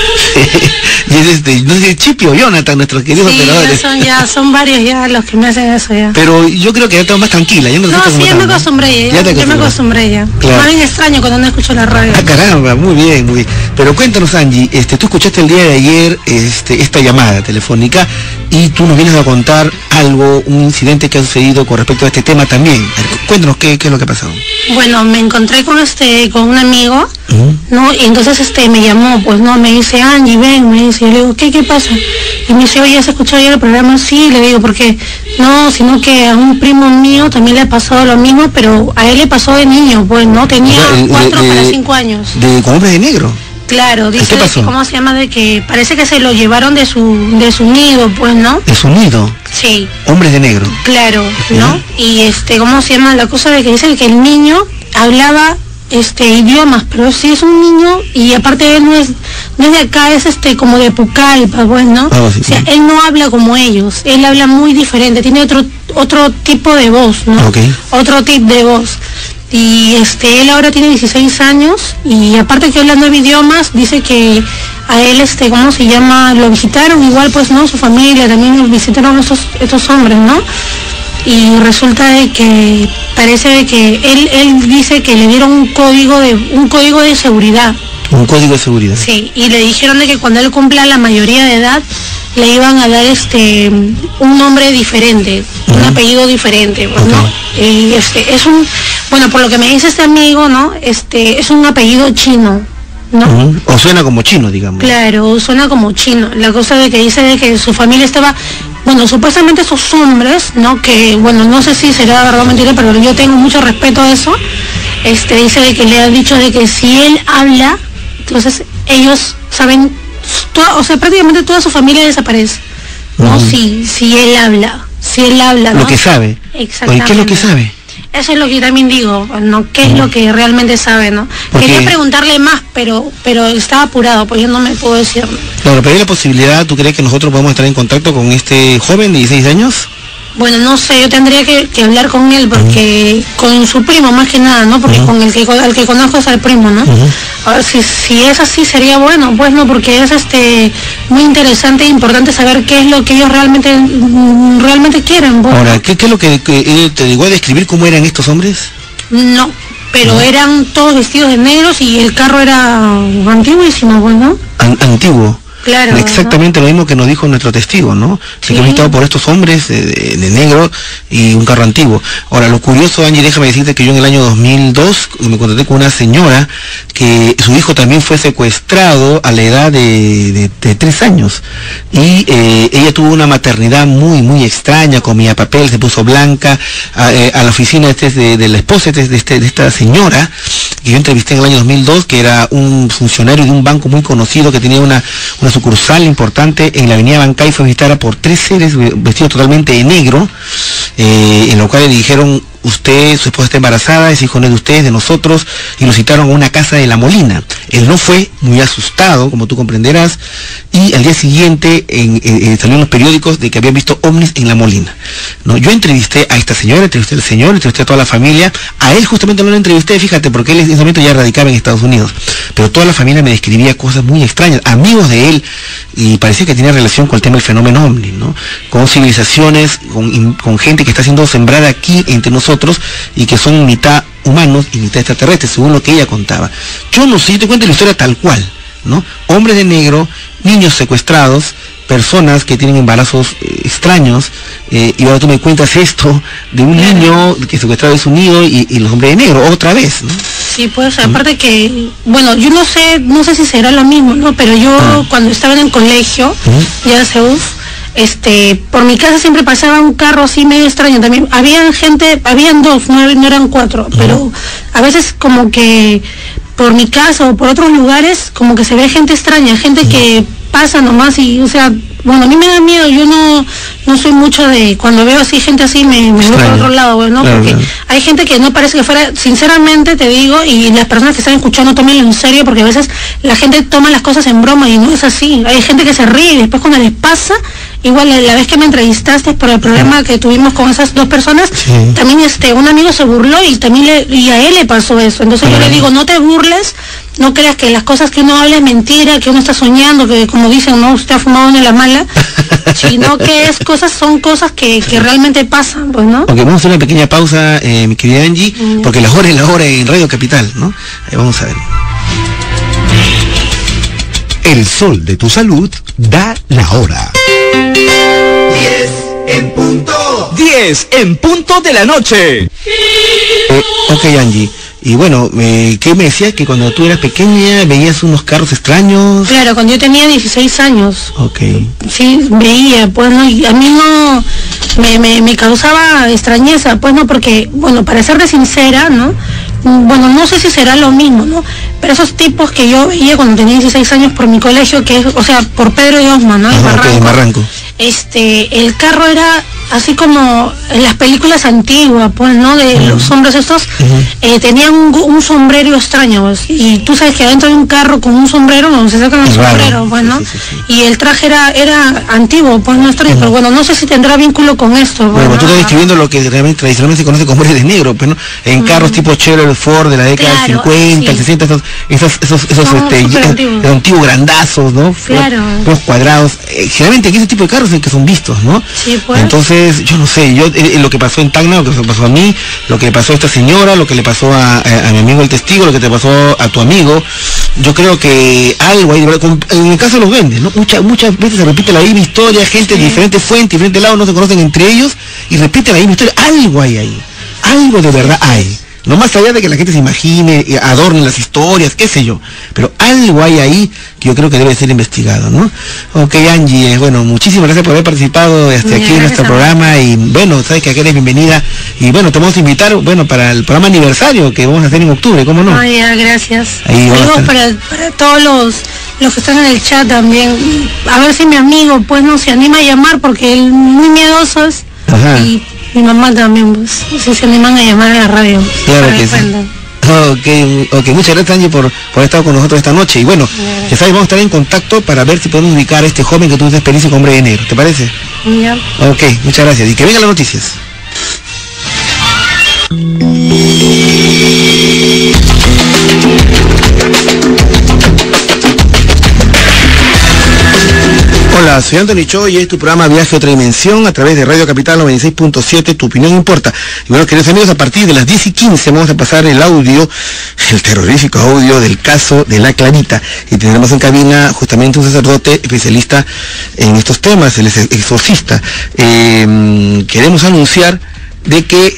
Y es no sé, Chipi o Jonathan, nuestros queridos operadores. Son varios ya los que me hacen eso ya. Pero yo creo que ya estás más tranquila. Sí, ya me acostumbré ya. Claro. Más bien extraño cuando no escucho la radio. Ah, caramba, muy bien, muy bien. Pero cuéntanos, Angie, tú escuchaste el día de ayer esta llamada telefónica y tú nos vienes a contar algo, un incidente que ha sucedido con respecto a este tema también. Cuéntanos qué es lo que ha pasado. Bueno, me encontré con un amigo, ¿no? Y entonces me llamó, pues no, me dice, Angie, ven, me dice, yo le digo, ¿qué pasa? Y me dice, oye, ¿has escuchado ya el programa? Sí, le digo, porque no, sino que a un primo mío también le ha pasado lo mismo, pero a él le pasó de niño, pues no, tenía 4 para 5 años. ¿Con hombres de negro? Claro, dice, ¿qué pasó? ¿Cómo se llama? De que parece que se lo llevaron de su nido, pues, ¿no? ¿De su nido? Sí. Hombres de negro. Claro, ¿no? Y ¿cómo se llama? La cosa de que dice que el niño hablaba idiomas, pero sí es un niño y aparte él no es de acá, es como de Pucallpa, pues, ¿no? Sí, o sea, él no habla como ellos, él habla muy diferente, tiene otro tipo de voz, ¿no? Okay. Otro tipo de voz. Y él ahora tiene 16 años y aparte que habla 9 idiomas, dice que a él, ¿cómo se llama? Lo visitaron igual, pues, ¿no? Su familia también los visitaron estos hombres, ¿no? Y resulta de que parece de que él dice que le dieron un código de seguridad. Un código de seguridad. Sí, y le dijeron de que cuando él cumpla la mayoría de edad le iban a dar un nombre diferente, un apellido diferente, pues, ¿no? Y es un, bueno, por lo que me dice este amigo, ¿no? Es un apellido chino, ¿no? O suena como chino, digamos. Claro, suena como chino. La cosa de que dice de que su familia estaba, bueno, supuestamente esos hombres, ¿no? Que, bueno, no sé si será verdad o mentira, pero yo tengo mucho respeto a eso. Dice de que le han dicho de que si él habla, entonces ellos saben, o sea, prácticamente toda su familia desaparece, ¿no? Si él habla, ¿no? Lo que sabe. Exactamente. Oye, ¿qué es lo que sabe? Eso es lo que yo también digo, ¿no? ¿Qué es lo que realmente sabe, no? Porque quería preguntarle más, pero estaba apurado, pues yo no me puedo decir. Claro, pero hay la posibilidad, ¿tú crees que nosotros podemos estar en contacto con este joven de 16 años? Bueno, no sé, yo tendría que hablar con él, porque con su primo más que nada, ¿no? Porque con al que conozco es al primo, ¿no? A ver, si es así sería bueno, pues no, porque es muy interesante e importante saber qué es lo que ellos realmente quieren. Bueno. Ahora, ¿qué es lo que te llegó a describir cómo eran estos hombres? No, pero eran todos vestidos de negros y el carro era antiguísimo, pues, ¿no? Antiguo. Claro, exactamente, ¿no? Lo mismo que nos dijo nuestro testigo, ¿no? Sí. Que visitado por estos hombres de negro y un carro antiguo. Ahora, lo curioso, Angie, déjame decirte que yo en el año 2002 me contacté con una señora que su hijo también fue secuestrado a la edad de 3 años. Y ella tuvo una maternidad muy, muy extraña, comía papel, se puso blanca. A la oficina de la esposa de esta señora, que yo entrevisté en el año 2002, que era un funcionario de un banco muy conocido que tenía una sucursal importante en la avenida Bancay, fue visitada por 3 seres vestidos totalmente de negro, en lo cual le dijeron: usted, su esposa está embarazada, ese hijo no es de ustedes, de nosotros, y lo citaron a una casa de La Molina. Él no fue, muy asustado, como tú comprenderás, y al día siguiente salió en los periódicos de que habían visto ovnis en La Molina, ¿no? Yo entrevisté a esta señora, entrevisté al señor, entrevisté a toda la familia. A él justamente no lo entrevisté, fíjate, porque él en ese momento ya radicaba en Estados Unidos, pero toda la familia me describía cosas muy extrañas, amigos de él, y parecía que tenía relación con el tema del fenómeno ovni, ¿no? Con civilizaciones, con gente que está siendo sembrada aquí entre nosotros y que son mitad humanos y mitad extraterrestres, según lo que ella contaba. Yo no sé, yo te cuento la historia tal cual, ¿no? Hombres de negro, niños secuestrados, personas que tienen embarazos extraños, y ahora tú me cuentas esto de un niño que secuestrado de su nido y los hombres de negro, otra vez, ¿no? Sí, pues aparte que, bueno, yo no sé si será lo mismo, ¿no? Pero yo cuando estaba en el colegio, ya de Seúl, por mi casa siempre pasaba un carro así medio extraño también. Habían 2, no eran 4, pero a veces como que por mi casa o por otros lugares como que se ve gente extraña, gente que pasa nomás y, o sea, bueno, a mí me da miedo, yo no soy mucho de, cuando veo así gente así me voy por otro lado, ¿no? Claro, porque hay gente que no parece que fuera, sinceramente te digo, y las personas que están escuchando tómenlo en serio, porque a veces la gente toma las cosas en broma y no es así. Hay gente que se ríe y después cuando les pasa, igual la vez que me entrevistaste por el problema que tuvimos con esas 2 personas, también un amigo se burló y también y a él le pasó eso. Entonces yo le digo, no te burles, no creas que las cosas que uno habla es mentira, que uno está soñando, que como dicen, no, usted ha fumado una la mala, sino que son cosas que realmente pasan, pues, ¿no? Ok, vamos a hacer una pequeña pausa, mi querida Angie, porque la hora es la hora en Radio Capital, ¿no? Vamos a ver. El sol de tu salud da la hora. 10 en punto. 10 en punto de la noche. Ok, Angie. Y bueno, ¿qué me decías? Que cuando tú eras pequeña veías unos carros extraños. Claro, cuando yo tenía 16 años. Ok. Sí, veía, pues no, y a mí no me causaba extrañeza, pues no, porque, bueno, para ser de sincera, ¿no? Bueno, no sé si será lo mismo, ¿no? pero esos tipos que yo veía cuando tenía 16 años por mi colegio, que es, o sea, por Pedro y Osma, ¿no? Barranco. El carro era así como en las películas antiguas, pues, ¿no? De los hombres estos, tenían un sombrero extraño, pues, y tú sabes que adentro de un carro con un sombrero, no se sacan los sombreros, pues, ¿no? Y el traje era antiguo, pues, no extraño, pero bueno, no sé si tendrá vínculo con esto. Bueno, tú estás describiendo lo que realmente tradicionalmente se conoce como hombres de negro, pues, ¿no? En carros tipo Chevrolet Ford de la década del 50, el 60, esos antiguos grandazos, ¿no? Claro. Los cuadrados, generalmente ese tipo de carros es el que son vistos, ¿no? Sí, pues. Entonces, yo no sé, lo que pasó en Tacna, lo que pasó a mí, lo que le pasó a esta señora, lo que le pasó a mi amigo el testigo, lo que te pasó a tu amigo, yo creo que algo hay, en el caso de los duendes, ¿no? Muchas veces se repite la misma historia, gente de diferentes fuentes, diferentes lados, no se conocen entre ellos, y repiten la misma historia, algo hay ahí, algo de verdad hay. No más allá de que la gente se imagine, adorne las historias, qué sé yo. Pero algo hay ahí que yo creo que debe ser investigado, ¿no? Ok, Angie, bueno, muchísimas gracias por haber participado hasta aquí en nuestro programa. Y bueno, sabes que aquí eres bienvenida. Y bueno, te vamos a invitar, bueno, para el programa aniversario que vamos a hacer en octubre, ¿cómo no? Gracias. Saludos para todos los que están en el chat también. A ver si mi amigo, pues, no se anima a llamar porque él muy miedoso es. Ajá. Y mi mamá también, pues, se animan a llamar a la radio. Claro que sí. Ok, muchas gracias, Angie, por haber estado con nosotros esta noche. Y bueno, ya sabes, vamos a estar en contacto para ver si podemos ubicar a este joven que tuvo esa experiencia con Hombre de Negro. ¿Te parece? Ya. Ok, muchas gracias. Y que vengan las noticias. Hola, soy Anthony Cho y es tu programa Viaje a otra dimensión a través de Radio Capital 96.7, tu opinión importa. Y bueno, queridos amigos, a partir de las 10:15 vamos a pasar el audio, el terrorífico audio del caso de La Clarita. Y tendremos en cabina justamente un sacerdote especialista en estos temas, el exorcista. Queremos anunciar de que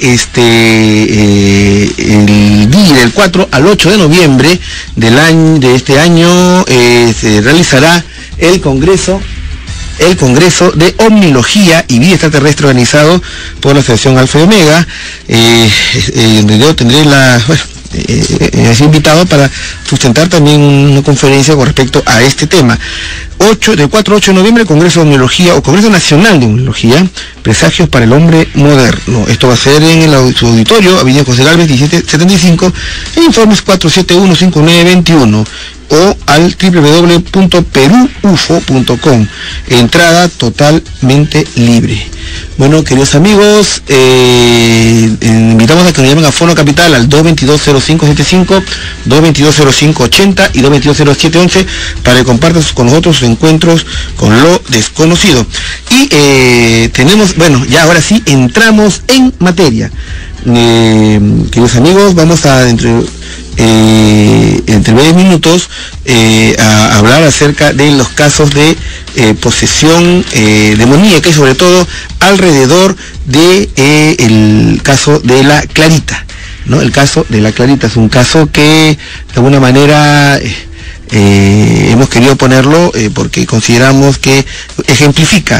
el día del 4 al 8 de noviembre de este año se realizará el Congreso de Omnilogía y Vida Extraterrestre organizado por la Asociación Alfa y Omega, donde yo tendré es invitado para sustentar también una conferencia con respecto a este tema. Del 4 al 8 de noviembre, Congreso de Omnilogía o Congreso Nacional de Omnilogía, Presagios para el Hombre Moderno. Esto va a ser en su auditorio, Avenida José Gálvez 1775, en informes 471-5921. O al www.perufo.com. Entrada totalmente libre. Bueno, queridos amigos, invitamos a que nos llamen a Fono Capital al 222-0575, 222-0580 y 222-0711 para que compartan con nosotros sus encuentros con lo desconocido. Y tenemos, bueno, ya ahora sí entramos en materia. Queridos amigos, vamos a entre 20 minutos a hablar acerca de los casos de posesión demoníaca y sobre todo alrededor de el caso de La Clarita, ¿no? El caso de La Clarita es un caso que de alguna manera hemos querido ponerlo porque consideramos que ejemplifica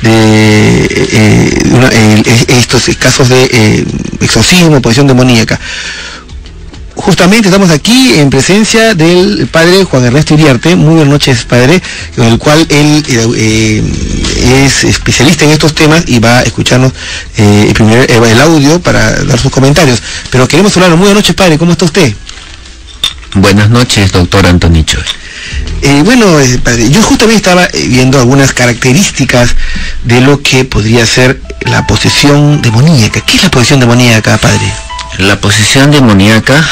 estos casos de exorcismo, posesión demoníaca. Justamente estamos aquí en presencia del padre Juan Ernesto Iriarte. Muy buenas noches, padre, con el cual él es especialista en estos temas y va a escucharnos el audio para dar sus comentarios. Pero queremos hablar. Muy buenas noches, padre, ¿cómo está usted? Buenas noches, doctor Anthony Cho. Padre, yo justamente estaba viendo algunas características de lo que podría ser la posesión demoníaca. ¿Qué es la posesión demoníaca, padre? La posesión demoníaca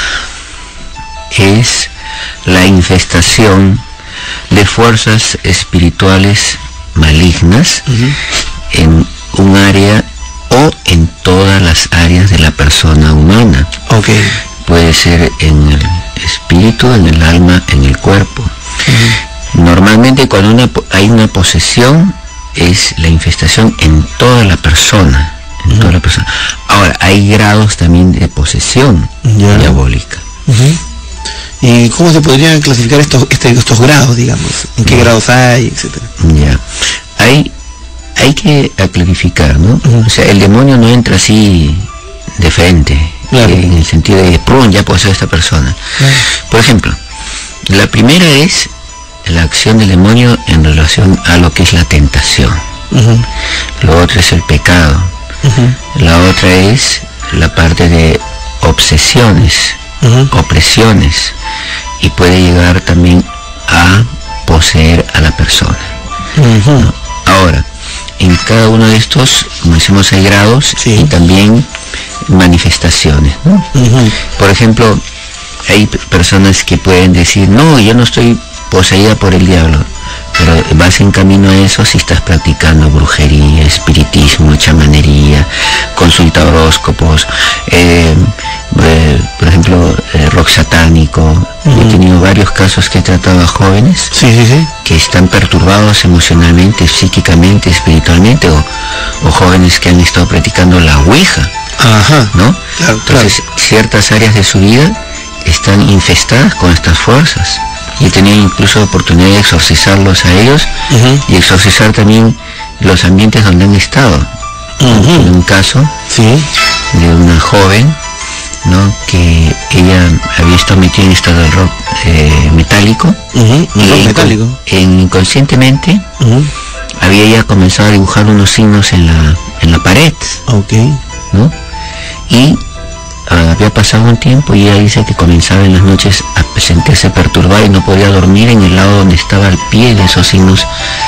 es la infestación de fuerzas espirituales malignas en un área o en todas las áreas de la persona humana. Okay. Puede ser en el espíritu, en el alma, en el cuerpo. Normalmente cuando hay una posesión es la infestación en toda la persona. Ahora, hay grados también de posesión diabólica. ¿Y cómo se podrían clasificar estos grados, digamos? ¿En qué grados hay, etcétera? Hay que clarificar, ¿no? O sea, el demonio no entra así de frente, en el sentido de ¡prum! Ya posee a esta persona. Por ejemplo, La primera es la acción del demonio en relación a lo que es la tentación. Lo otro es el pecado. La otra es la parte de obsesiones, opresiones, y puede llegar también a poseer a la persona. ¿No? Ahora, en cada uno de estos, como decimos, hay grados y también manifestaciones, ¿no? Por ejemplo, hay personas que pueden decir, no, yo no estoy poseída por el diablo, pero vas en camino a eso si estás practicando brujería, espiritismo, chamanería, consulta horóscopos, por ejemplo, rock satánico. He tenido varios casos que he tratado a jóvenes que están perturbados emocionalmente, psíquicamente, espiritualmente, o jóvenes que han estado practicando la ouija, ¿no? Entonces, ciertas áreas de su vida están infestadas con estas fuerzas. Y he tenido incluso oportunidad de exorcizarlos a ellos y exorcizar también los ambientes donde han estado. En un caso de una joven, ¿no?, que ella había estado metida en estado de rock metálico, y inconscientemente había ya comenzado a dibujar unos signos en la pared, ¿no? Y había pasado un tiempo y ella dice que comenzaba en las noches a sentirse perturbada y no podía dormir en el lado donde estaba el pie de esos signos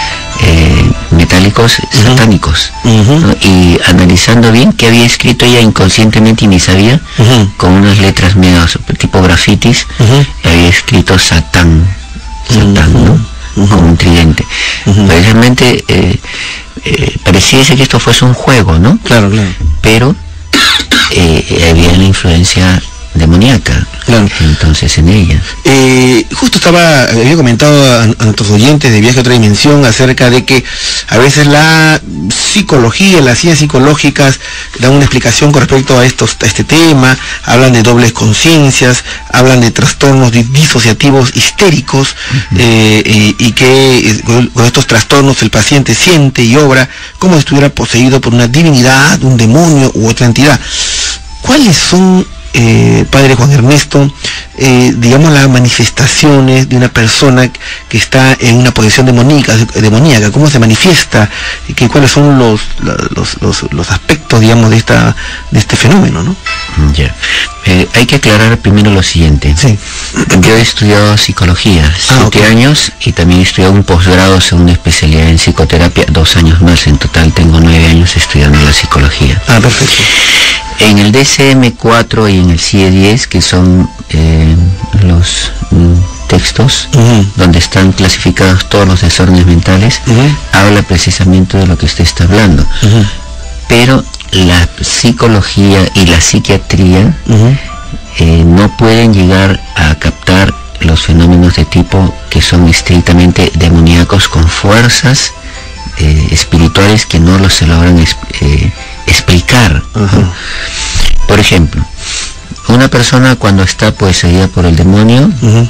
metálicos satánicos, ¿no? Y analizando bien que había escrito ella inconscientemente y ni sabía, con unas letras medio tipo grafitis, había escrito Satán, ¿no? Con un tridente. Precisamente pareciese que esto fuese un juego, ¿no? Pero había la influencia demoníaca entonces en ella. Justo había comentado a nuestros oyentes de Viaje a otra dimensión acerca de que a veces la psicología, las ciencias psicológicas dan una explicación con respecto a este tema, hablan de dobles conciencias, hablan de trastornos disociativos histéricos, y que con estos trastornos el paciente siente y obra como si estuviera poseído por una divinidad, un demonio u otra entidad. ¿Cuáles son, padre Juan Ernesto, digamos, las manifestaciones de una persona que está en una posesión demoníaca? ¿Cómo se manifiesta? ¿Cuáles son los aspectos, digamos, de este fenómeno, ¿no? Hay que aclarar primero lo siguiente. Yo he estudiado psicología 7 años y también he estudiado un posgrado, segunda especialidad en psicoterapia, 2 años más. En total tengo 9 años estudiando la psicología. Perfecto. En el DSM-4 y en el CIE-10, que son los textos donde están clasificados todos los desórdenes mentales, habla precisamente de lo que usted está hablando. Pero la psicología y la psiquiatría no pueden llegar a captar los fenómenos de tipo que son estrictamente demoníacos, con fuerzas espirituales que no se logran explicar. Por ejemplo, una persona cuando está poseída por el demonio,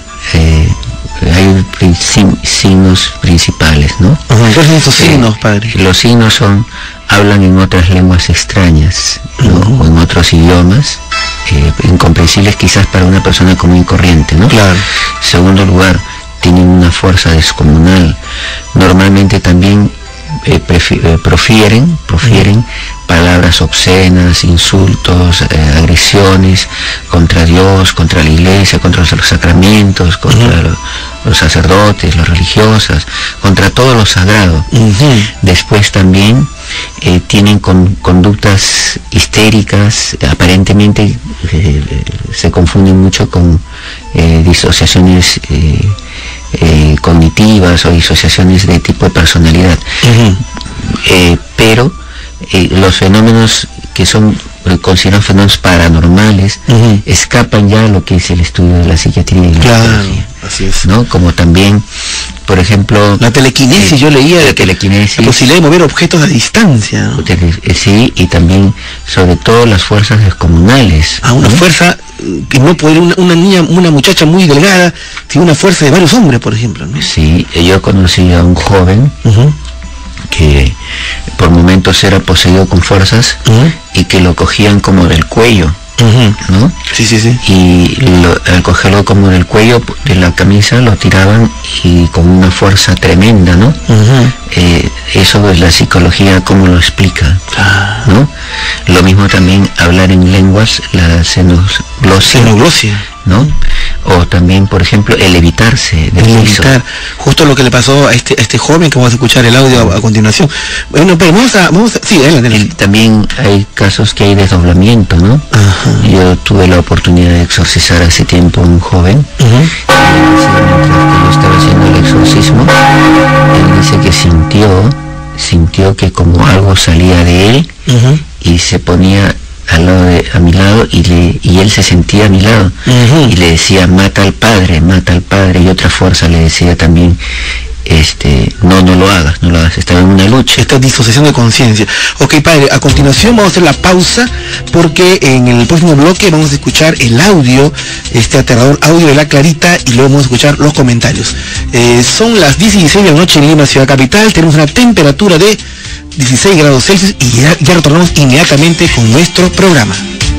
hay signos principales, ¿no? ¿Cuáles son esos signos, padre? Los signos son: hablan en otras lenguas extrañas, ¿no? O en otros idiomas, incomprensibles quizás para una persona común y corriente, ¿no? Segundo lugar, tienen una fuerza descomunal. Normalmente también profieren palabras obscenas, insultos, agresiones contra Dios, contra la iglesia, contra los sacramentos, contra los sacerdotes, las religiosas, contra todo lo sagrado. Después también tienen conductas histéricas, aparentemente se confunden mucho con disociaciones cognitivas o disociaciones de tipo de personalidad. Pero los fenómenos que son considerados fenómenos paranormales escapan ya a lo que es el estudio de la psiquiatría y la psicología. Así es, ¿no? Como también, por ejemplo, la telequinesis, yo leía la telequinesis, la posibilidad de mover objetos a distancia, ¿no? Sí, y también sobre todo las fuerzas descomunales. Una fuerza que no puede, una muchacha muy delgada tiene una fuerza de varios hombres, por ejemplo, ¿no? Sí, yo conocí a un joven que por momentos era poseído con fuerzas y que lo cogían como del cuello ¿no? Sí, sí, sí. Y al cogerlo como del cuello de la camisa lo tiraban y con una fuerza tremenda, ¿no? Eso es la psicología, cómo lo explica, ¿no? Lo mismo también hablar en lenguas, la xenoglosia, ¿no? O también, por ejemplo, el evitarse del piso. Justo lo que le pasó a este joven que vamos a escuchar el audio a continuación. Bueno, pero vamos a sí, adelante. También hay casos que hay desdoblamiento, ¿no? Yo tuve la oportunidad de exorcizar hace tiempo a un joven. Mientras que yo estaba haciendo el exorcismo, él dice que sintió que como algo salía de él y se ponía a mi lado y él se sentía a mi lado y le decía mata al padre, y otra fuerza le decía también no lo hagas, estaba en una lucha. Esta disociación de conciencia. Ok, padre, a continuación vamos a hacer la pausa porque en el próximo bloque vamos a escuchar el audio, este aterrador audio de la Clarita, y luego vamos a escuchar los comentarios. Son las 10:16 de la noche en Lima, ciudad capital. Tenemos una temperatura de 16 grados Celsius y ya retornamos inmediatamente con nuestro programa.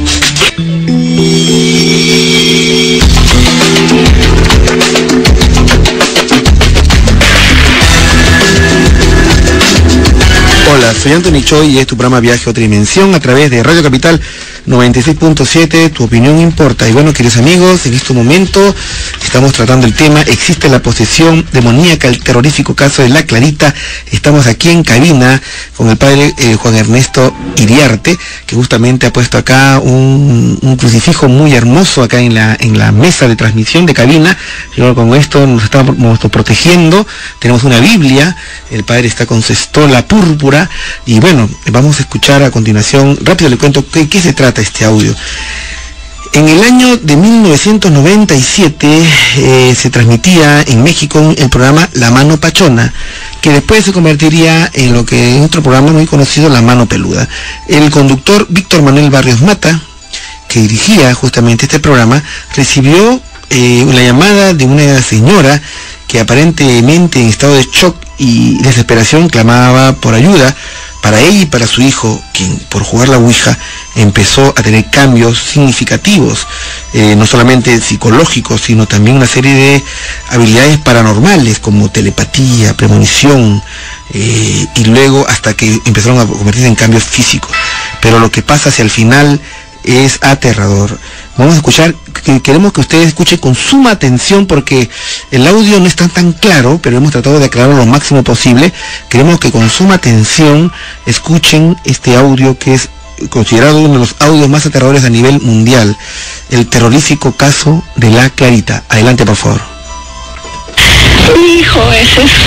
Hola, soy Anthony Choi y es tu programa Viaje a Otra Dimensión a través de Radio Capital 96.7, tu opinión importa. Y bueno, queridos amigos, en este momento estamos tratando el tema, existe la posesión demoníaca, el terrorífico caso de la Clarita. Estamos aquí en cabina con el padre Juan Ernesto Iriarte, que justamente ha puesto acá un crucifijo muy hermoso acá en la mesa de transmisión de cabina. Y luego con esto nos estamos protegiendo. Tenemos una Biblia, el padre está con su estola púrpura. Y bueno, vamos a escuchar a continuación, rápido le cuento qué se trata este audio. En el año de 1997 se transmitía en México el programa La Mano Pachona, que después se convertiría en lo que es otro programa muy conocido, La Mano Peluda. El conductor Víctor Manuel Barrios Mata, que dirigía justamente este programa, recibió la llamada de una señora que aparentemente en estado de shock y desesperación clamaba por ayuda para ella y para su hijo, quien por jugar la ouija empezó a tener cambios significativos, no solamente psicológicos, sino también una serie de habilidades paranormales como telepatía, premonición, y luego hasta que empezaron a convertirse en cambios físicos. Pero lo que pasa hacia el final es aterrador. Vamos a escuchar, queremos que ustedes escuchen con suma atención porque el audio no está tan claro, pero hemos tratado de aclararlo lo máximo posible. Queremos que con suma atención escuchen este audio que es considerado uno de los audios más aterradores a nivel mundial, el terrorífico caso de la Clarita. Adelante, por favor. Mi hijo es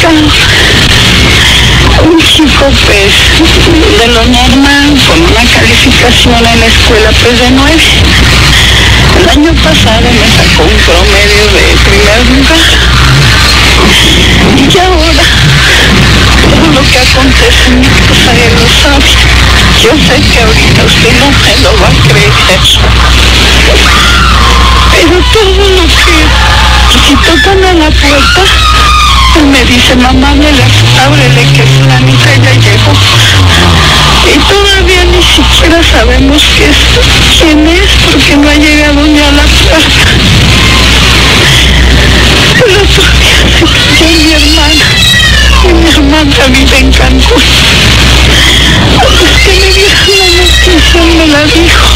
un chico pues de lo normal, con una calificación en la escuela pues de 9. El año pasado me sacó un promedio de primer lugar. Y ahora, todo lo que acontece en mi casa él lo sabe. Yo sé que ahorita usted no me lo va a creer. Pero todo lo que, si tocan a la puerta, él me dice, mamá, ábrele que fulanita ya llegó. Y todavía ni siquiera sabemos quién es, porque no ha llegado ni a la puerta. El otro día se cayó mi hermana, y mi hermana vive en Cancún. Antes que me dieran la noticia, me la dijo.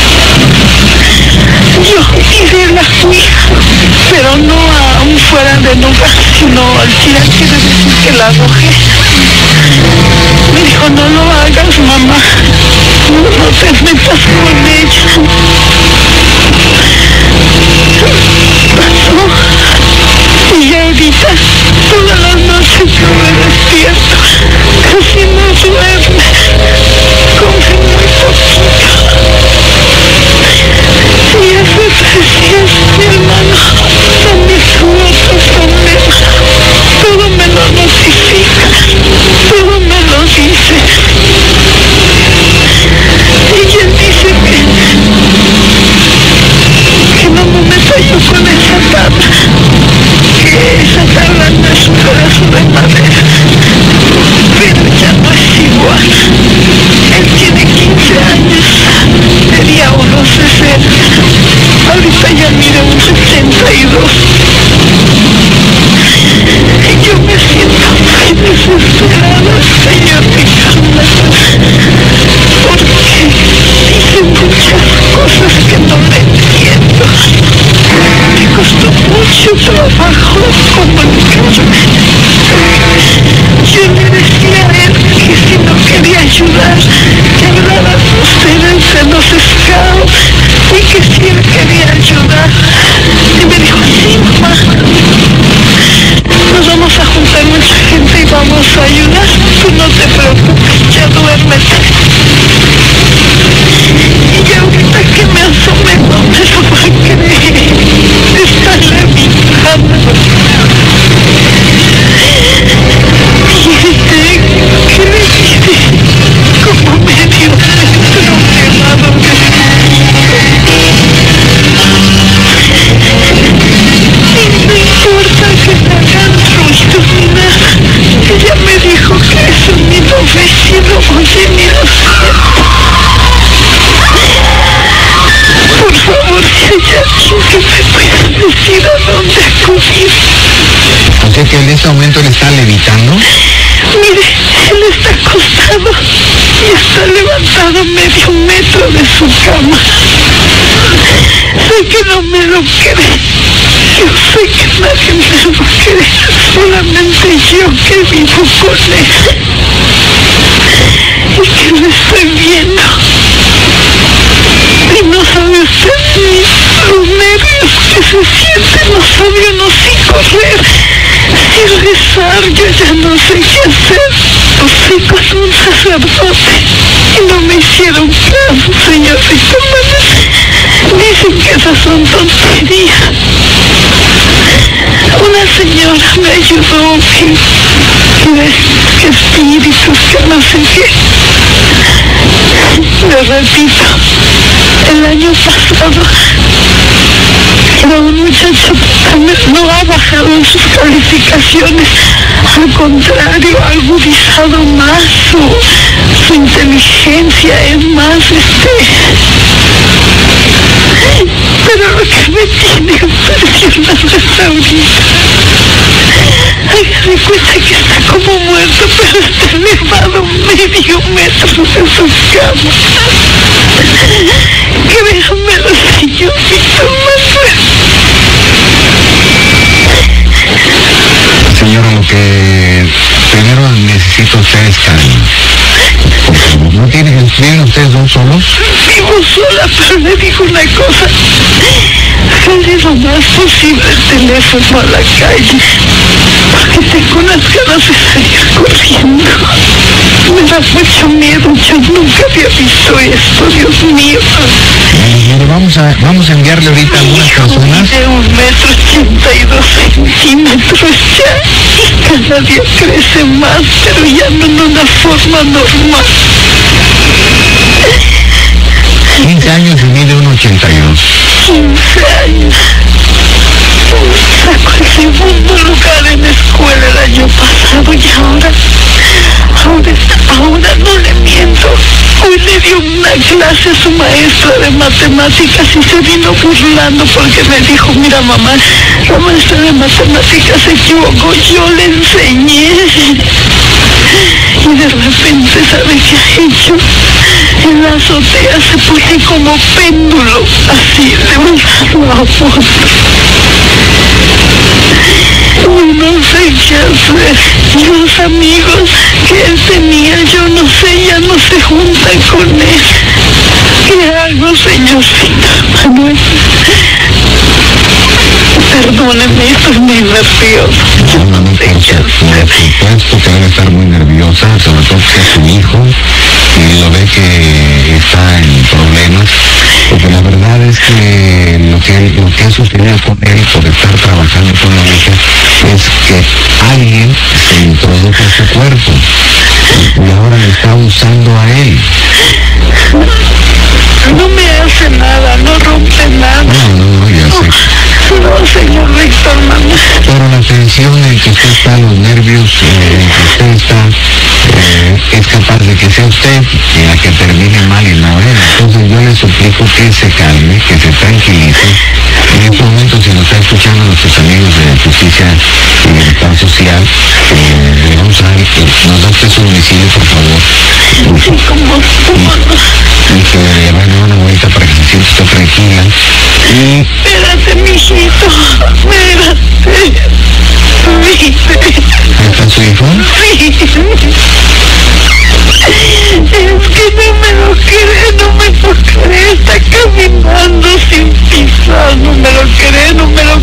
Yo tiré la ouija, pero no aún fuera de lugar, sino al tirar quiere decir que la arrojé. Me dijo, no lo hagas, mamá, no te metas con ella. Pasó, y ahorita todas las noches yo me despierto, casi no duerme, come muy poquito. Y hace 3 días mi hermano también tuvo otro problema. Todo me lo notifica, todo me lo dice. Y él dice que comunicación. Yo le decía a él que si no quería ayudar, que hablara ustedes de los scouts y que si él quería ayudar. Y me dijo, sí, mamá, nos vamos a juntar mucha gente y vamos a ayudar. Tú no te preocupes, ya duérmete. Y ahorita que me asomé no me lo va a creer. Está en mi cama. ¿Qué le dice? Como medio metro quemado que y no importa que me hagan ruido ni nada. Ella me dijo que eso ni lo ve, ni lo oye, ni lo siente. Por favor, si hay alguien que me pueda decir a dónde acudir. O sea que en este momento le está levitando. Mire, él está acostado y está levantado medio metro de su cama. Sé que no me lo cree. Yo sé que nadie me lo cree. Solamente yo que vivo con él. Y que lo estoy viendo. Y no sabe usted ni los nervios que se sienten. No sabe uno si correr, si rezar. Yo ya no sé qué hacer. Fui con un sacerdote y no me hicieron caso, señorita. Dicen que esas son tonterías. Una señora me ayudó que espíritus, que no sé qué. Le repito, el año pasado era un muchacho que no ha bajado en sus calificaciones, al contrario, ha agudizado más su inteligencia, es más pero lo que me tiene impresionado es ahorita. Hágase cuenta que está como muerto, pero está elevado medio metro de su cama. Créanmelo, señorita Manuel. Señora, lo que primero necesito ustedes calma. ¿No viven ustedes dos solos? Vivo sola, pero le digo una cosa. Jale lo más posible el teléfono a la calle, porque tengo unas ganas de salir corriendo. Me da mucho miedo, yo nunca había visto esto, Dios mío. Mire, vamos a enviarle ahorita algunas personas. De 1,82 m ya, y cada día crece más, pero ya no en una forma normal. 15 años y mide 1,82. 15 años. Sacó el segundo lugar en la escuela el año pasado y ahora no le miento. Hoy le dio una clase a su maestra de matemáticas y se vino burlando porque me dijo, mira mamá, la maestra de matemáticas se equivocó, yo le enseñé. Y de repente, ¿sabe qué ha hecho? En la azotea se pone como péndulo, así, de un lado a otro. Yo no sé qué hacer. Los amigos que él tenía, yo no sé, ya no se juntan con él. ¿Qué hago, señorita Manuel? Perdóneme, estoy muy nerviosa. No, por supuesto que debe estar muy nerviosa, sobre todo que es su hijo y lo ve que está en problemas, porque la verdad es que lo que ha sucedido con él por estar trabajando con la hija es que alguien se introdujo en su cuerpo y ahora le está usando a él. No me hace nada, no rompe nada. No, ya sé. No, señor Víctor Manuel. Pero la tensión en que usted está, los nervios en que usted está, es capaz de que sea usted la que termine mal y no él. Entonces yo le suplico que se calme, que se tranquilice. En este momento, si nos está escuchando nuestros amigos de Justicia y Libertad Social, le vamos a dar, nos da usted su domicilio, por favor. Sí, ¿cómo no? Y que le va a dar una vuelta para que se sienta usted tranquila. Y espérate, mijito, espérate. tu hijo? Sí. Es que no me lo cree, está caminando sin pisar, no me lo cree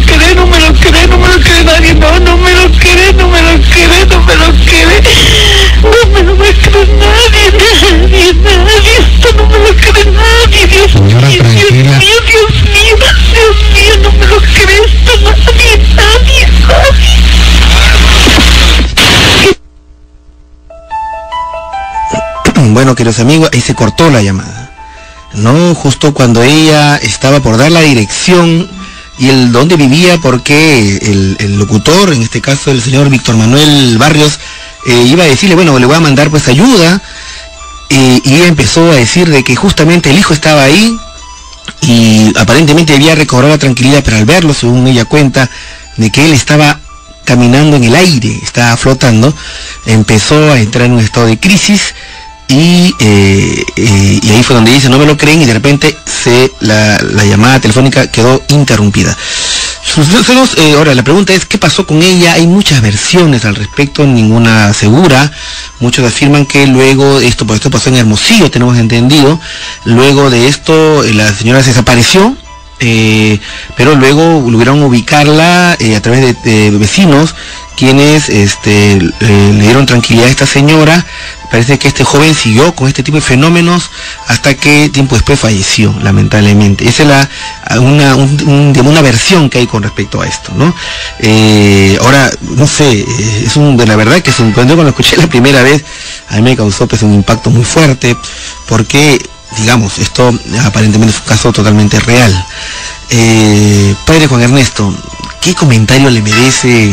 nadie, no me lo cree, esto no me lo cree nadie, Dios Señora, mío, tranquila. Dios mío, no me lo cree esto nadie. Bueno, queridos amigos, ahí se cortó la llamada, ¿no? Justo cuando ella estaba por dar la dirección y el dónde vivía, porque el locutor, en este caso el señor Víctor Manuel Barrios, iba a decirle, bueno, le voy a mandar pues ayuda, y ella empezó a decir de que justamente el hijo estaba ahí y aparentemente había recobrado la tranquilidad, pero al verlo, según ella cuenta, de que él estaba caminando en el aire, estaba flotando, empezó a entrar en un estado de crisis. Y ahí fue donde dice, no me lo creen, y de repente la llamada telefónica quedó interrumpida. Ahora la pregunta es, ¿qué pasó con ella? Hay muchas versiones al respecto, ninguna segura. Muchos afirman que luego esto pasó en Hermosillo, tenemos entendido. Luego de esto la señora se desapareció, pero luego lograron ubicarla a través de vecinos, quienes le dieron tranquilidad a esta señora. Parece que este joven siguió con este tipo de fenómenos hasta que tiempo después falleció, lamentablemente. Esa es una versión que hay con respecto a esto, ¿no? Ahora, no sé, la verdad que cuando yo lo escuché la primera vez, a mí me causó pues un impacto muy fuerte, porque, digamos, esto aparentemente es un caso totalmente real. Padre Juan Ernesto, ¿qué comentario le merece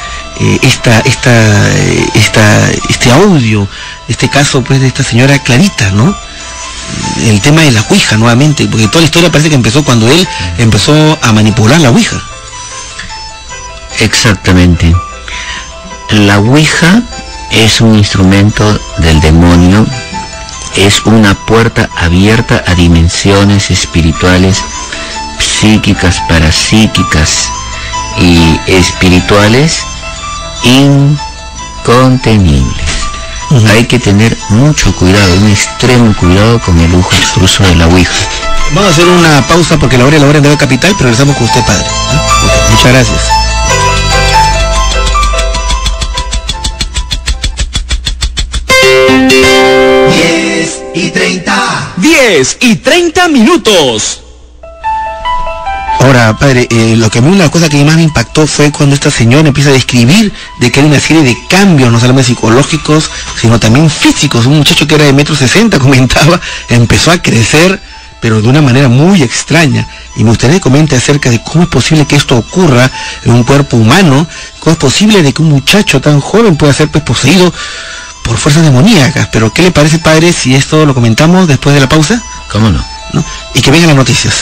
este audio, este caso pues de esta señora Clarita, ¿no? El tema de la ouija nuevamente, porque toda la historia parece que empezó cuando él empezó a manipular la ouija. Exactamente. La ouija es un instrumento del demonio, es una puerta abierta a dimensiones espirituales, psíquicas, parapsíquicas y espirituales incontenibles. Hay que tener mucho cuidado, un extremo cuidado con el uso de la ouija. Vamos a hacer una pausa porque la hora es de Capital, pero regresamos con usted, padre. Okay, muchas gracias. Diez y 30 minutos. Ahora, padre, lo que a mí una cosa que más me impactó fue cuando esta señora empieza a describir de que hay una serie de cambios, no solamente psicológicos, sino también físicos. Un muchacho que era de 1,60 m, comentaba, empezó a crecer, pero de una manera muy extraña. Y me gustaría que comente acerca de cómo es posible que esto ocurra en un cuerpo humano, cómo es posible de que un muchacho tan joven pueda ser pues, poseído por fuerzas demoníacas. Pero ¿qué le parece, padre, si esto lo comentamos después de la pausa? ¿Cómo no? ¿No? Y que vengan las noticias.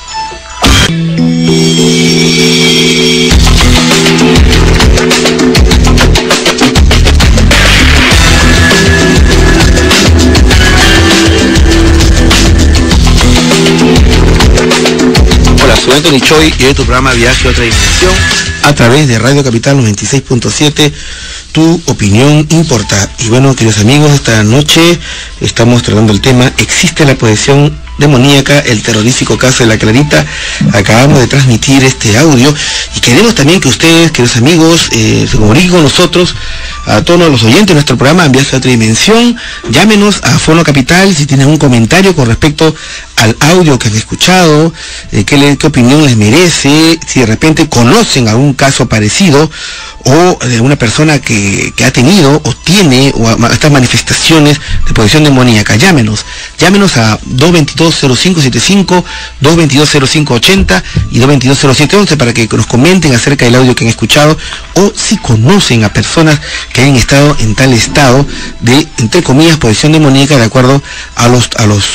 Hola, soy Anthony Choi y hoy tu programa Viaje a otra dimensión a través de Radio Capital 96.7. Tu opinión importa. Y bueno, queridos amigos, esta noche estamos tratando el tema ¿existe la posesión demoníaca? El terrorífico caso de la Clarita. Acabamos de transmitir este audio y queremos también que ustedes, queridos amigos, se comuniquen con nosotros, a todos los oyentes de nuestro programa en Viaje a otra dimensión. Llámenos a Fono Capital si tienen un comentario con respecto al audio que han escuchado, qué opinión les merece, si de repente conocen algún caso parecido o de una persona que ha tenido o tiene estas manifestaciones de posesión demoníaca. Llámenos a 222-0575, 222-0580 y 222-0711 para que nos comenten acerca del audio que han escuchado, o si conocen a personas que hayan estado en tal estado de, entre comillas, posesión demoníaca, de acuerdo a los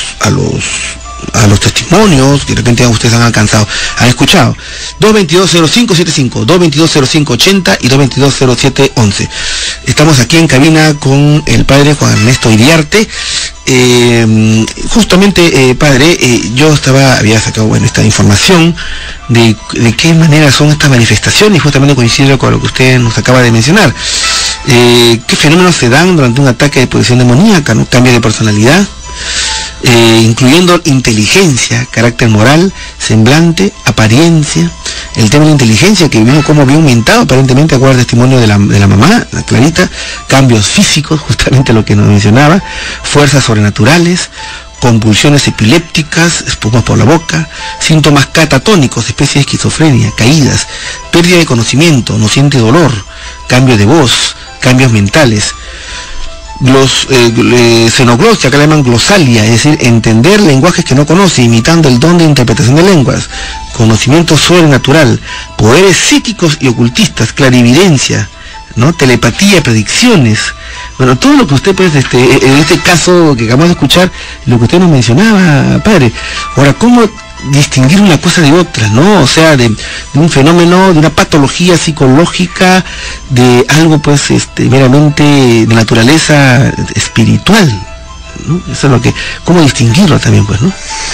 testimonios que de repente ustedes han escuchado. 222-0575, 222-0580 y 222-0711. Estamos aquí en cabina con el padre Juan Ernesto Iriarte. Justamente, padre, yo había sacado esta información de qué manera son estas manifestaciones, y justamente coincide con lo que usted nos acaba de mencionar. ¿Qué fenómenos se dan durante un ataque de posesión demoníaca, ¿no? Cambio de personalidad, incluyendo inteligencia, carácter moral, semblante, apariencia. El tema de la inteligencia, que vimos cómo había aumentado aparentemente, acuerdo al testimonio de la mamá, la Clarita, cambios físicos, justamente lo que nos mencionaba, fuerzas sobrenaturales, convulsiones epilépticas, espumas por la boca, síntomas catatónicos, especie de esquizofrenia, caídas, pérdida de conocimiento, no siente dolor, cambio de voz, cambios mentales. Los xenoglosia, acá le llaman glosalia, es decir, entender lenguajes que no conoce, imitando el don de interpretación de lenguas, conocimiento sobrenatural, poderes psíquicos y ocultistas, clarividencia, ¿no? Telepatía, predicciones. Bueno, todo lo que usted, pues, en este caso que acabamos de escuchar, lo que usted nos mencionaba, padre. Ahora, ¿cómo distinguir una cosa de otra, ¿no? O sea, de un fenómeno, de una patología psicológica, de algo, pues, meramente de naturaleza espiritual, ¿no? Eso es lo que, ¿cómo distinguirlo también, pues, ¿no?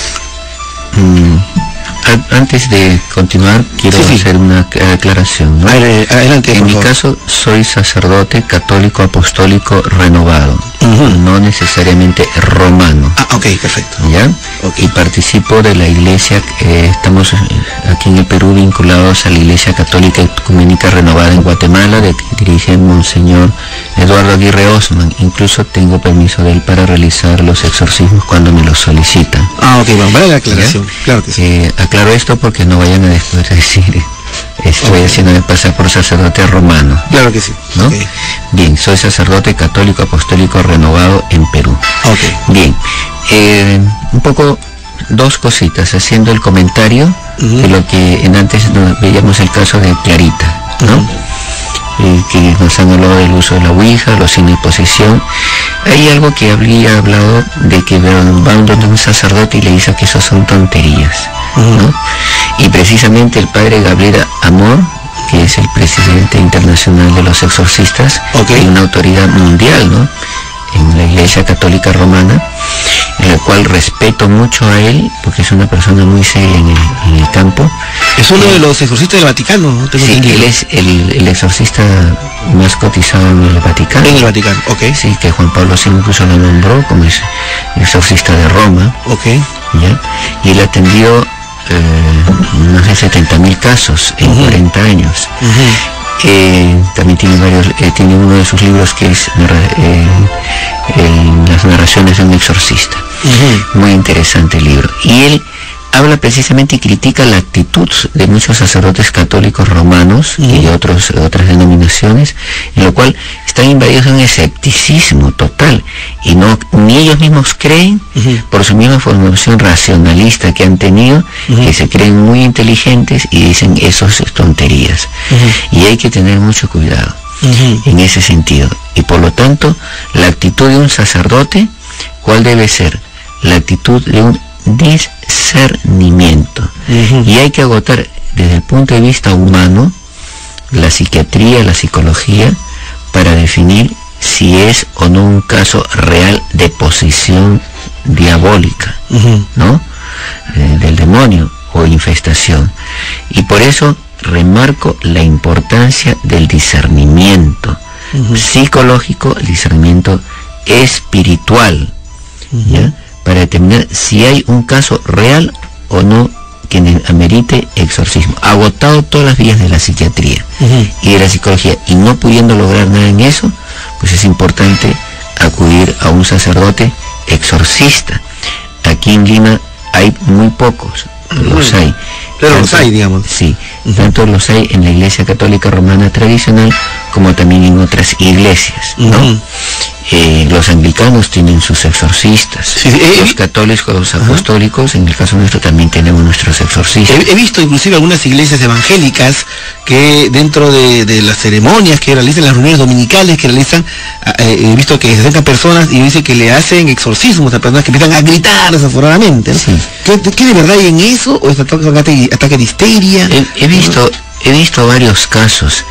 Antes de continuar, quiero hacer una aclaración, ¿no? Adelante, en mi caso, soy sacerdote católico apostólico renovado, no necesariamente romano. Ah, ok, perfecto. ¿Ya? Okay. Y participo de la iglesia, estamos aquí en el Perú vinculados a la Iglesia Católica Ecuménica Renovada en Guatemala, que dirige Monseñor Eduardo Aguirre Osman. Incluso tengo permiso de él para realizar los exorcismos cuando me los solicitan. Ah, ok, bueno, vale la aclaración. ¿Ya? Claro que sí. Aclaro esto porque no vayan a después decir estoy haciéndome pasar por sacerdote romano. Claro que sí. ¿No? Okay. Bien, soy sacerdote católico apostólico renovado en Perú. Okay. Bien, un poco dos cositas, haciendo el comentario de lo que antes veíamos el caso de Clarita, ¿no? Que nos han hablado del uso de la ouija, los signos de posesión. Hay algo que habría hablado de que va donde un sacerdote y le dice que eso son tonterías, ¿no? Y precisamente el padre Gabriel Amor, que es el presidente internacional de los exorcistas, y una autoridad mundial, ¿no?, en la Iglesia Católica Romana, en la cual respeto mucho a él, porque es una persona muy seria en el campo. Es uno de los exorcistas del Vaticano, ¿no? Sí, él es el exorcista más cotizado en el Vaticano. En el Vaticano, ok. Sí, que Juan Pablo II incluso lo nombró como es exorcista de Roma. Ok. ¿Ya? Y él ha atendido más de 70.000 casos en 40 años. También tiene uno de sus libros que es las narraciones de un exorcista. Muy interesante el libro. Y él habla precisamente y critica la actitud de muchos sacerdotes católicos romanos y otras denominaciones, en lo cual están invadidos de un escepticismo total, y ni ellos mismos creen, por su misma formación racionalista que han tenido, que se creen muy inteligentes y dicen eso es tonterías. Y hay que tener mucho cuidado en ese sentido. Y por lo tanto, la actitud de un sacerdote, ¿cuál debe ser? La actitud de un discernimiento. Y hay que agotar desde el punto de vista humano la psiquiatría, la psicología, para definir si es o no un caso real de posesión diabólica, ¿no? Del demonio o infestación. Y por eso remarco la importancia del discernimiento psicológico, el discernimiento espiritual, ¿ya?, para determinar si hay un caso real o no que amerite exorcismo. Agotado todas las vías de la psiquiatría y de la psicología, y no pudiendo lograr nada en eso, pues es importante acudir a un sacerdote exorcista. Aquí en Lima hay muy pocos, los hay. Pero los hay, digamos. Sí, tanto los hay en la Iglesia Católica Romana tradicional como también en otras iglesias, ¿no? Los anglicanos tienen sus exorcistas, los católicos, los apostólicos, en el caso nuestro también tenemos nuestros exorcistas. He visto inclusive algunas iglesias evangélicas que dentro de las ceremonias que realizan, las reuniones dominicales que realizan, he visto que se acercan personas y dicen que le hacen exorcismos a personas que empiezan a gritar desaforadamente, ¿no? Sí. ¿Qué de verdad hay en eso? ¿O es ataque de histeria? He visto varios casos.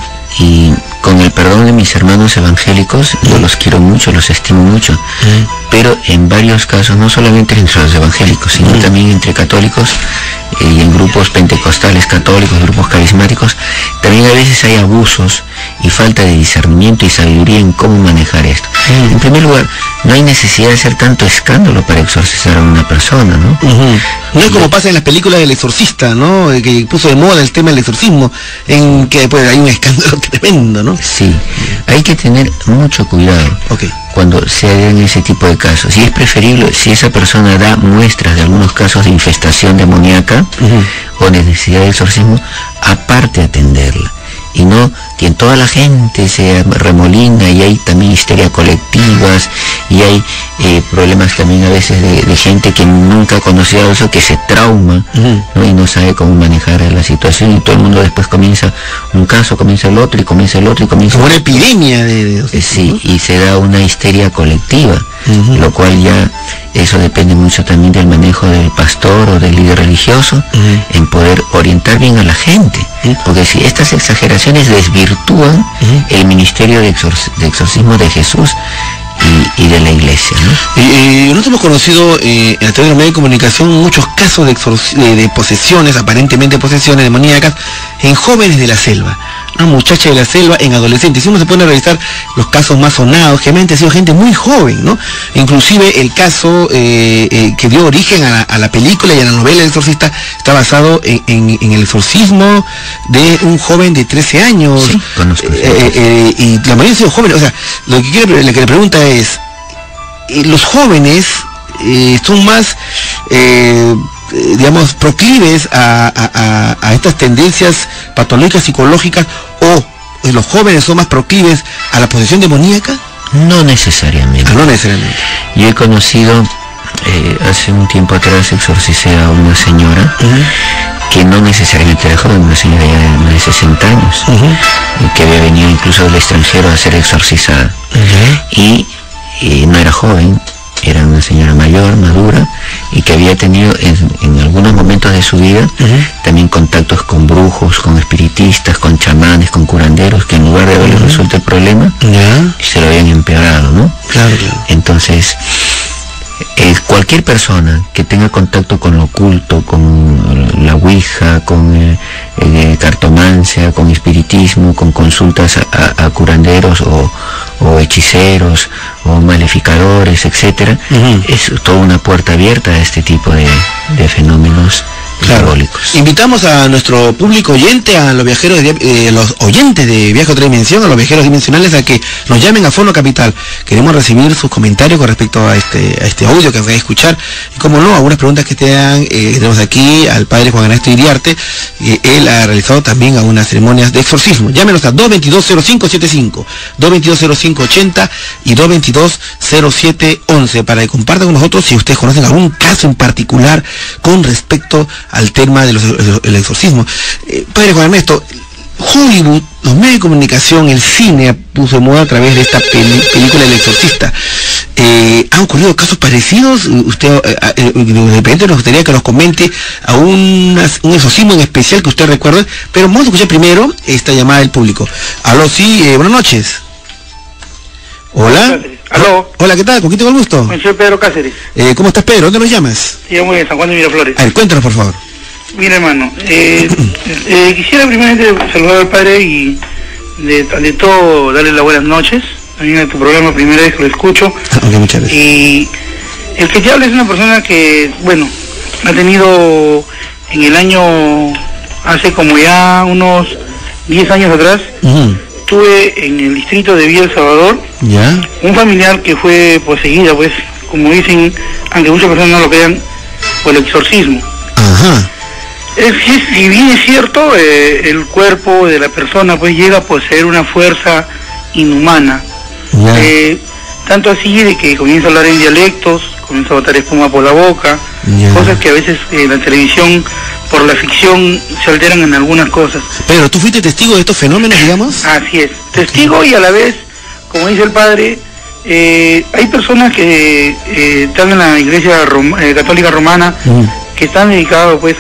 Y con el perdón de mis hermanos evangélicos, yo los quiero mucho, los estimo mucho, pero en varios casos, no solamente entre los evangélicos, sino también entre católicos, y en grupos pentecostales católicos, grupos carismáticos, también a veces hay abusos y falta de discernimiento y sabiduría en cómo manejar esto. En primer lugar, no hay necesidad de hacer tanto escándalo para exorcizar a una persona, ¿no? No es como pasa en las películas del exorcista, ¿no? Que puso de moda el tema del exorcismo, en que pues, hay un escándalo tremendo, ¿no? Sí, hay que tener mucho cuidado cuando se den ese tipo de casos. Y es preferible, si esa persona da muestras de algunos casos de infestación demoníaca o de necesidad de exorcismo, aparte atenderla. Y no que en toda la gente se remolina, y hay también histeria colectivas, y hay problemas también a veces de gente que nunca ha conocido eso, que se trauma, ¿no? Y no sabe cómo manejar la situación, y todo el mundo después comienza un caso, comienza el otro, y comienza el otro, y comienza... Como una epidemia sí, y se da una histeria colectiva, lo cual ya... Eso depende mucho también del manejo del pastor o del líder religioso en poder orientar bien a la gente, porque si estas exageraciones desvirtúan el ministerio de exorcismo de Jesús y de la iglesia, ¿no? Nosotros hemos conocido a través de los medios de comunicación muchos casos de posesiones, aparentemente posesiones demoníacas, en jóvenes de la selva. Una muchacha de la selva en adolescentes. Si uno se pone a revisar los casos más sonados, generalmente ha sido gente muy joven, ¿no? Inclusive el caso que dio origen a la película y a la novela El Exorcista está basado en el exorcismo de un joven de 13 años. Sí, conozco, y la mayoría han sido jóvenes. O sea, lo que le pregunta es, los jóvenes son más... digamos, proclives a estas tendencias patológicas psicológicas, o los jóvenes son más proclives a la posesión demoníaca? No necesariamente. No necesariamente. Yo he conocido, hace un tiempo atrás exorcicé a una señora que no necesariamente era joven, una señora ya de más de 60 años, que había venido incluso del extranjero a ser exorcizada. Y no era joven, era una señora mayor, madura, y que había tenido en algunos momentos de su vida también contactos con brujos, con espiritistas, con chamanes, con curanderos, que en lugar de haberles resuelto el problema, se lo habían empeorado, ¿no? Claro. Entonces, cualquier persona que tenga contacto con lo oculto, con la ouija, con cartomancia, con espiritismo, con consultas a curanderos o hechiceros o maleficadores, etcétera, es toda una puerta abierta a este tipo de fenómenos diabólicos. Invitamos a nuestro público oyente, a los viajeros, los oyentes de Viaje a Otra Dimensión, a los viajeros dimensionales, a que nos llamen a Fono Capital. Queremos recibir sus comentarios con respecto a este audio que acabas de escuchar, y como no, algunas preguntas que tengan. Tenemos aquí al padre Juan Ernesto Iriarte, él ha realizado también algunas ceremonias de exorcismo. Llámenos a 222-0575, 222-0580 y 222-0711 para que compartan con nosotros si ustedes conocen algún caso en particular con respecto al tema del exorcismo. Padre Juan Ernesto, Hollywood, los medios de comunicación, el cine puso de moda a través de esta película El Exorcista. ¿Han ocurrido casos parecidos? Usted de repente nos gustaría que nos comente a un exorcismo en especial que usted recuerde, pero vamos a escuchar primero esta llamada del público. Aló, sí, buenas noches. Hola. Aló. Hola, ¿qué tal? ¿Con quién tengo el gusto? Soy Pedro Cáceres. ¿Cómo estás, Pedro? ¿Dónde nos llamas? Llamo de San Juan de Miraflores. A ver, cuéntanos, por favor. Mira, hermano, quisiera primeramente saludar al padre y de todo darle las buenas noches. También a tu programa, primera vez que lo escucho. Muchas gracias. Y el que te habla es una persona que, bueno, ha tenido en el año, hace como ya unos 10 años atrás, tuve en el distrito de Villa El Salvador un familiar que fue poseída, pues, como dicen, aunque muchas personas no lo crean, por el exorcismo. Si bien es cierto, el cuerpo de la persona pues llega a poseer una fuerza inhumana. Tanto así de que comienza a hablar en dialectos, comienza a botar espuma por la boca, cosas que a veces en la televisión, por la ficción, se alteran en algunas cosas. Pero ¿tú fuiste testigo de estos fenómenos, digamos? Así es, testigo, y a la vez, como dice el padre, hay personas que están en la iglesia católica romana, que están dedicados pues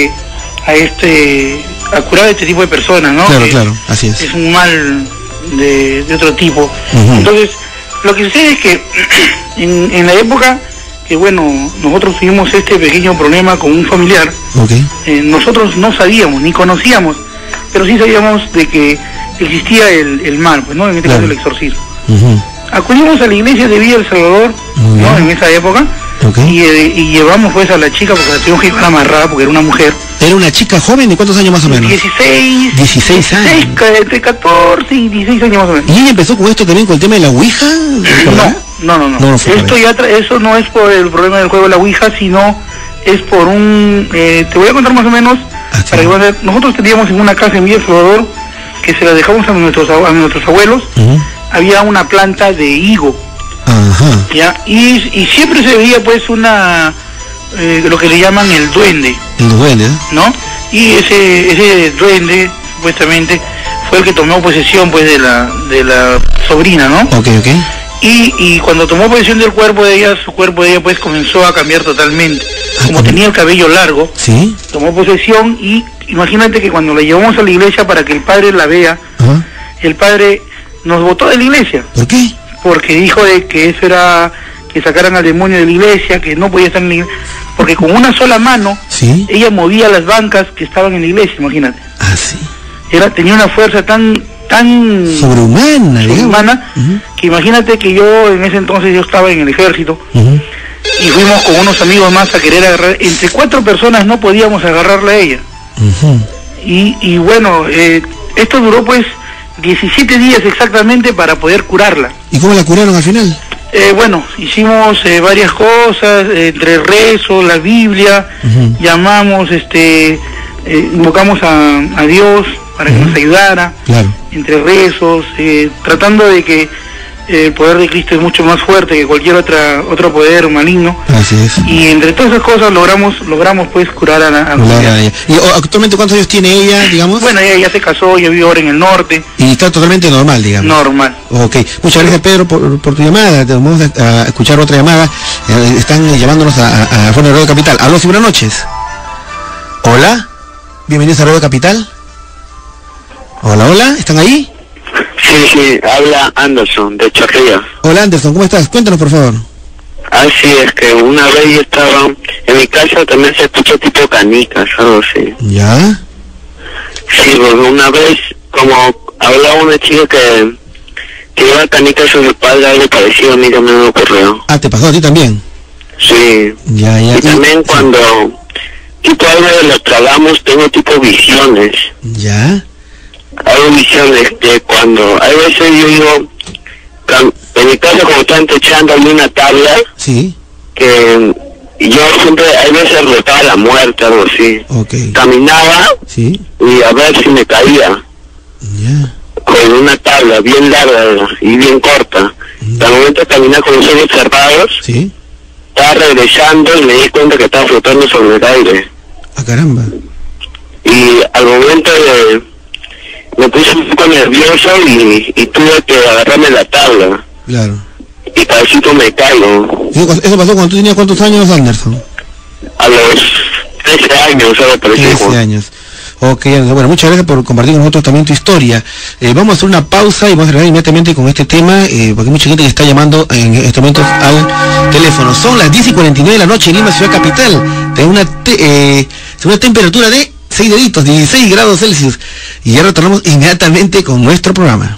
a curar a este tipo de personas, ¿no? Claro, así es. Es un mal de otro tipo. Entonces, lo que sucede es que en la época que bueno, nosotros tuvimos este pequeño problema con un familiar. Nosotros no sabíamos, ni conocíamos, pero sí sabíamos de que existía el mal, pues, ¿no? En este caso el exorcismo. Acudimos a la iglesia de Villa El Salvador, ¿no? En esa época, y llevamos pues a la chica, porque la tuvimos que llevar amarrada porque era una mujer. ¿Era una chica joven? ¿De cuántos años más o menos? 16 años. Entre 14 y 16 años más o menos. ¿Y ella empezó con esto también, con el tema de la Ouija? No. Eso no es por el problema del juego de la Ouija, sino es por un... te voy a contar más o menos, para que veas. Nosotros teníamos en una casa en Villa El Salvador, que se la dejamos a nuestros abuelos, había una planta de higo. ¿Ya? Y siempre se veía pues lo que le llaman el duende. El duende, ¿no? Y ese duende, supuestamente, fue el que tomó posesión pues de la sobrina, ¿no? Y cuando tomó posesión del cuerpo de ella, su cuerpo de ella pues comenzó a cambiar totalmente. Como tenía el cabello largo, tomó posesión, y imagínate que cuando la llevamos a la iglesia para que el padre la vea, el padre nos botó de la iglesia. ¿Por qué? Porque dijo de que eso era que sacaran al demonio de la iglesia, que no podía estar en la iglesia, porque con una sola mano ella movía las bancas que estaban en la iglesia, imagínate. Tenía una fuerza tan sobrehumana, que imagínate que yo en ese entonces yo estaba en el ejército, y fuimos con unos amigos más a querer agarrar, entre 4 personas no podíamos agarrarla a ella. Y bueno, esto duró pues 17 días exactamente para poder curarla. ¿Y cómo la curaron al final? Bueno, hicimos varias cosas, entre rezos, la Biblia, llamamos, invocamos a Dios para que nos ayudara, entre rezos, tratando de que el poder de Cristo es mucho más fuerte que cualquier otro poder maligno. Así es. Y entre todas esas cosas logramos pues curar a ella. ¿Y actualmente cuántos años tiene ella, digamos? Bueno, ella ya se casó, ya vive ahora en el norte. Y está totalmente normal, digamos. Normal. Ok, muchas gracias, Pedro, por tu llamada. Vamos a escuchar otra llamada. Están llamándonos a Fuente de Radio Capital. Aló, sí, buenas noches. Hola, bienvenidos a Radio Capital. Hola, ¿están ahí? Sí, habla Anderson, de Chorrillos. Hola, Anderson, ¿cómo estás? Cuéntanos, por favor. Así es, que una vez yo estaba en mi casa, también se escuchó tipo canicas, algo así. ¿Ya? Sí, porque una vez, como hablaba una chica que iba canicas en su espalda, algo parecido a mí también me ocurrió. Ah, ¿te pasó a ti también? Sí. Ya. Y también cuando tipo algo de los tragamos, tengo tipo visiones. ¿Ya? Hago visiones que cuando hay veces yo digo, en mi casa como están techando hay una tabla, que yo siempre hay veces rotaba la muerte, algo así. Caminaba y a ver si me caía con una tabla bien larga y bien corta. Al momento de caminar con los ojos cerrados, estaba regresando y me di cuenta que estaba flotando sobre el aire. Ah, caramba. Y al momento me puse un poco nervioso y tuve que agarrarme la tabla. Claro. Y cabecito me caigo. ¿Eso pasó cuando tú tenías cuántos años, Anderson? A los 13 años, algo parecido. 13 años. Ok, bueno, muchas gracias por compartir con nosotros también tu historia. Vamos a hacer una pausa y vamos a regresar inmediatamente con este tema, porque hay mucha gente que está llamando en estos momentos al teléfono. Son las 10:49 de la noche en Lima, ciudad capital. Tengo una temperatura de 6 deditos, 16 grados Celsius. Y ya retornamos inmediatamente con nuestro programa.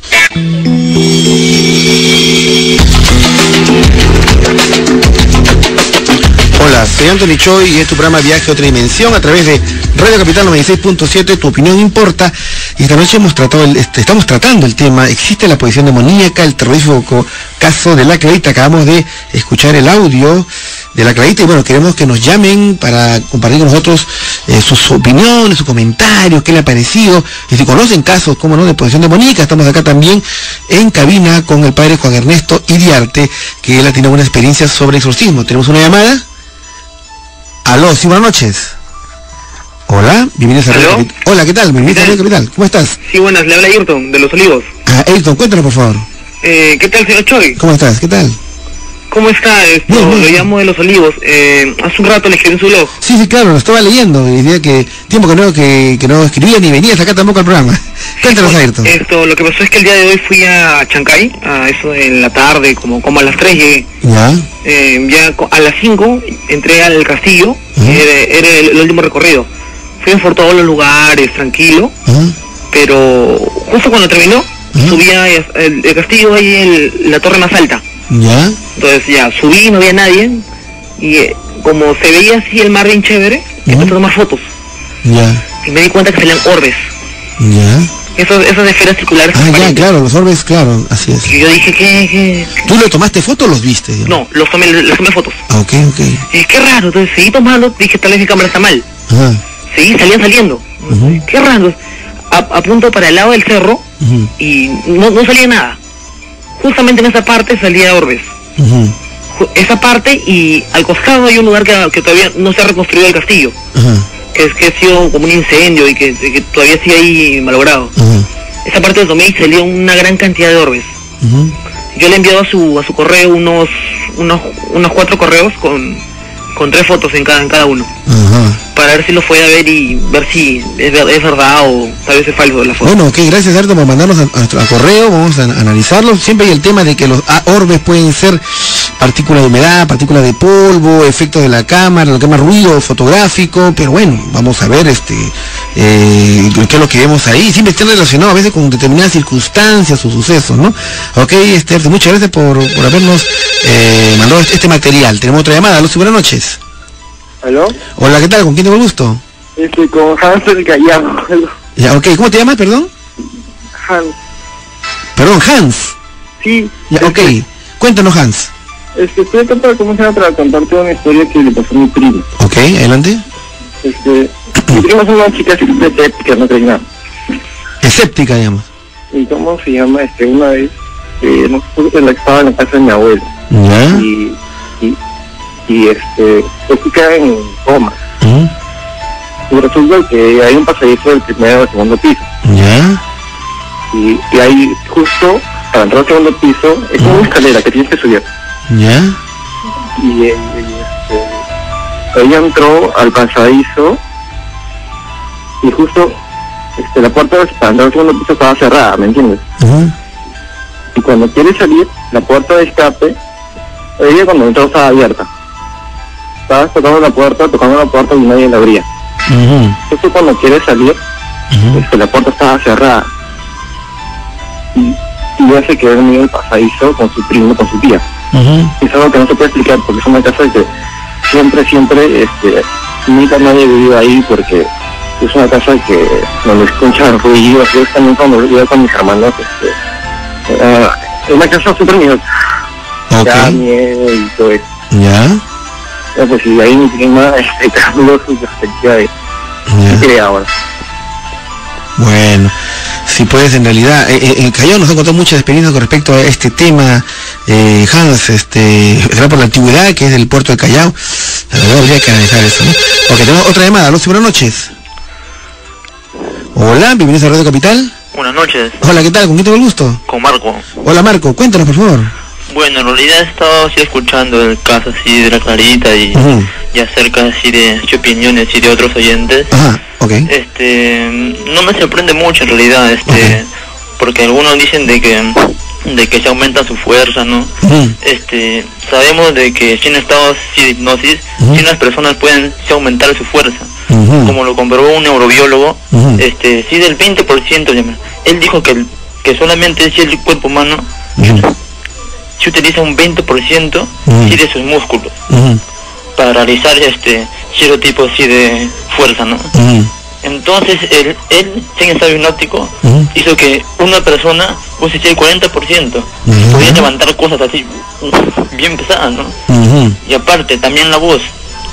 Hola, soy Anthony Choi y es tu programa Viaje a Otra Dimensión a través de Radio Capital 96.7, tu opinión importa. Y esta noche estamos tratando el tema, existe la posesión demoníaca, el terrorífico caso de la Clarita. Acabamos de escuchar el audio de la Clarita y bueno, queremos que nos llamen para compartir con nosotros sus opiniones, sus comentarios, qué le ha parecido, y si conocen casos, cómo no, de posesión demoníaca. Estamos acá también en cabina con el padre Juan Ernesto Iriarte, que él ha tenido una experiencia sobre exorcismo. ¿Tenemos una llamada? Aló, sí, buenas noches. Hola, bienvenidos a Radio Capital. Hola, ¿qué tal? Bienvenidos a Radio Capital. ¿Cómo estás? Sí, buenas, le habla Ayrton, de Los Olivos. Ayrton, cuéntanos, por favor. ¿Qué tal, señor Choi? ¿Cómo estás? ¿Qué tal? ¿Cómo está? Lo llamo de Los Olivos. Hace un rato le escribí en su blog. Sí, claro, lo estaba leyendo. Y decía que tiempo que no escribía ni venías acá tampoco al programa. Cuéntanos, Ayrton. Lo que pasó es que el día de hoy fui a Chancay, a eso en la tarde, como a las 3 llegué. Ya. Ya a las 5 entré al castillo, era el último recorrido. Fui por todos los lugares, tranquilo, pero justo cuando terminó, subía el castillo ahí en la torre más alta. Ya. Entonces ya subí, no había nadie, y como se veía así el mar bien chévere, empecé a tomar fotos. Ya. Y me di cuenta que salían orbes. Ya. Esas esferas circulares. Ya, claro, los orbes, claro, así es. Y yo dije, ¿qué? ¿Tú le tomaste fotos o los viste? Digamos? No, les tomé fotos. Ok. Qué raro, entonces seguí tomando, dije, tal vez mi cámara está mal. Salían saliendo. Qué raro. Apunto para el lado del cerro y no salía nada. Justamente en esa parte salía orbes. Esa parte, y al costado hay un lugar que todavía no se ha reconstruido el castillo. Que ha sido como un incendio y que todavía sigue ahí malogrado. Esa parte lo tomé y salió una gran cantidad de orbes. Yo le he enviado a su correo unos 4 correos con 3 fotos en cada uno. Para ver si lo puede ver y ver si es verdad o tal vez es falso la foto. Bueno, ok, gracias Ayrton por mandarnos a nuestro correo, vamos a analizarlo. Siempre hay el tema de que los orbes pueden ser partículas de humedad, partículas de polvo, efectos de la cámara, ruido fotográfico, pero bueno, vamos a ver qué es lo que vemos ahí. Siempre están relacionados a veces con determinadas circunstancias o sucesos, ¿no? Ok, muchas gracias por habernos mandado este material. Tenemos otra llamada. Lucy, buenas noches. ¿Aló? Hola, ¿qué tal? ¿Con quién tengo el gusto? Con Hans del Callao. Ya, ok, ¿cómo te llamas, perdón? Hans. Perdón, Hans. Sí. Ya, ok, cuéntanos, Hans. Estoy acá para contarte una historia que le pasó a mi primo. Ok, adelante. Mi prima es una chica escéptica, no cree nada. Escéptica, digamos. ¿Y cómo se llama? Una vez, nosotros estaba en la casa de mi abuelo. Ya. Y queda en coma. Y resulta que hay un pasadizo del primero al segundo piso. Ya. Y ahí justo para entrar al segundo piso es una escalera que tienes que subir. Ya. Y ella entró al pasadizo y justo la puerta para entrar al segundo piso estaba cerrada, ¿me entiendes? Y cuando quiere salir, la puerta de escape, ella cuando entró estaba abierta. Estabas tocando la puerta y nadie la abría. Entonces cuando quiere salir, la puerta estaba cerrada. Y ella se quedó en medio del pasadizo con su primo, con su tía. Es algo que no se puede explicar porque es una casa que siempre, nunca nadie ha vivido ahí porque es una casa que donde escuchan ruidos. Yo también cuando iba con mis hermanos, es una casa súper miedosa. Ya miedo y todo eso. Ya. Pues si ahí mi prima cambió su perspectiva de qué quiere ahora. Bueno, si puedes, en realidad, en Callao nos han contado muchas experiencias con respecto a este tema, Hans, será por la antigüedad que es del puerto de Callao. La verdad habría que analizar eso, ¿no? Ok, tenemos otra llamada. Lucy, buenas noches. Hola, bienvenidos a Radio Capital. Buenas noches. Hola, ¿qué tal? ¿Con quién tengo el gusto? Con Marco. Hola, Marco, cuéntanos, por favor. Bueno, en realidad he estado así escuchando el caso así de la Clarita y acerca así de opiniones y de otros oyentes. No me sorprende mucho en realidad, porque algunos dicen de que se aumenta su fuerza, ¿no? Sabemos de que si en estados de hipnosis, si unas personas pueden aumentar su fuerza, como lo comprobó un neurobiólogo, si del 20%, él dijo que solamente si el cuerpo humano se utiliza un 20% de sus músculos para realizar cierto tipo así de fuerza, ¿no? Entonces él sin estado hipnótico hizo que una persona use el 40%, podía levantar cosas así bien pesadas, ¿no? Y aparte también la voz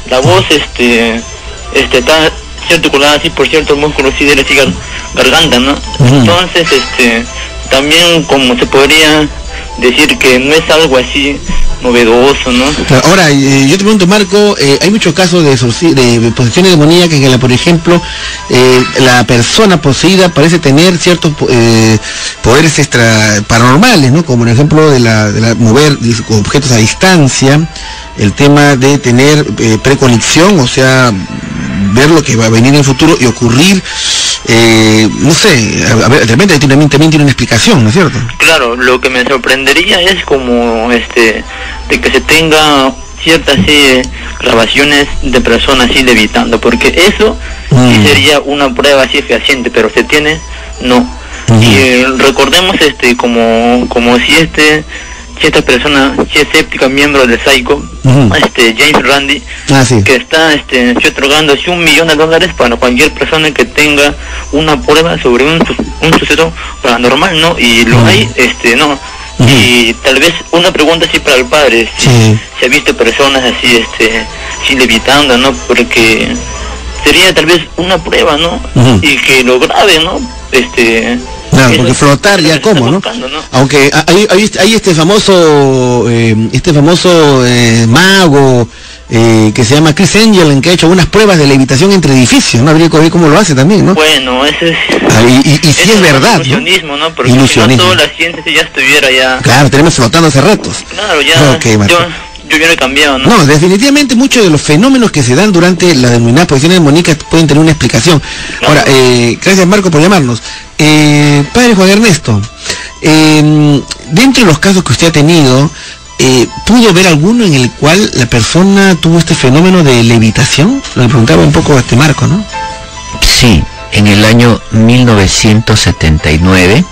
está articulada así por ciertos músculos así de la garganta, ¿no? Entonces también como se podría decir que no es algo así novedoso, ¿no? Ahora, yo te pregunto, Marco, hay muchos casos de posesiones demoníacas en la, por ejemplo, la persona poseída parece tener ciertos poderes paranormales, ¿no? Como por ejemplo de la mover objetos a distancia, el tema de tener preconexión, o sea, ver lo que va a venir en el futuro y ocurrir, no sé, a ver, de repente también tiene una explicación, ¿no es cierto? Claro, lo que me sorprendería es como de que se tenga ciertas grabaciones de personas así levitando, porque eso sí sería una prueba así fehaciente, pero se tiene, no. Y recordemos como si esta persona, si es escéptica, miembro de Psycho, James Randi, que está otorgando $1 millón para cualquier persona que tenga una prueba sobre un suceso paranormal, ¿no? Y lo hay, no. Y tal vez una pregunta así para el padre, si ha visto personas así, así levitando, ¿no? Porque sería tal vez una prueba, ¿no? Y que lo grabe, ¿no? Claro, porque flotar ya como, ¿no? Aunque hay este famoso mago que se llama Chris Angel, que ha hecho unas pruebas de levitación entre edificios, ¿no? Habría que ver cómo lo hace también, ¿no? Bueno, eso es... y si es verdad, ilusionismo, ¿no? Porque si no toda la ciencia ya estuviera ya... Claro, tenemos flotando hace ratos. Claro, ya... Okay, yo hubiera cambiado, ¿no? No, definitivamente muchos de los fenómenos que se dan durante las denominadas posesiones demoníacas pueden tener una explicación. Claro. Ahora, gracias Marco por llamarnos. Padre Juan Ernesto, dentro de los casos que usted ha tenido, ¿pudo ver alguno en el cual la persona tuvo este fenómeno de levitación? Lo preguntaba un poco a Marco, ¿no? Sí, en el año 1979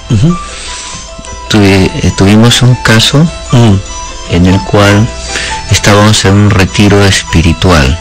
tuvimos un caso en el cual estábamos en un retiro espiritual.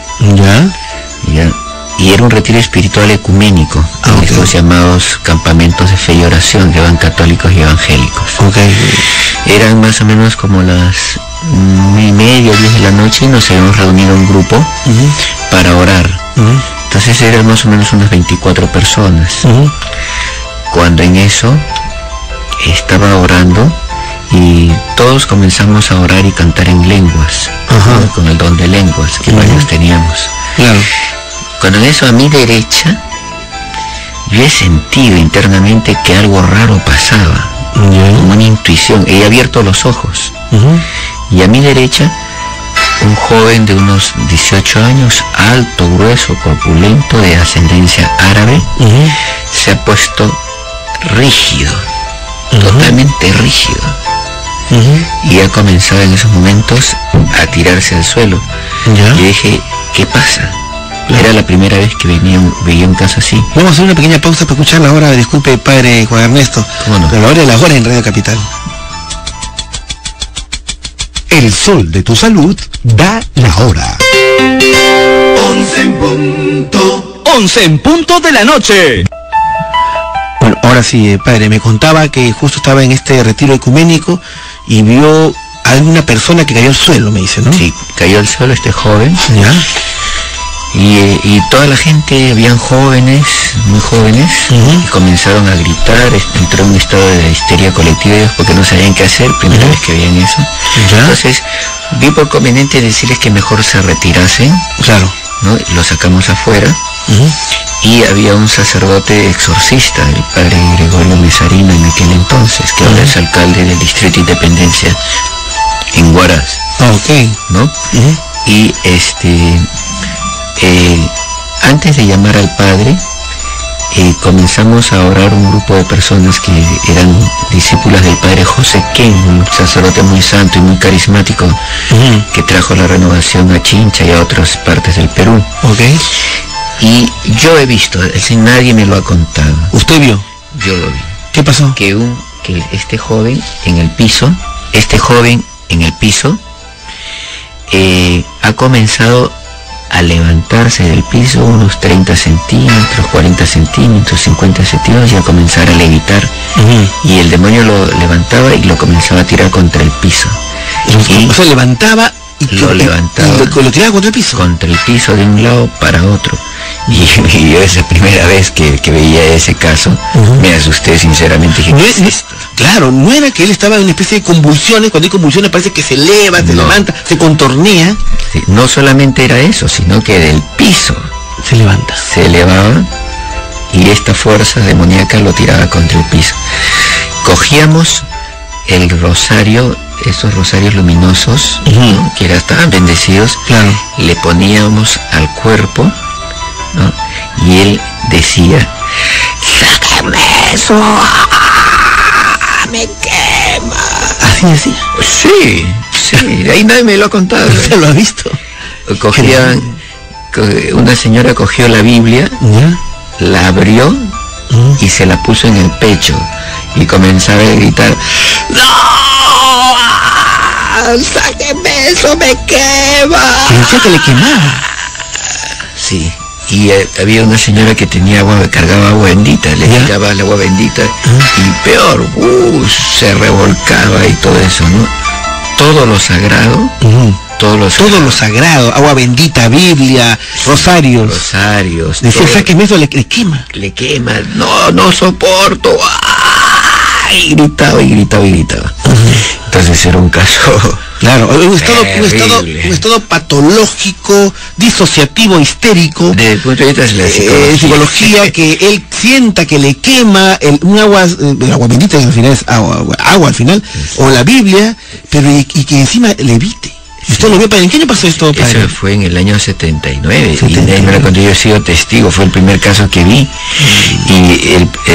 Y era un retiro espiritual ecuménico, en los llamados campamentos de fe y oración que van católicos y evangélicos. Eran más o menos como las 9:30, 10 de la noche, y nos habíamos reunido un grupo para orar. Entonces eran más o menos unas 24 personas. Cuando en eso estaba orando y todos comenzamos a orar y cantar en lenguas, ¿no? Con el don de lenguas que varios teníamos. Cuando en eso a mi derecha yo he sentido internamente que algo raro pasaba, como una intuición. He abierto los ojos y a mi derecha un joven de unos 18 años, alto, grueso, corpulento, de ascendencia árabe, se ha puesto rígido, totalmente rígido, y ha comenzado en esos momentos a tirarse al suelo. Y dije, ¿qué pasa? Era la primera vez que veía un caso así. Vamos a hacer una pequeña pausa para escuchar la hora. Disculpe, padre Juan Ernesto, pero la hora de las horas en Radio Capital. El sol de tu salud da la hora. 11 en punto. 11 en punto de la noche. Bueno, ahora sí, padre, me contaba que justo estaba en este retiro ecuménico y vio a una persona que cayó al suelo, me dice, ¿no? Sí, cayó al suelo este joven. Y toda la gente, habían jóvenes, muy jóvenes, y comenzaron a gritar. Entró en un estado de histeria colectiva porque no sabían qué hacer, primera vez que veían eso. Entonces vi por conveniente decirles que mejor se retirasen, ¿no? Lo sacamos afuera, y había un sacerdote exorcista, el padre Gregorio Mesarino en aquel entonces, que ahora es alcalde del distrito de Independencia en Huaraz, ¿no? Y antes de llamar al padre, comenzamos a orar un grupo de personas que eran discípulas del padre José Ken, un sacerdote muy santo y muy carismático, que trajo la renovación a Chincha y a otras partes del Perú. Y yo he visto, nadie me lo ha contado. ¿Usted vio? Yo lo vi. ¿Qué pasó? Que este joven en el piso, ha comenzado a levantarse del piso unos 30 centímetros, 40 centímetros, 50 centímetros, y a comenzar a levitar. Y el demonio lo levantaba y lo comenzaba a tirar contra el piso. O sea, levantaba y lo levantaba. ¿Lo tiraba contra el piso? Contra el piso, de un lado para otro. Y yo esa primera vez que veía ese caso, me asusté sinceramente. Dije, Claro, no era que él estaba en una especie de convulsiones. Cuando hay convulsiones parece que se eleva, se levanta, se contornea. Sí, no solamente era eso, sino que del piso se levanta. Se elevaba y esta fuerza demoníaca lo tiraba contra el piso. Cogíamos el rosario, esos rosarios luminosos, ¿no? Que estaban bendecidos, claro. Le poníamos al cuerpo, ¿no? Y él decía, ¡sáquenme eso! ¡Me quema! ¿Así decía? Sí, ahí nadie me lo ha contado. ¿Usted lo ha visto? Una señora cogió la Biblia, la abrió y se la puso en el pecho y comenzaba a gritar, ¡no! ¡Sáquenme eso, me quema! ¿Y decía que le quemaba? Sí. Y había una señora que tenía agua, cargaba agua bendita, le echaba el agua bendita y peor, se revolcaba y todo eso, ¿no? Todo lo sagrado, todo lo sagrado, agua bendita, Biblia, rosarios. Decía, sáqueme eso, le quema. Le quema, no soporto. Y gritaba. Entonces era un caso. Claro, un estado patológico, disociativo, histérico. Desde el punto de vista de la psicología, que él sienta que le quema un agua bendita, que al final es agua al final, o la Biblia, pero y que encima le evite. ¿Usted lo vio, padre? ¿En qué año pasó esto, padre? Eso fue en el año 79. Y nadie me lo contó, yo he sido testigo, fue el primer caso que vi. Y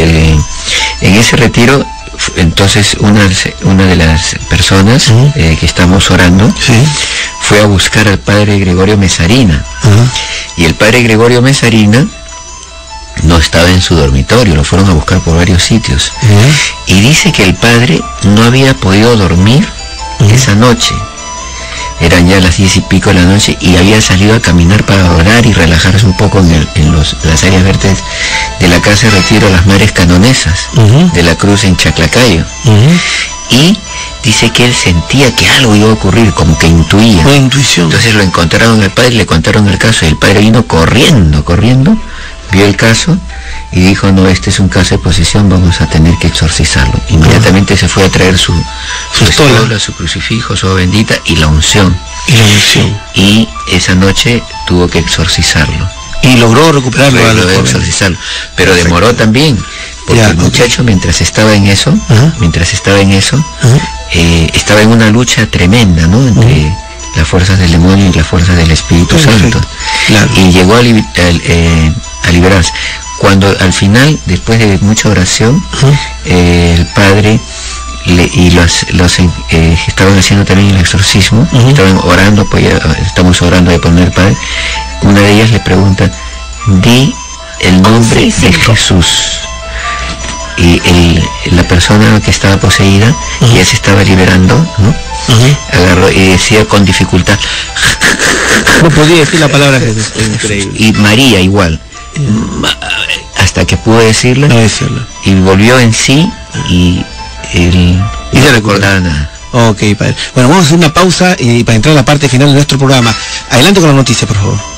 en ese retiro, entonces una de las personas que estamos orando fue a buscar al padre Gregorio Mesarina. Y el padre Gregorio Mesarina no estaba en su dormitorio, lo fueron a buscar por varios sitios. Y dice que el padre no había podido dormir esa noche. Eran ya las 10 y pico de la noche y había salido a caminar para orar y relajarse un poco en las áreas verdes de la casa de retiro Las Madres Canonesas de la Cruz en Chaclacayo. Y dice que él sentía que algo iba a ocurrir, como que intuía. Una intuición. Entonces lo encontraron al padre, le contaron el caso y el padre vino corriendo, vio el caso y dijo, no, este es un caso de posesión, vamos a tener que exorcizarlo. Inmediatamente se fue a traer su estola, su crucifijo, su agua bendita y la unción. Y esa noche tuvo que exorcizarlo. Y logró recuperarlo. Exorcizarlo. Pero demoró también, porque el muchacho mientras estaba en eso, estaba en una lucha tremenda, ¿no? Entre las fuerzas del demonio y las fuerzas del Espíritu Santo. Claro. Y llegó a liberarse. Cuando al final, después de mucha oración, el padre y los estaban haciendo también el exorcismo, estaban orando, pues estamos orando de poner el padre. Una de ellas le pregunta, di el nombre de Jesús. Y la persona que estaba poseída, ya se estaba liberando, ¿no? Agarró y decía con dificultad, no podía decir la palabra Jesús. Increíble. Y María igual, hasta que pudo decirla, y volvió en sí y no recordaba nada. Ok, padre. Bueno, vamos a hacer una pausa para entrar a la parte final de nuestro programa. Adelante con la noticia, por favor.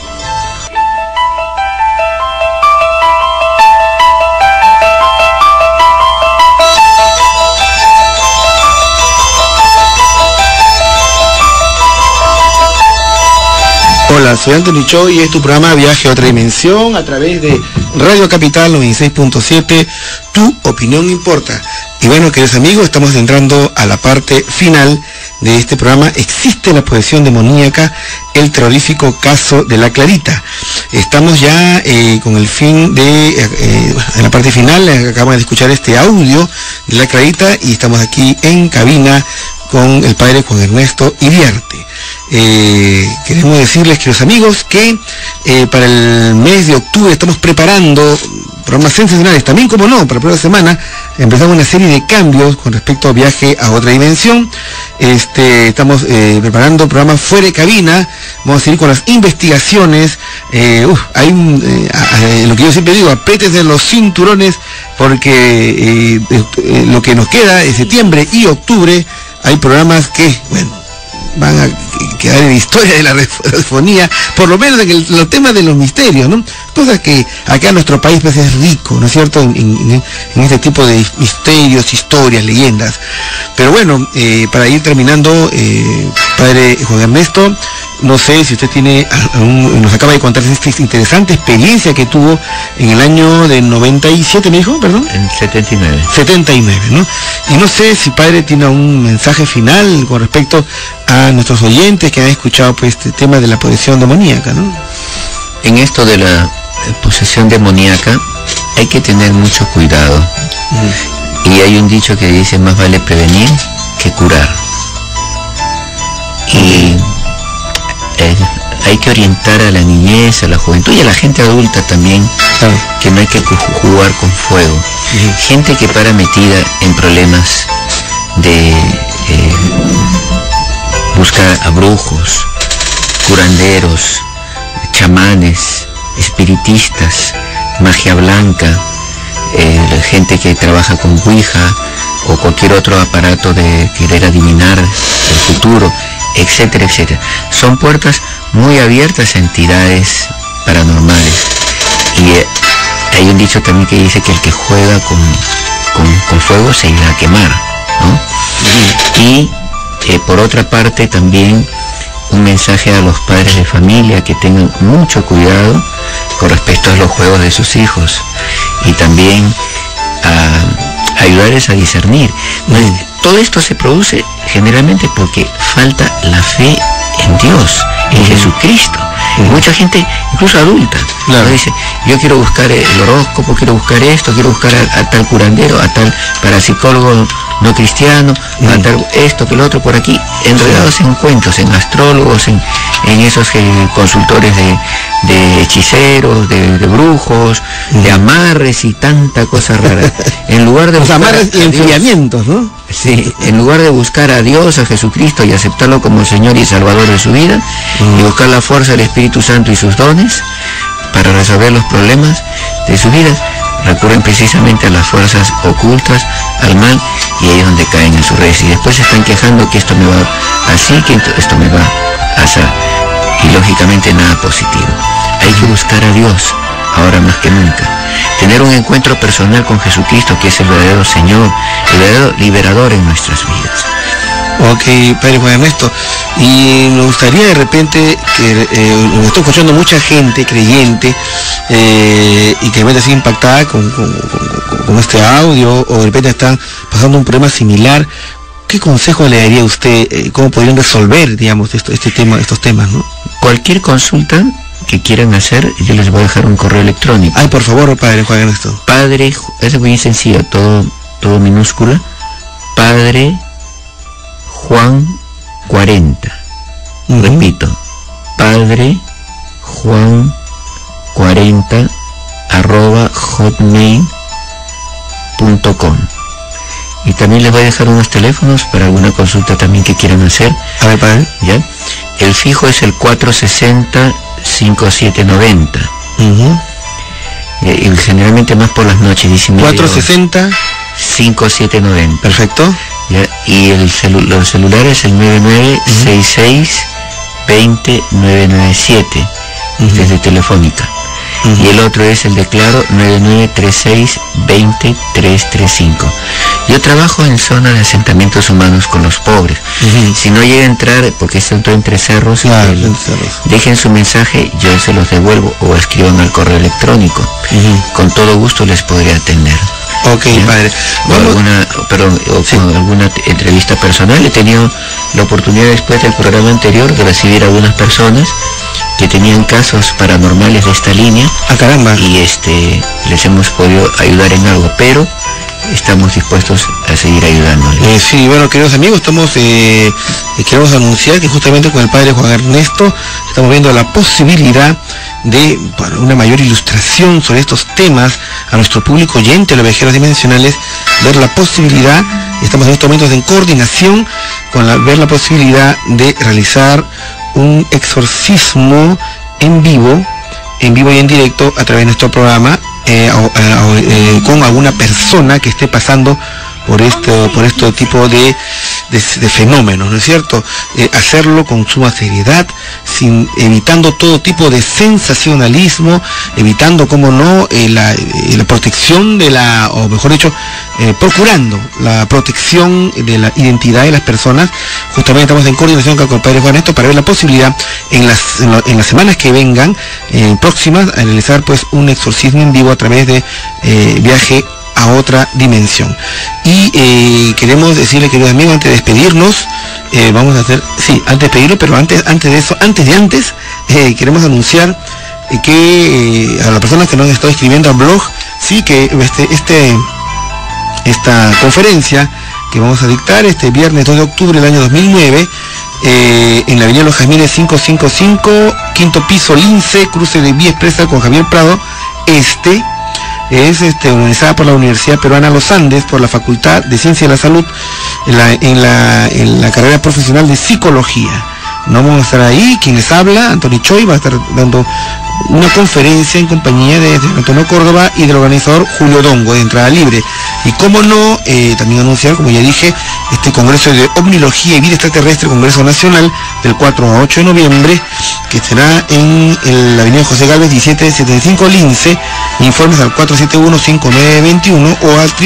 Hola, soy Anthony Cho y es tu programa Viaje a otra dimensión a través de Radio Capital 96.7, tu opinión importa. Y bueno, queridos amigos, estamos entrando a la parte final de este programa. Existe la posesión demoníaca, el terrorífico caso de la Clarita. Estamos ya con el fin de en la parte final. Acabamos de escuchar este audio de la Clarita y estamos aquí en cabina con el padre Juan Ernesto Iriarte. Queremos decirles, queridos amigos, que para el mes de octubre estamos preparando programas sensacionales. También, como no, para la próxima semana empezamos una serie de cambios con respecto a Viaje a otra dimensión. Estamos preparando programas fuera de cabina. Vamos a seguir con las investigaciones. Hay lo que yo siempre digo, apriétense los cinturones, porque lo que nos queda de septiembre y octubre hay programas que, bueno, van a quedar en la historia de la radiofonía, por lo menos en los temas de los misterios, ¿no? Cosas que acá en nuestro país pues es rico, ¿no es cierto?, en este tipo de misterios, historias, leyendas. Pero bueno, para ir terminando, padre Juan Ernesto, no sé si usted tiene nos acaba de contar esta interesante experiencia que tuvo en el año de 97, me dijo, perdón. En 79. 79, ¿no? Y no sé si padre tiene un mensaje final con respecto a nuestros oyentes que han escuchado pues este tema de la posesión demoníaca, ¿no? En esto de la posesión demoníaca hay que tener mucho cuidado. Y hay un dicho que dice: más vale prevenir que curar. Y hay que orientar a la niñez, a la juventud y a la gente adulta también, que no hay que jugar con fuego. Gente que para metida en problemas de buscar a brujos, curanderos, chamanes, espiritistas, magia blanca, gente que trabaja con Ouija o cualquier otro aparato de querer adivinar el futuro, etcétera, etcétera. Son puertas muy abiertas a entidades paranormales. Y hay un dicho también que dice que el que juega con fuego se irá a quemar, ¿no? Y por otra parte también un mensaje a los padres de familia que tengan mucho cuidado con respecto a los juegos de sus hijos, y también a ayudarles a discernir. Todo esto se produce generalmente porque falta la fe en Dios, en Jesucristo. Mucha gente, incluso adulta, dice: yo quiero buscar el horóscopo, quiero buscar esto, quiero buscar a tal curandero, a tal parapsicólogo no cristiano, a tal esto, que lo otro, por aquí, enredados en cuentos, en astrólogos, en esos consultores de hechiceros, de brujos, de amarres y tanta cosa rara. En lugar de amarres y enfriamientos, ¿no? Sí, en lugar de buscar a Dios, a Jesucristo, y aceptarlo como Señor y Salvador de su vida, y buscar la fuerza del Espíritu Santo y sus dones para resolver los problemas de su vida, recurren precisamente a las fuerzas ocultas, al mal, y ahí es donde caen en sus redes. Y después se están quejando que esto me va así, que esto me va así. Y lógicamente nada positivo. Hay que buscar a Dios, ahora más que nunca. Tener un encuentro personal con Jesucristo, que es el verdadero Señor, el verdadero liberador en nuestras vidas. Ok, padre Juan Ernesto, y me gustaría de repente que me estoy escuchando mucha gente creyente y que de repente sigue impactada con este audio, o de repente están pasando un problema similar. ¿Qué consejo le daría a usted? ¿Cómo podrían resolver, digamos, estos temas, ¿no? Cualquier consulta que quieran hacer, yo les voy a dejar un correo electrónico. Ay, por favor, padre Juan Ernesto. Padre, es muy sencillo, todo minúscula. Padre Juan 40. Repito, Padre Juan 40 @hotmail.com. Y también les voy a dejar unos teléfonos para alguna consulta también que quieran hacer. A ver, padre. ¿Ya? El fijo es el 460-5790. Y generalmente más por las noches, 460-5790. Perfecto. ¿Ya? Y los celulares, el 9966-20-997, desde Telefónica. Y el otro es el de Claro, 9936-20-335. Yo trabajo en zona de asentamientos humanos con los pobres. Si no llega a entrar, porque es entre cerros, dejen su mensaje, yo se los devuelvo, o escriban al correo electrónico. Con todo gusto les podré atender. Ok, ¿ya? Padre. Con alguna entrevista personal. He tenido la oportunidad, después del programa anterior, de recibir a algunas personas que tenían casos paranormales de esta línea. Ah, caramba. Y les hemos podido ayudar en algo, pero estamos dispuestos a seguir ayudándoles. Sí, bueno, queridos amigos, queremos anunciar que justamente con el padre Juan Ernesto estamos viendo la posibilidad de una mayor ilustración sobre estos temas a nuestro público oyente, los viajeros dimensionales, ver la posibilidad, estamos en estos momentos en coordinación ver la posibilidad de realizar un exorcismo en vivo y en directo a través de nuestro programa, con alguna persona que esté pasando por este tipo de fenómenos, ¿no es cierto? Hacerlo con suma seriedad, evitando todo tipo de sensacionalismo, evitando, como no, la protección o mejor dicho, procurando la protección de la identidad de las personas. Justamente estamos en coordinación con el Padre Juan Ernesto para ver la posibilidad en las semanas que vengan próximas a realizar pues un exorcismo en vivo a través de Viaje a Otra Dimensión. Y queremos decirle, queridos amigos, antes de despedirnos, vamos a hacer, sí, antes de despedirlo, pero antes de eso, queremos anunciar que a las personas que nos han estado escribiendo al blog, sí, que esta conferencia que vamos a dictar este viernes 2 de octubre del año 2009, en la avenida Los Jazmines 555, quinto piso, Lince, cruce de Vía Expresa con Javier Prado, es organizada por la Universidad Peruana Los Andes, por la Facultad de Ciencia de la Salud, en la carrera profesional de Psicología. No vamos a estar ahí, quien les habla, Antonio Choi, va a estar dando una conferencia en compañía de Antonio Córdoba y del organizador Julio Dongo, de entrada libre. Y cómo no, también anunciar, como ya dije, este Congreso de Omnilogía y Vida Extraterrestre, Congreso Nacional, del 4 a 8 de noviembre, que será en la avenida José Gálvez 1775 Lince. Informes al 471-5921 o al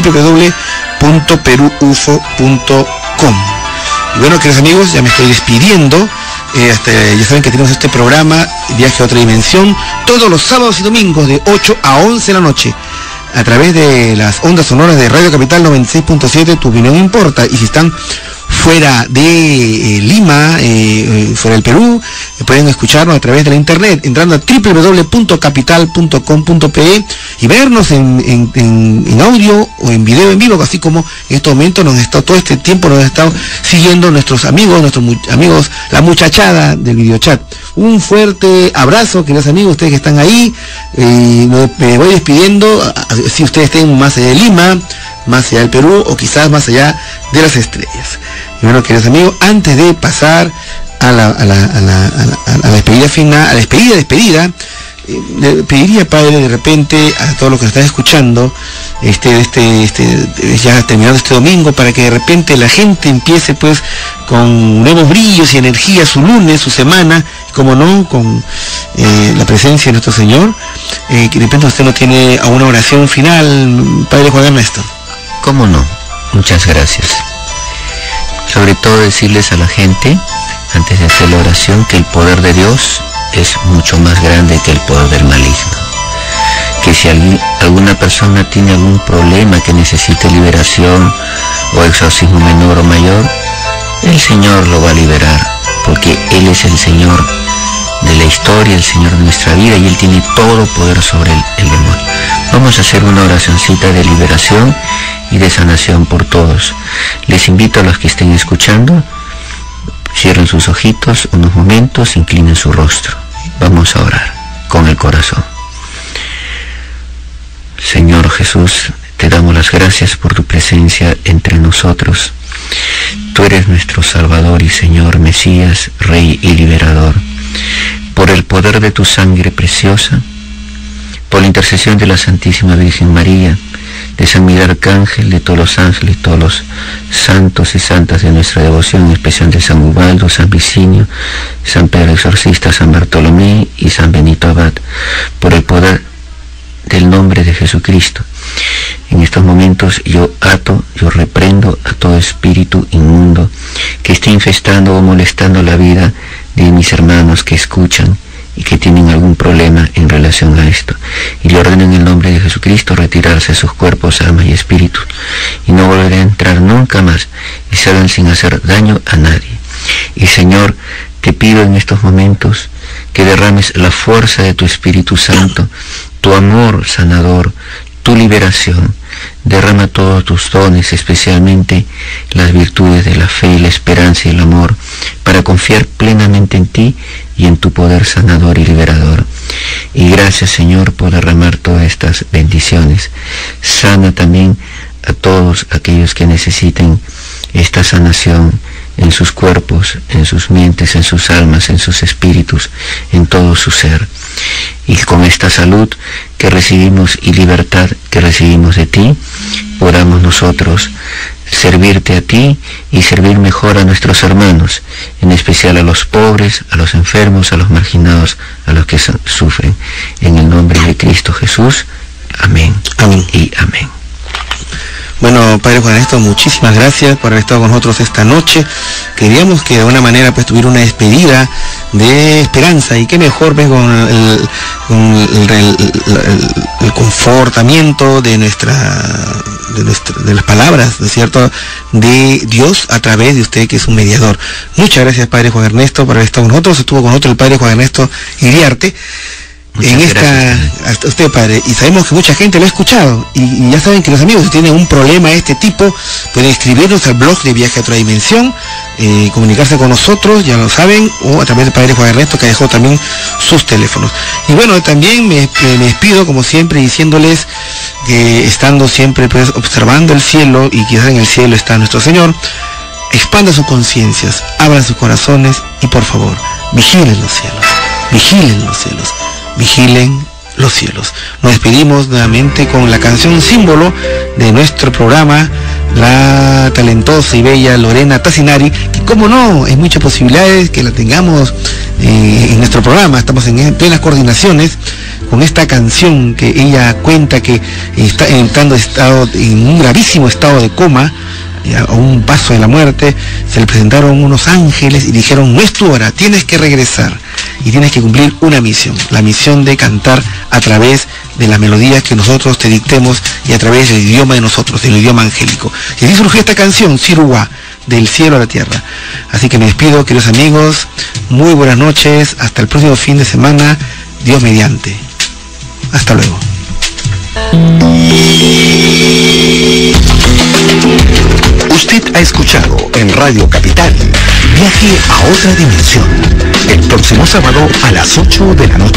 www.perufo.com. Y bueno, queridos amigos, ya me estoy despidiendo. Ya saben que tenemos este programa Viaje a Otra Dimensión todos los sábados y domingos de 8 a 11 de la noche a través de las ondas sonoras de Radio Capital 96.7, Tu Opinión Importa. Y si están fuera de Lima, fuera del Perú, pueden escucharnos a través de la internet entrando a www.capital.com.pe y vernos en audio o en video en vivo, así como en estos momentos todo este tiempo nos han estado siguiendo nuestros amigos, la muchachada del videochat. Un fuerte abrazo, queridos amigos, ustedes que están ahí. Me voy despidiendo, si ustedes estén más allá de Lima, más allá del Perú o quizás más allá de las estrellas. Y bueno, queridos amigos, antes de pasar a la despedida final, a la despedida, le pediría, Padre, de repente a todos los que nos están escuchando, ya terminando este domingo, para que de repente la gente empiece pues con nuevos brillos y energía su lunes, su semana, como no, con la presencia de nuestro Señor. Que de repente usted no tiene a una oración final, Padre Juan Ernesto. ¿Cómo no? Muchas gracias. Sobre todo decirles a la gente, antes de hacer la oración, que el poder de Dios es mucho más grande que el poder del maligno. Que si alguna persona tiene algún problema que necesite liberación o exorcismo menor o mayor, el Señor lo va a liberar, porque Él es el Señor de la historia, el Señor de nuestra vida, y Él tiene todo poder sobre el demonio. Vamos a hacer una oracioncita de liberación y de sanación por todos. Les invito a los que estén escuchando, cierren sus ojitos unos momentos, inclinen su rostro. Vamos a orar con el corazón. Señor Jesús, te damos las gracias por tu presencia entre nosotros. Tú eres nuestro Salvador y Señor, Mesías, Rey y Liberador. Por el poder de tu sangre preciosa, por la intercesión de la Santísima Virgen María, de San Miguel Arcángel, de todos los ángeles, todos los santos y santas de nuestra devoción, en especial de San Ubaldo, San Vicinio, San Pedro Exorcista, San Bartolomé y San Benito Abad, por el poder del nombre de Jesucristo. En estos momentos yo reprendo a todo espíritu inmundo que esté infestando o molestando la vida de mis hermanos que escuchan y que tienen algún problema en relación a esto. Y le ordeno en el nombre de Jesucristo retirarse sus cuerpos, almas y espíritus, y no volver a entrar nunca más, y salgan sin hacer daño a nadie. Y Señor, te pido en estos momentos que derrames la fuerza de tu Espíritu Santo, tu amor sanador, tu liberación. Derrama todos tus dones, especialmente las virtudes de la fe, la esperanza y el amor, para confiar plenamente en ti y en tu poder sanador y liberador. Y gracias, Señor, por derramar todas estas bendiciones. Sana también a todos aquellos que necesiten esta sanación en sus cuerpos, en sus mentes, en sus almas, en sus espíritus, en todo su ser. Y con esta salud que recibimos y libertad que recibimos de ti, podamos nosotros servirte a ti y servir mejor a nuestros hermanos, en especial a los pobres, a los enfermos, a los marginados, a los que sufren. En el nombre de Cristo Jesús. Amén. Amén. Y amén. Bueno, Padre Juan Ernesto, muchísimas gracias por haber estado con nosotros esta noche. Queríamos que de alguna manera pues tuviera una despedida de esperanza, y qué mejor pues con el confortamiento de las palabras, ¿no es cierto?, de Dios a través de usted, que es un mediador. Muchas gracias, Padre Juan Ernesto, por haber estado con nosotros. Estuvo con nosotros el Padre Juan Ernesto Iriarte. Hasta usted, padre, y sabemos que mucha gente lo ha escuchado, y ya saben que los amigos, si tienen un problema de este tipo, pueden escribirnos al blog de Viaje a Otra Dimensión, comunicarse con nosotros, ya lo saben, o a través del Padre Juan Ernesto, que dejó también sus teléfonos. Y bueno, también me despido como siempre diciéndoles que, estando siempre pues observando el cielo, y quizás en el cielo está nuestro Señor, expandan sus conciencias, abran sus corazones, y por favor, vigilen los cielos, vigilen los cielos, vigilen los cielos. Nos despedimos nuevamente con la canción símbolo de nuestro programa, la talentosa y bella Lorena Tassinari, que como no, hay muchas posibilidades que la tengamos en nuestro programa. Estamos en plenas coordinaciones con esta canción que ella cuenta que está entrando en un gravísimo estado de coma, a un paso de la muerte. Se le presentaron unos ángeles y dijeron: no es tu hora, tienes que regresar y tienes que cumplir una misión, la misión de cantar a través de las melodías que nosotros te dictemos y a través del idioma de nosotros, del idioma angélico. Y así surgió esta canción, Siruwa, del cielo a la tierra. Así que me despido, queridos amigos, muy buenas noches, hasta el próximo fin de semana, Dios mediante. Hasta luego. Usted ha escuchado en Radio Capital Viaje a Otra Dimensión, el próximo sábado a las 8 de la noche.